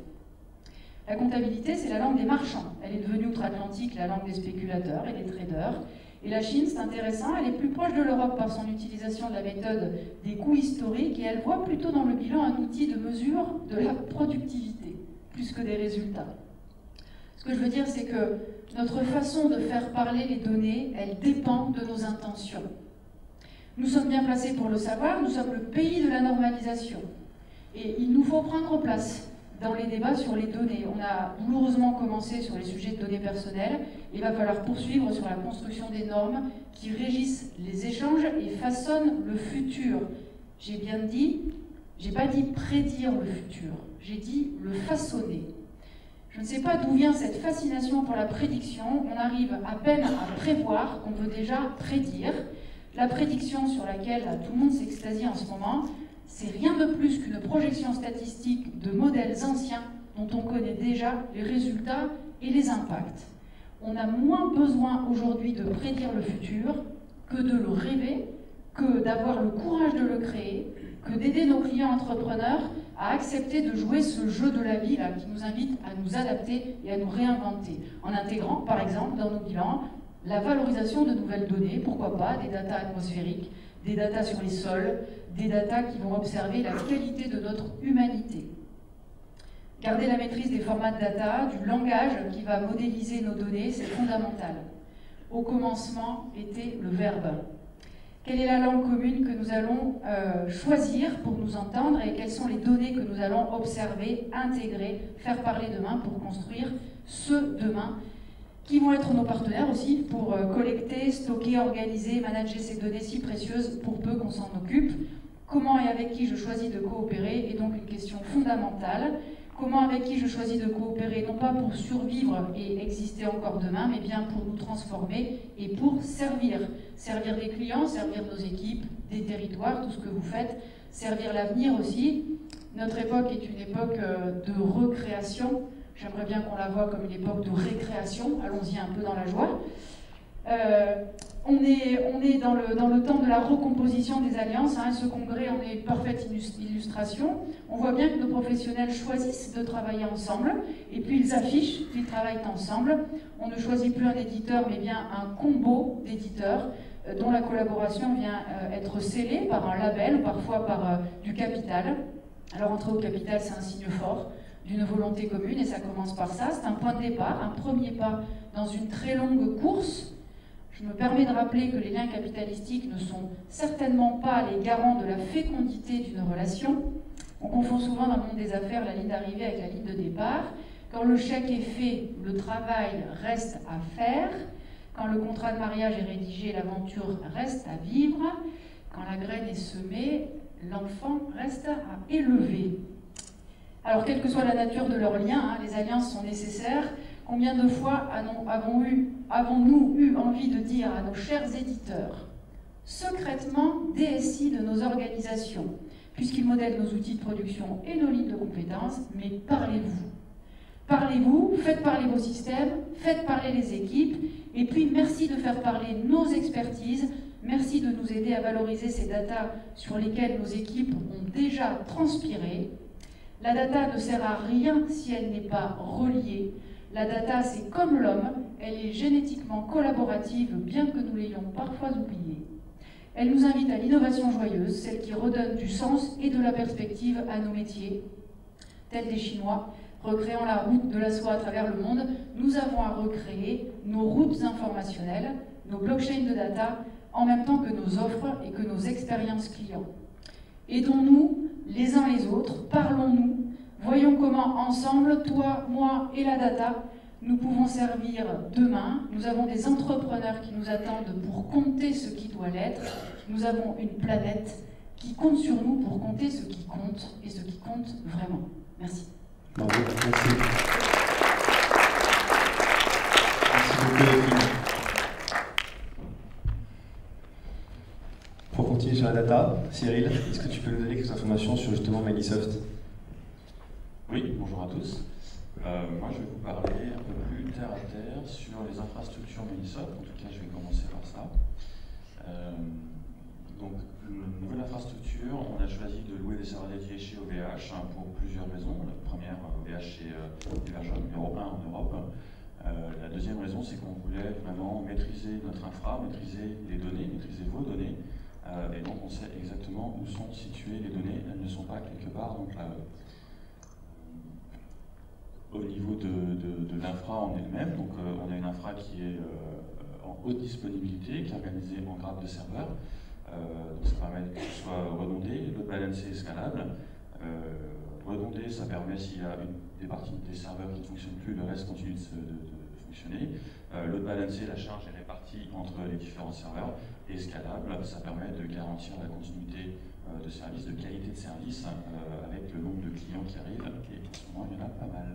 La comptabilité, c'est la langue des marchands. Elle est devenue outre-Atlantique la langue des spéculateurs et des traders. Et la Chine, c'est intéressant, elle est plus proche de l'Europe par son utilisation de la méthode des coûts historiques, et elle voit plutôt dans le bilan un outil de mesure de la productivité, plus que des résultats. Ce que je veux dire, c'est que notre façon de faire parler les données, elle dépend de nos intentions. Nous sommes bien placés pour le savoir, nous sommes le pays de la normalisation. Et il nous faut prendre place dans les débats sur les données. On a douloureusement commencé sur les sujets de données personnelles. Il va falloir poursuivre sur la construction des normes qui régissent les échanges et façonnent le futur. J'ai bien dit, j'ai pas dit prédire le futur, j'ai dit le façonner. Je ne sais pas d'où vient cette fascination pour la prédiction. On arrive à peine à prévoir qu'on veut déjà prédire. La prédiction sur laquelle tout le monde s'extasie en ce moment, c'est rien de plus qu'une projection statistique de modèles anciens dont on connaît déjà les résultats et les impacts. On a moins besoin aujourd'hui de prédire le futur que de le rêver, que d'avoir le courage de le créer, que d'aider nos clients entrepreneurs à accepter de jouer ce jeu de la vie là, qui nous invite à nous adapter et à nous réinventer, en intégrant par exemple dans nos bilans la valorisation de nouvelles données, pourquoi pas, des datas atmosphériques, des datas sur les sols, des datas qui vont observer la qualité de notre humanité. Garder la maîtrise des formats de data, du langage qui va modéliser nos données, c'est fondamental. Au commencement était le verbe. Quelle est la langue commune que nous allons euh, choisir pour nous entendre et quelles sont les données que nous allons observer, intégrer, faire parler demain pour construire ce demain, qui vont être nos partenaires aussi pour euh, collecter, stocker, organiser, manager ces données si précieuses pour peu qu'on s'en occupe. Comment et avec qui je choisis de coopérer est donc une question fondamentale. Comment avec qui je choisis de coopérer, non pas pour survivre et exister encore demain, mais bien pour nous transformer et pour servir. Servir des clients, servir nos équipes, des territoires, tout ce que vous faites, servir l'avenir aussi. Notre époque est une époque de recréation. J'aimerais bien qu'on la voie comme une époque de récréation. Allons-y un peu dans la joie. Euh, on est, on est dans, le, dans le temps de la recomposition des alliances. Hein, ce congrès en est une parfaite illustration. On voit bien que nos professionnels choisissent de travailler ensemble et puis ils affichent qu'ils travaillent ensemble. On ne choisit plus un éditeur mais bien un combo d'éditeurs. euh, dont la collaboration vient euh, être scellée par un label ou parfois par euh, du capital. Alors entrer au capital, c'est un signe fort d'une volonté commune et ça commence par ça. C'est un point de départ, un premier pas dans une très longue course. Je me permets de rappeler que les liens capitalistiques ne sont certainement pas les garants de la fécondité d'une relation. On confond souvent dans le monde des affaires la ligne d'arrivée avec la ligne de départ. Quand le chèque est fait, le travail reste à faire. Quand le contrat de mariage est rédigé, l'aventure reste à vivre. Quand la graine est semée, l'enfant reste à élever. Alors, quelle que soit la nature de leurs liens, hein, les alliances sont nécessaires. Combien de fois avons-nous eu, avons-nous eu envie de dire à nos chers éditeurs, secrètement D S I de nos organisations, puisqu'ils modèlent nos outils de production et nos lignes de compétences, mais parlez-vous. Parlez-vous, faites parler vos systèmes, faites parler les équipes, et puis merci de faire parler nos expertises, merci de nous aider à valoriser ces datas sur lesquelles nos équipes ont déjà transpiré. La data ne sert à rien si elle n'est pas reliée. La data, c'est comme l'homme, elle est génétiquement collaborative, bien que nous l'ayons parfois oubliée. Elle nous invite à l'innovation joyeuse, celle qui redonne du sens et de la perspective à nos métiers. Tels des Chinois, recréant la route de la soie à travers le monde, nous avons à recréer nos routes informationnelles, nos blockchains de data, en même temps que nos offres et que nos expériences clients. Aidons-nous les uns les autres, parlons-nous, voyons comment ensemble, toi, moi et la data, nous pouvons servir demain. Nous avons des entrepreneurs qui nous attendent pour compter ce qui doit l'être. Nous avons une planète qui compte sur nous pour compter ce qui compte et ce qui compte vraiment. Merci. Bravo, merci. Merci beaucoup les filles. Pour continuer sur la data, Cyril, est-ce que tu peux nous donner quelques informations sur justement Manysoft? Oui, bonjour à tous. Euh, moi, je vais vous parler un peu plus terre à terre sur les infrastructures Manysoft. En tout cas, je vais commencer par ça. Euh, donc, une nouvelle infrastructure, on a choisi de louer des serveurs dédiés chez O V H hein, pour plusieurs raisons. La première, O V H, c'est euh, l'hébergeur numéro un en Europe. Euh, la deuxième raison, c'est qu'on voulait vraiment maîtriser notre infra, maîtriser les données, maîtriser vos données. Euh, et donc, on sait exactement où sont situées les données. Elles ne sont pas quelque part. Donc, là, au niveau de, de, de l'infra en elle-même, donc euh, on a une infra qui est euh, en haute disponibilité, qui est organisée en grade de serveur. Euh, donc ça permet que ce soit redondé, load balancé et scalable. Euh, redondé, ça permet s'il y a une, des parties des serveurs qui ne fonctionnent plus, le reste continue de, se, de, de fonctionner. Euh, load balancé, la charge est répartie entre les différents serveurs. Et scalable, ça permet de garantir la continuité euh, de service, de qualité de service euh, avec le nombre de clients qui arrivent, et en ce moment il y en a pas mal.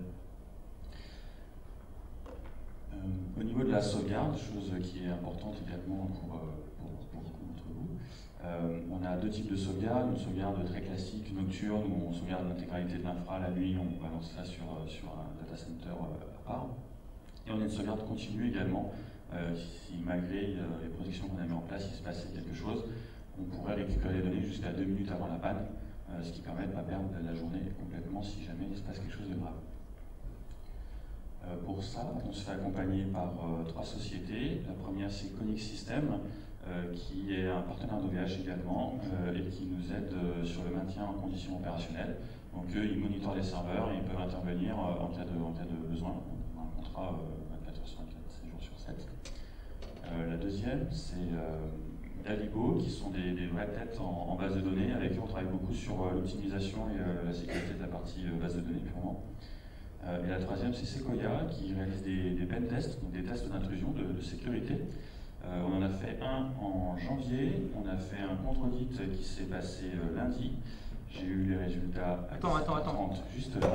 Euh, au niveau de la sauvegarde, chose qui est importante également pour, pour, pour beaucoup d'entre vous, euh, on a deux types de sauvegarde. Une sauvegarde très classique, nocturne, où on sauvegarde l'intégralité de l'infra. La nuit, on balance ça sur, sur un data center à part. Et on a une sauvegarde continue également. Euh, si malgré euh, les protections qu'on a mis en place, il se passait quelque chose, on pourrait récupérer les données jusqu'à deux minutes avant la panne, euh, ce qui permet de ne pas perdre la journée complètement si jamais il se passe quelque chose de grave. Euh, pour ça, on se fait accompagner par euh, trois sociétés. La première, c'est Conix System, euh, qui est un partenaire d'O V H également, euh, et qui nous aide euh, sur le maintien en conditions opérationnelles. Donc eux, ils monitorent les serveurs et ils peuvent intervenir euh, en, cas de, en cas de besoin. On a un contrat euh, vingt-quatre heures sur vingt-quatre, sept jours sur sept. Euh, la deuxième, c'est euh, Dalibo, qui sont des, des vraies têtes en, en base de données, avec qui on travaille beaucoup sur euh, l'optimisation et euh, la sécurité de la partie euh, base de données purement. Euh, et la troisième, c'est Sequoia, qui réalise des, des pen tests, donc des tests d'intrusion, de, de sécurité. Euh, on en a fait un en janvier, on a fait un contre-audit qui s'est passé euh, lundi. J'ai eu les résultats à attends, attends, attends. trente, juste là.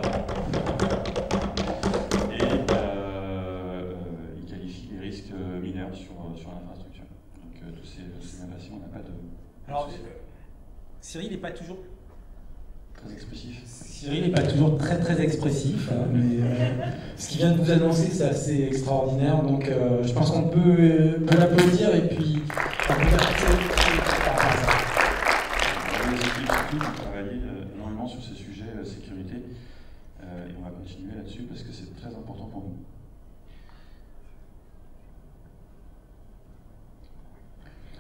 Et euh, euh, il qualifie les risques mineurs sur, sur l'infrastructure. Donc euh, tous ces, tous ces innovations, on n'a pas de... Alors, euh, Cyril n'est pas toujours... Très expressif. Cyril n'est pas toujours très très expressif, hein, mais euh, ce qu'il vient de nous annoncer, c'est assez extraordinaire. Donc euh, je pense qu'on peut, euh, peut l'applaudir et puis... On peut les équipes surtout ont travaillé euh, énormément sur ces sujets euh, sécurité euh, et on va continuer là-dessus parce que c'est très important pour nous.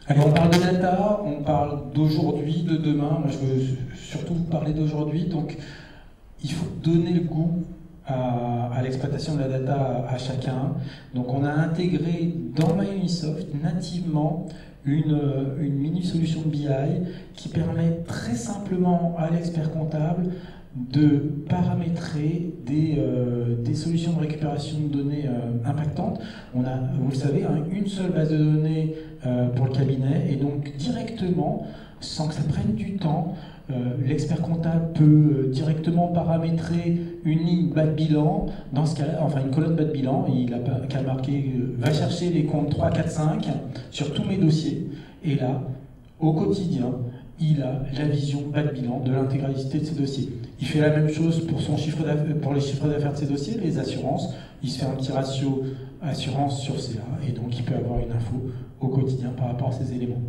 Alors on parle de data, on parle d'aujourd'hui, de demain. Moi je veux surtout vous parler d'aujourd'hui. Donc il faut donner le goût à, à l'exploitation de la data à, à chacun. Donc on a intégré dans MyUnisoft nativement une, une mini solution de B I qui permet très simplement à l'expert comptable de paramétrer des, euh, des solutions de récupération de données euh, impactantes. On a, vous le savez, hein, une seule base de données euh, pour le cabinet, et donc directement, sans que ça prenne du temps, euh, l'expert comptable peut euh, directement paramétrer une ligne bas de bilan, dans ce cas-là, enfin une colonne bas de bilan, il a qu'à marquer, euh, va chercher les comptes trois, quatre, cinq sur tous mes dossiers, et là, au quotidien, il a la vision bas de bilan de l'intégralité de ses dossiers. Il fait la même chose pour, son chiffre pour les chiffres d'affaires de ses dossiers, les assurances. Il se fait un petit ratio assurance sur C A, et donc il peut avoir une info au quotidien par rapport à ces éléments.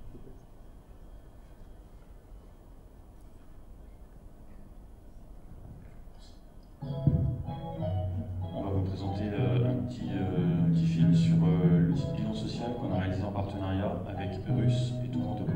On va vous présenter euh, un, petit, euh, un petit film sur euh, l'outil de bilan social qu'on a réalisé en partenariat avec Eurus et Tout Compte.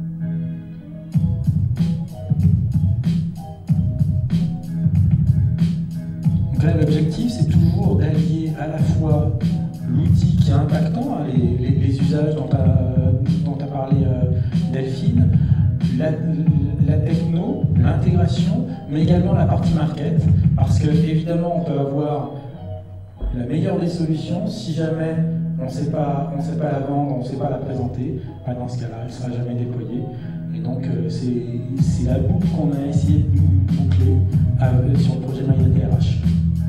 Donc là, l'objectif, c'est toujours d'allier à la fois l'outil qui est impactant, hein, les, les, les usages dont a, dont a parlé euh, Delphine, la, la techno, l'intégration, mais également la partie market, parce que évidemment, on peut avoir la meilleure des solutions, si jamais on ne sait pas, on sait pas la vendre, on ne sait pas la présenter, bah dans ce cas-là, elle ne sera jamais déployée. Et donc, euh, c'est la boucle qu'on a essayé de boucler euh, sur le projet MyDataRH.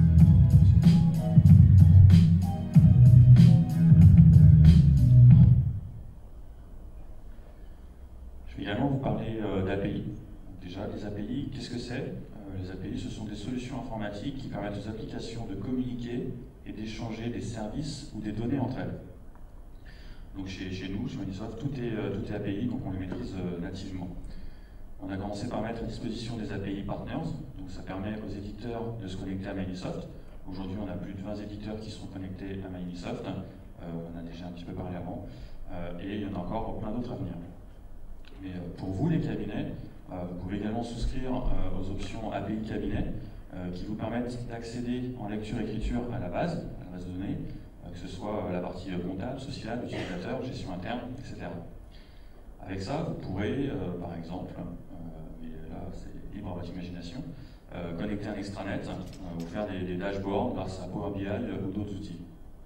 Je vais également vous parler euh, d'A P I. Déjà, les A P I, qu'est-ce que c'est? euh, Les A P I, ce sont des solutions informatiques qui permettent aux applications de communiquer et d'échanger des services ou des données entre elles. Donc chez, chez nous, chez MyUnisoft, tout est, euh, tout est A P I, donc on les maîtrise euh, nativement. On a commencé par mettre à disposition des A P I partners, donc ça permet aux éditeurs de se connecter à MyUnisoft. Aujourd'hui, on a plus de vingt éditeurs qui sont connectés à MyUnisoft. Euh, on a déjà un petit peu parlé avant, euh, et il y en a encore plein d'autres à venir. Mais euh, pour vous, les cabinets, euh, vous pouvez également souscrire euh, aux options A P I cabinet euh, qui vous permettent d'accéder en lecture-écriture à la base, à la base de données, euh, que ce soit la partie comptable, sociale, utilisateur, gestion interne, et cetera. Avec ça, vous pourrez, euh, par exemple, euh, mais là c'est libre à votre imagination, euh, connecter un extranet euh, ou faire des, des dashboards grâce à Power B I euh, ou d'autres outils.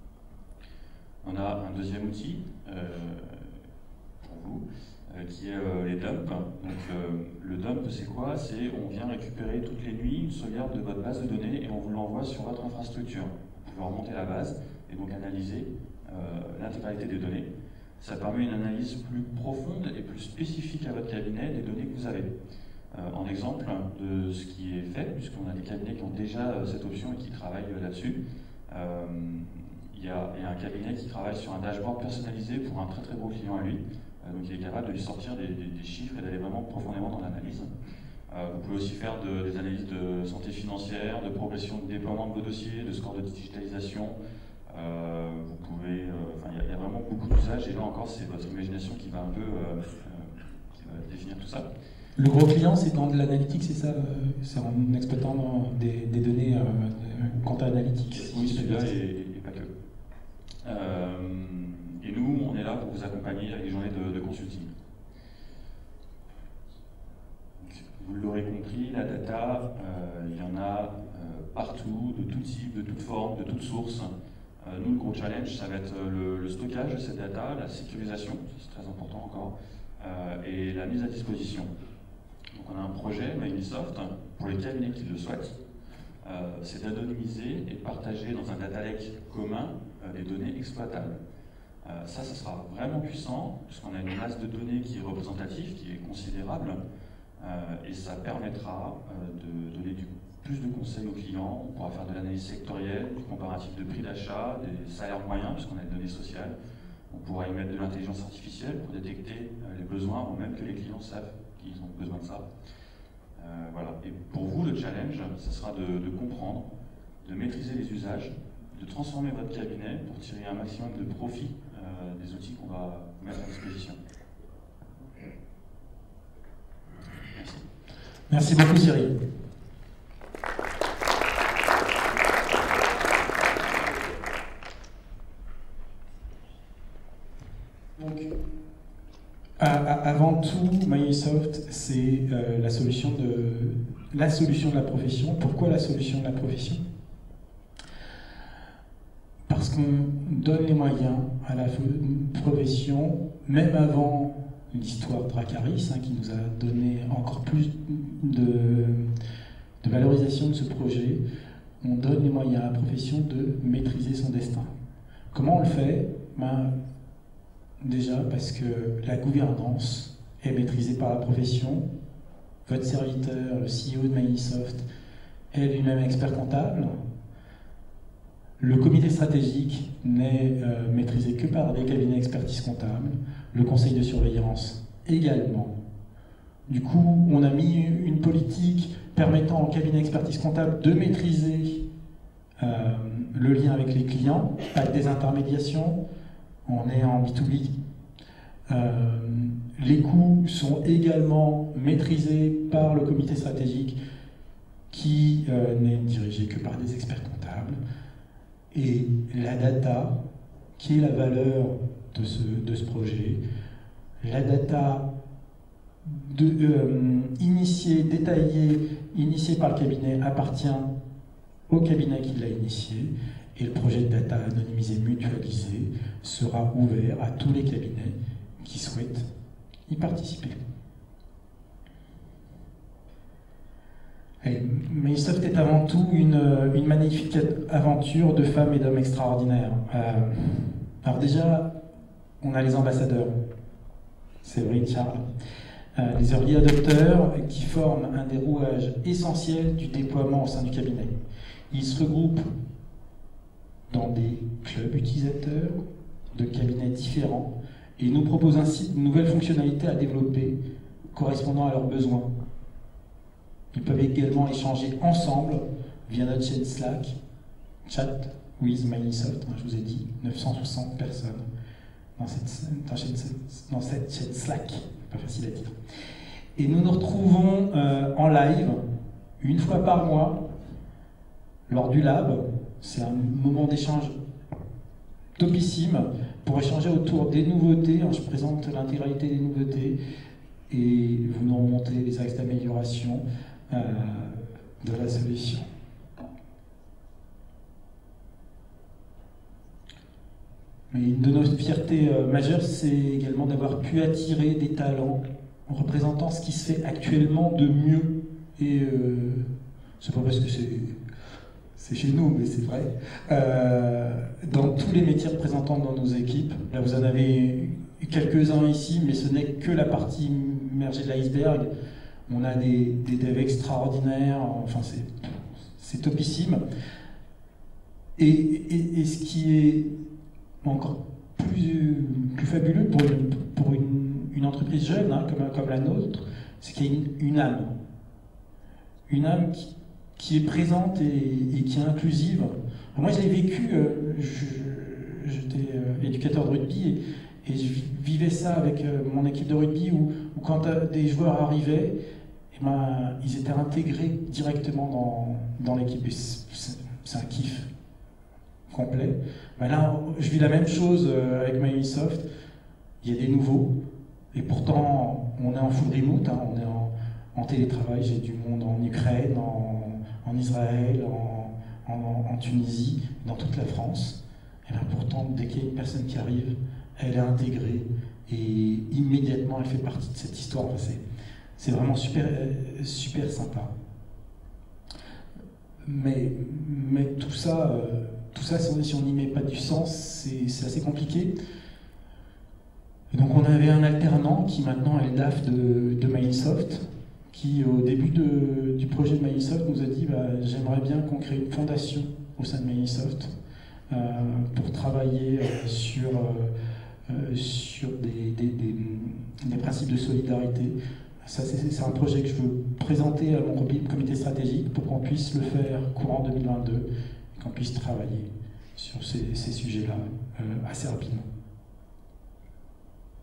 On a un deuxième outil euh, pour vous, euh, qui est euh, les dumps. Donc, euh, le dump, c'est quoi? C'est on vient récupérer toutes les nuits une sauvegarde de votre base de données et on vous l'envoie sur votre infrastructure. Vous pouvez remonter la base et donc analyser euh, l'intégralité des données. Ça permet une analyse plus profonde et plus spécifique à votre cabinet des données que vous avez. Euh, en exemple de ce qui est fait, puisqu'on a des cabinets qui ont déjà euh, cette option et qui travaillent euh, là-dessus, euh, il y, y a un cabinet qui travaille sur un dashboard personnalisé pour un très très gros client à lui. Euh, donc il est capable de lui sortir des, des, des chiffres et d'aller vraiment profondément dans l'analyse. Euh, vous pouvez aussi faire de, des analyses de santé financière, de progression de déploiement de vos dossiers, de score de digitalisation. Euh, vous pouvez, enfin, euh, il y, y a vraiment beaucoup d'usages et là encore, c'est votre imagination qui va un peu euh, euh, qui va définir tout ça. Le gros client, c'est dans de l'analytique, c'est ça? euh, C'est en exploitant dans des, des données euh, compta analytiques. Oui, celui-là et, et pas que. Euh, et nous, on est là pour vous accompagner avec des journées de, de consulting. Donc, vous l'aurez compris, la data, euh, il y en a euh, partout, de tout type, de toute forme, de toute source. Euh, nous, le gros challenge, ça va être le, le stockage de cette data, la sécurisation, c'est très important encore, euh, et la mise à disposition. Donc on a un projet, MyUnisoft, pour les cabinets qui le souhaitent, euh, c'est d'anonymiser et de partager dans un data lake commun euh, des données exploitables. Euh, ça, ça sera vraiment puissant, puisqu'on a une masse de données qui est représentative, qui est considérable, euh, et ça permettra euh, de donner du plus de conseils aux clients. On pourra faire de l'analyse sectorielle, du comparatif de prix d'achat, des salaires moyens, puisqu'on a des données sociales. On pourra y mettre de l'intelligence artificielle pour détecter euh, les besoins avant même que les clients savent qu'ils ont besoin de ça. Euh, voilà. Et pour vous, le challenge, ce sera de, de comprendre, de maîtriser les usages, de transformer votre cabinet pour tirer un maximum de profit euh, des outils qu'on va mettre à disposition. Merci. Merci beaucoup Cyril. Donc, à, à, avant tout, MyUnisoft, c'est euh, la solution de la solution de la profession. Pourquoi la solution de la profession? Parce qu'on donne les moyens à la profession, même avant l'histoire Dracaris, hein, qui nous a donné encore plus de, de valorisation de ce projet, on donne les moyens à la profession de maîtriser son destin. Comment on le fait? Ben, déjà parce que la gouvernance est maîtrisée par la profession. Votre serviteur, le C E O de MyUnisoft, est lui-même expert comptable. Le comité stratégique n'est euh, maîtrisé que par des cabinets d'expertise comptable. Le conseil de surveillance également. Du coup, on a mis une politique permettant au cabinet d'expertise comptable de maîtriser euh, le lien avec les clients, pas de désintermédiation. On est en B deux B. Euh, les coûts sont également maîtrisés par le comité stratégique qui euh, n'est dirigé que par des experts comptables. Et la data, qui est la valeur de ce, de ce projet, la data de, euh, initiée, détaillée, initiée par le cabinet appartient au cabinet qui l'a initié, et le projet de data anonymisé, mutualisé sera ouvert à tous les cabinets qui souhaitent y participer. MyUnisoft est avant tout une, une magnifique aventure de femmes et d'hommes extraordinaires. Euh, alors déjà, on a les ambassadeurs, Séverine, Charles, euh, les early adopteurs qui forment un des rouages essentiels du déploiement au sein du cabinet. Ils se regroupent dans des clubs utilisateurs de cabinets différents et nous proposent ainsi de nouvelles fonctionnalités à développer correspondant à leurs besoins. Ils peuvent également échanger ensemble via notre chaîne Slack, Chat with MyUnisoft, hein, je vous ai dit, neuf cent soixante personnes dans cette, dans cette, dans cette chaîne Slack, pas facile à dire. Et nous nous retrouvons euh, en live une fois par mois lors du lab. C'est un moment d'échange topissime pour échanger autour des nouveautés. Je présente l'intégralité des nouveautés et vous nous remontez les axes d'amélioration euh, de la solution. Mais une de nos fiertés euh, majeures, c'est également d'avoir pu attirer des talents en représentant ce qui se fait actuellement de mieux. Et euh, c'est pas parce que c'est c'est chez nous, mais c'est vrai. Euh, dans tous les métiers représentants dans nos équipes, là vous en avez quelques-uns ici, mais ce n'est que la partie immergée de l'iceberg. On a des, des devs extraordinaires, enfin c'est topissime. Et, et, et ce qui est encore plus, plus fabuleux pour une, pour une, une entreprise jeune hein, comme, comme la nôtre, c'est qu'il y a une, une âme. Une âme qui, qui est présente et, et qui est inclusive. Alors moi je l'ai vécu, euh, j'étais euh, éducateur de rugby et, et je vivais ça avec euh, mon équipe de rugby où, où quand euh, des joueurs arrivaient, et ben, ils étaient intégrés directement dans, dans l'équipe. C'est un kiff complet. Ben là, je vis la même chose euh, avec MyUnisoft. Il y a des nouveaux et pourtant on est en full remote, hein, on est en, en télétravail. J'ai du monde en Ukraine, en en Israël, en, en, en Tunisie, dans toute la France. Et bien pourtant, dès qu'il y a une personne qui arrive, elle est intégrée et immédiatement elle fait partie de cette histoire. Enfin, c'est vraiment super, super sympa. Mais, mais tout ça, euh, tout ça, si on n'y met pas du sens, c'est assez compliqué. Et donc on avait un alternant qui maintenant est le D A F de, de MyUnisoft, qui au début de, du projet de MyUnisoft nous a dit bah, j'aimerais bien qu'on crée une fondation au sein de MyUnisoft euh, pour travailler euh, sur, euh, sur des, des, des, des principes de solidarité. Ça, c'est un projet que je veux présenter à mon comité stratégique pour qu'on puisse le faire courant deux mille vingt-deux et qu'on puisse travailler sur ces, ces sujets-là euh, assez rapidement.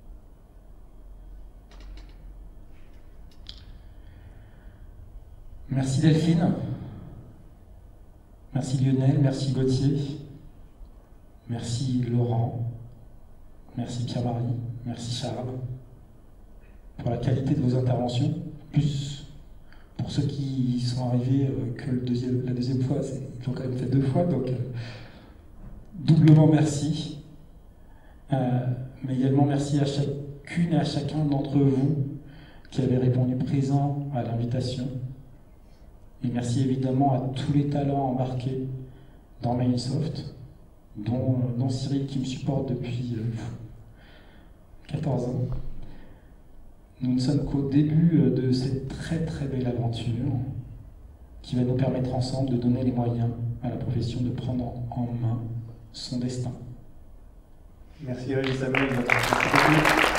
Merci Delphine. Merci Lionel, merci Gauthier. Merci Laurent. Merci Pierre-Marie. Merci Charles. Pour la qualité de vos interventions, plus pour ceux qui sont arrivés euh, que le deuxième, la deuxième fois, ils l'ont quand même fait deux fois, donc euh, doublement merci. Euh, mais également merci à chacune et à chacun d'entre vous qui avez répondu présent à l'invitation. Et merci évidemment à tous les talents embarqués dans Microsoft, dont, dont Cyril qui me supporte depuis euh, quatorze ans. Nous ne sommes qu'au début de cette très très belle aventure qui va nous permettre ensemble de donner les moyens à la profession de prendre en main son destin. Merci Samuel.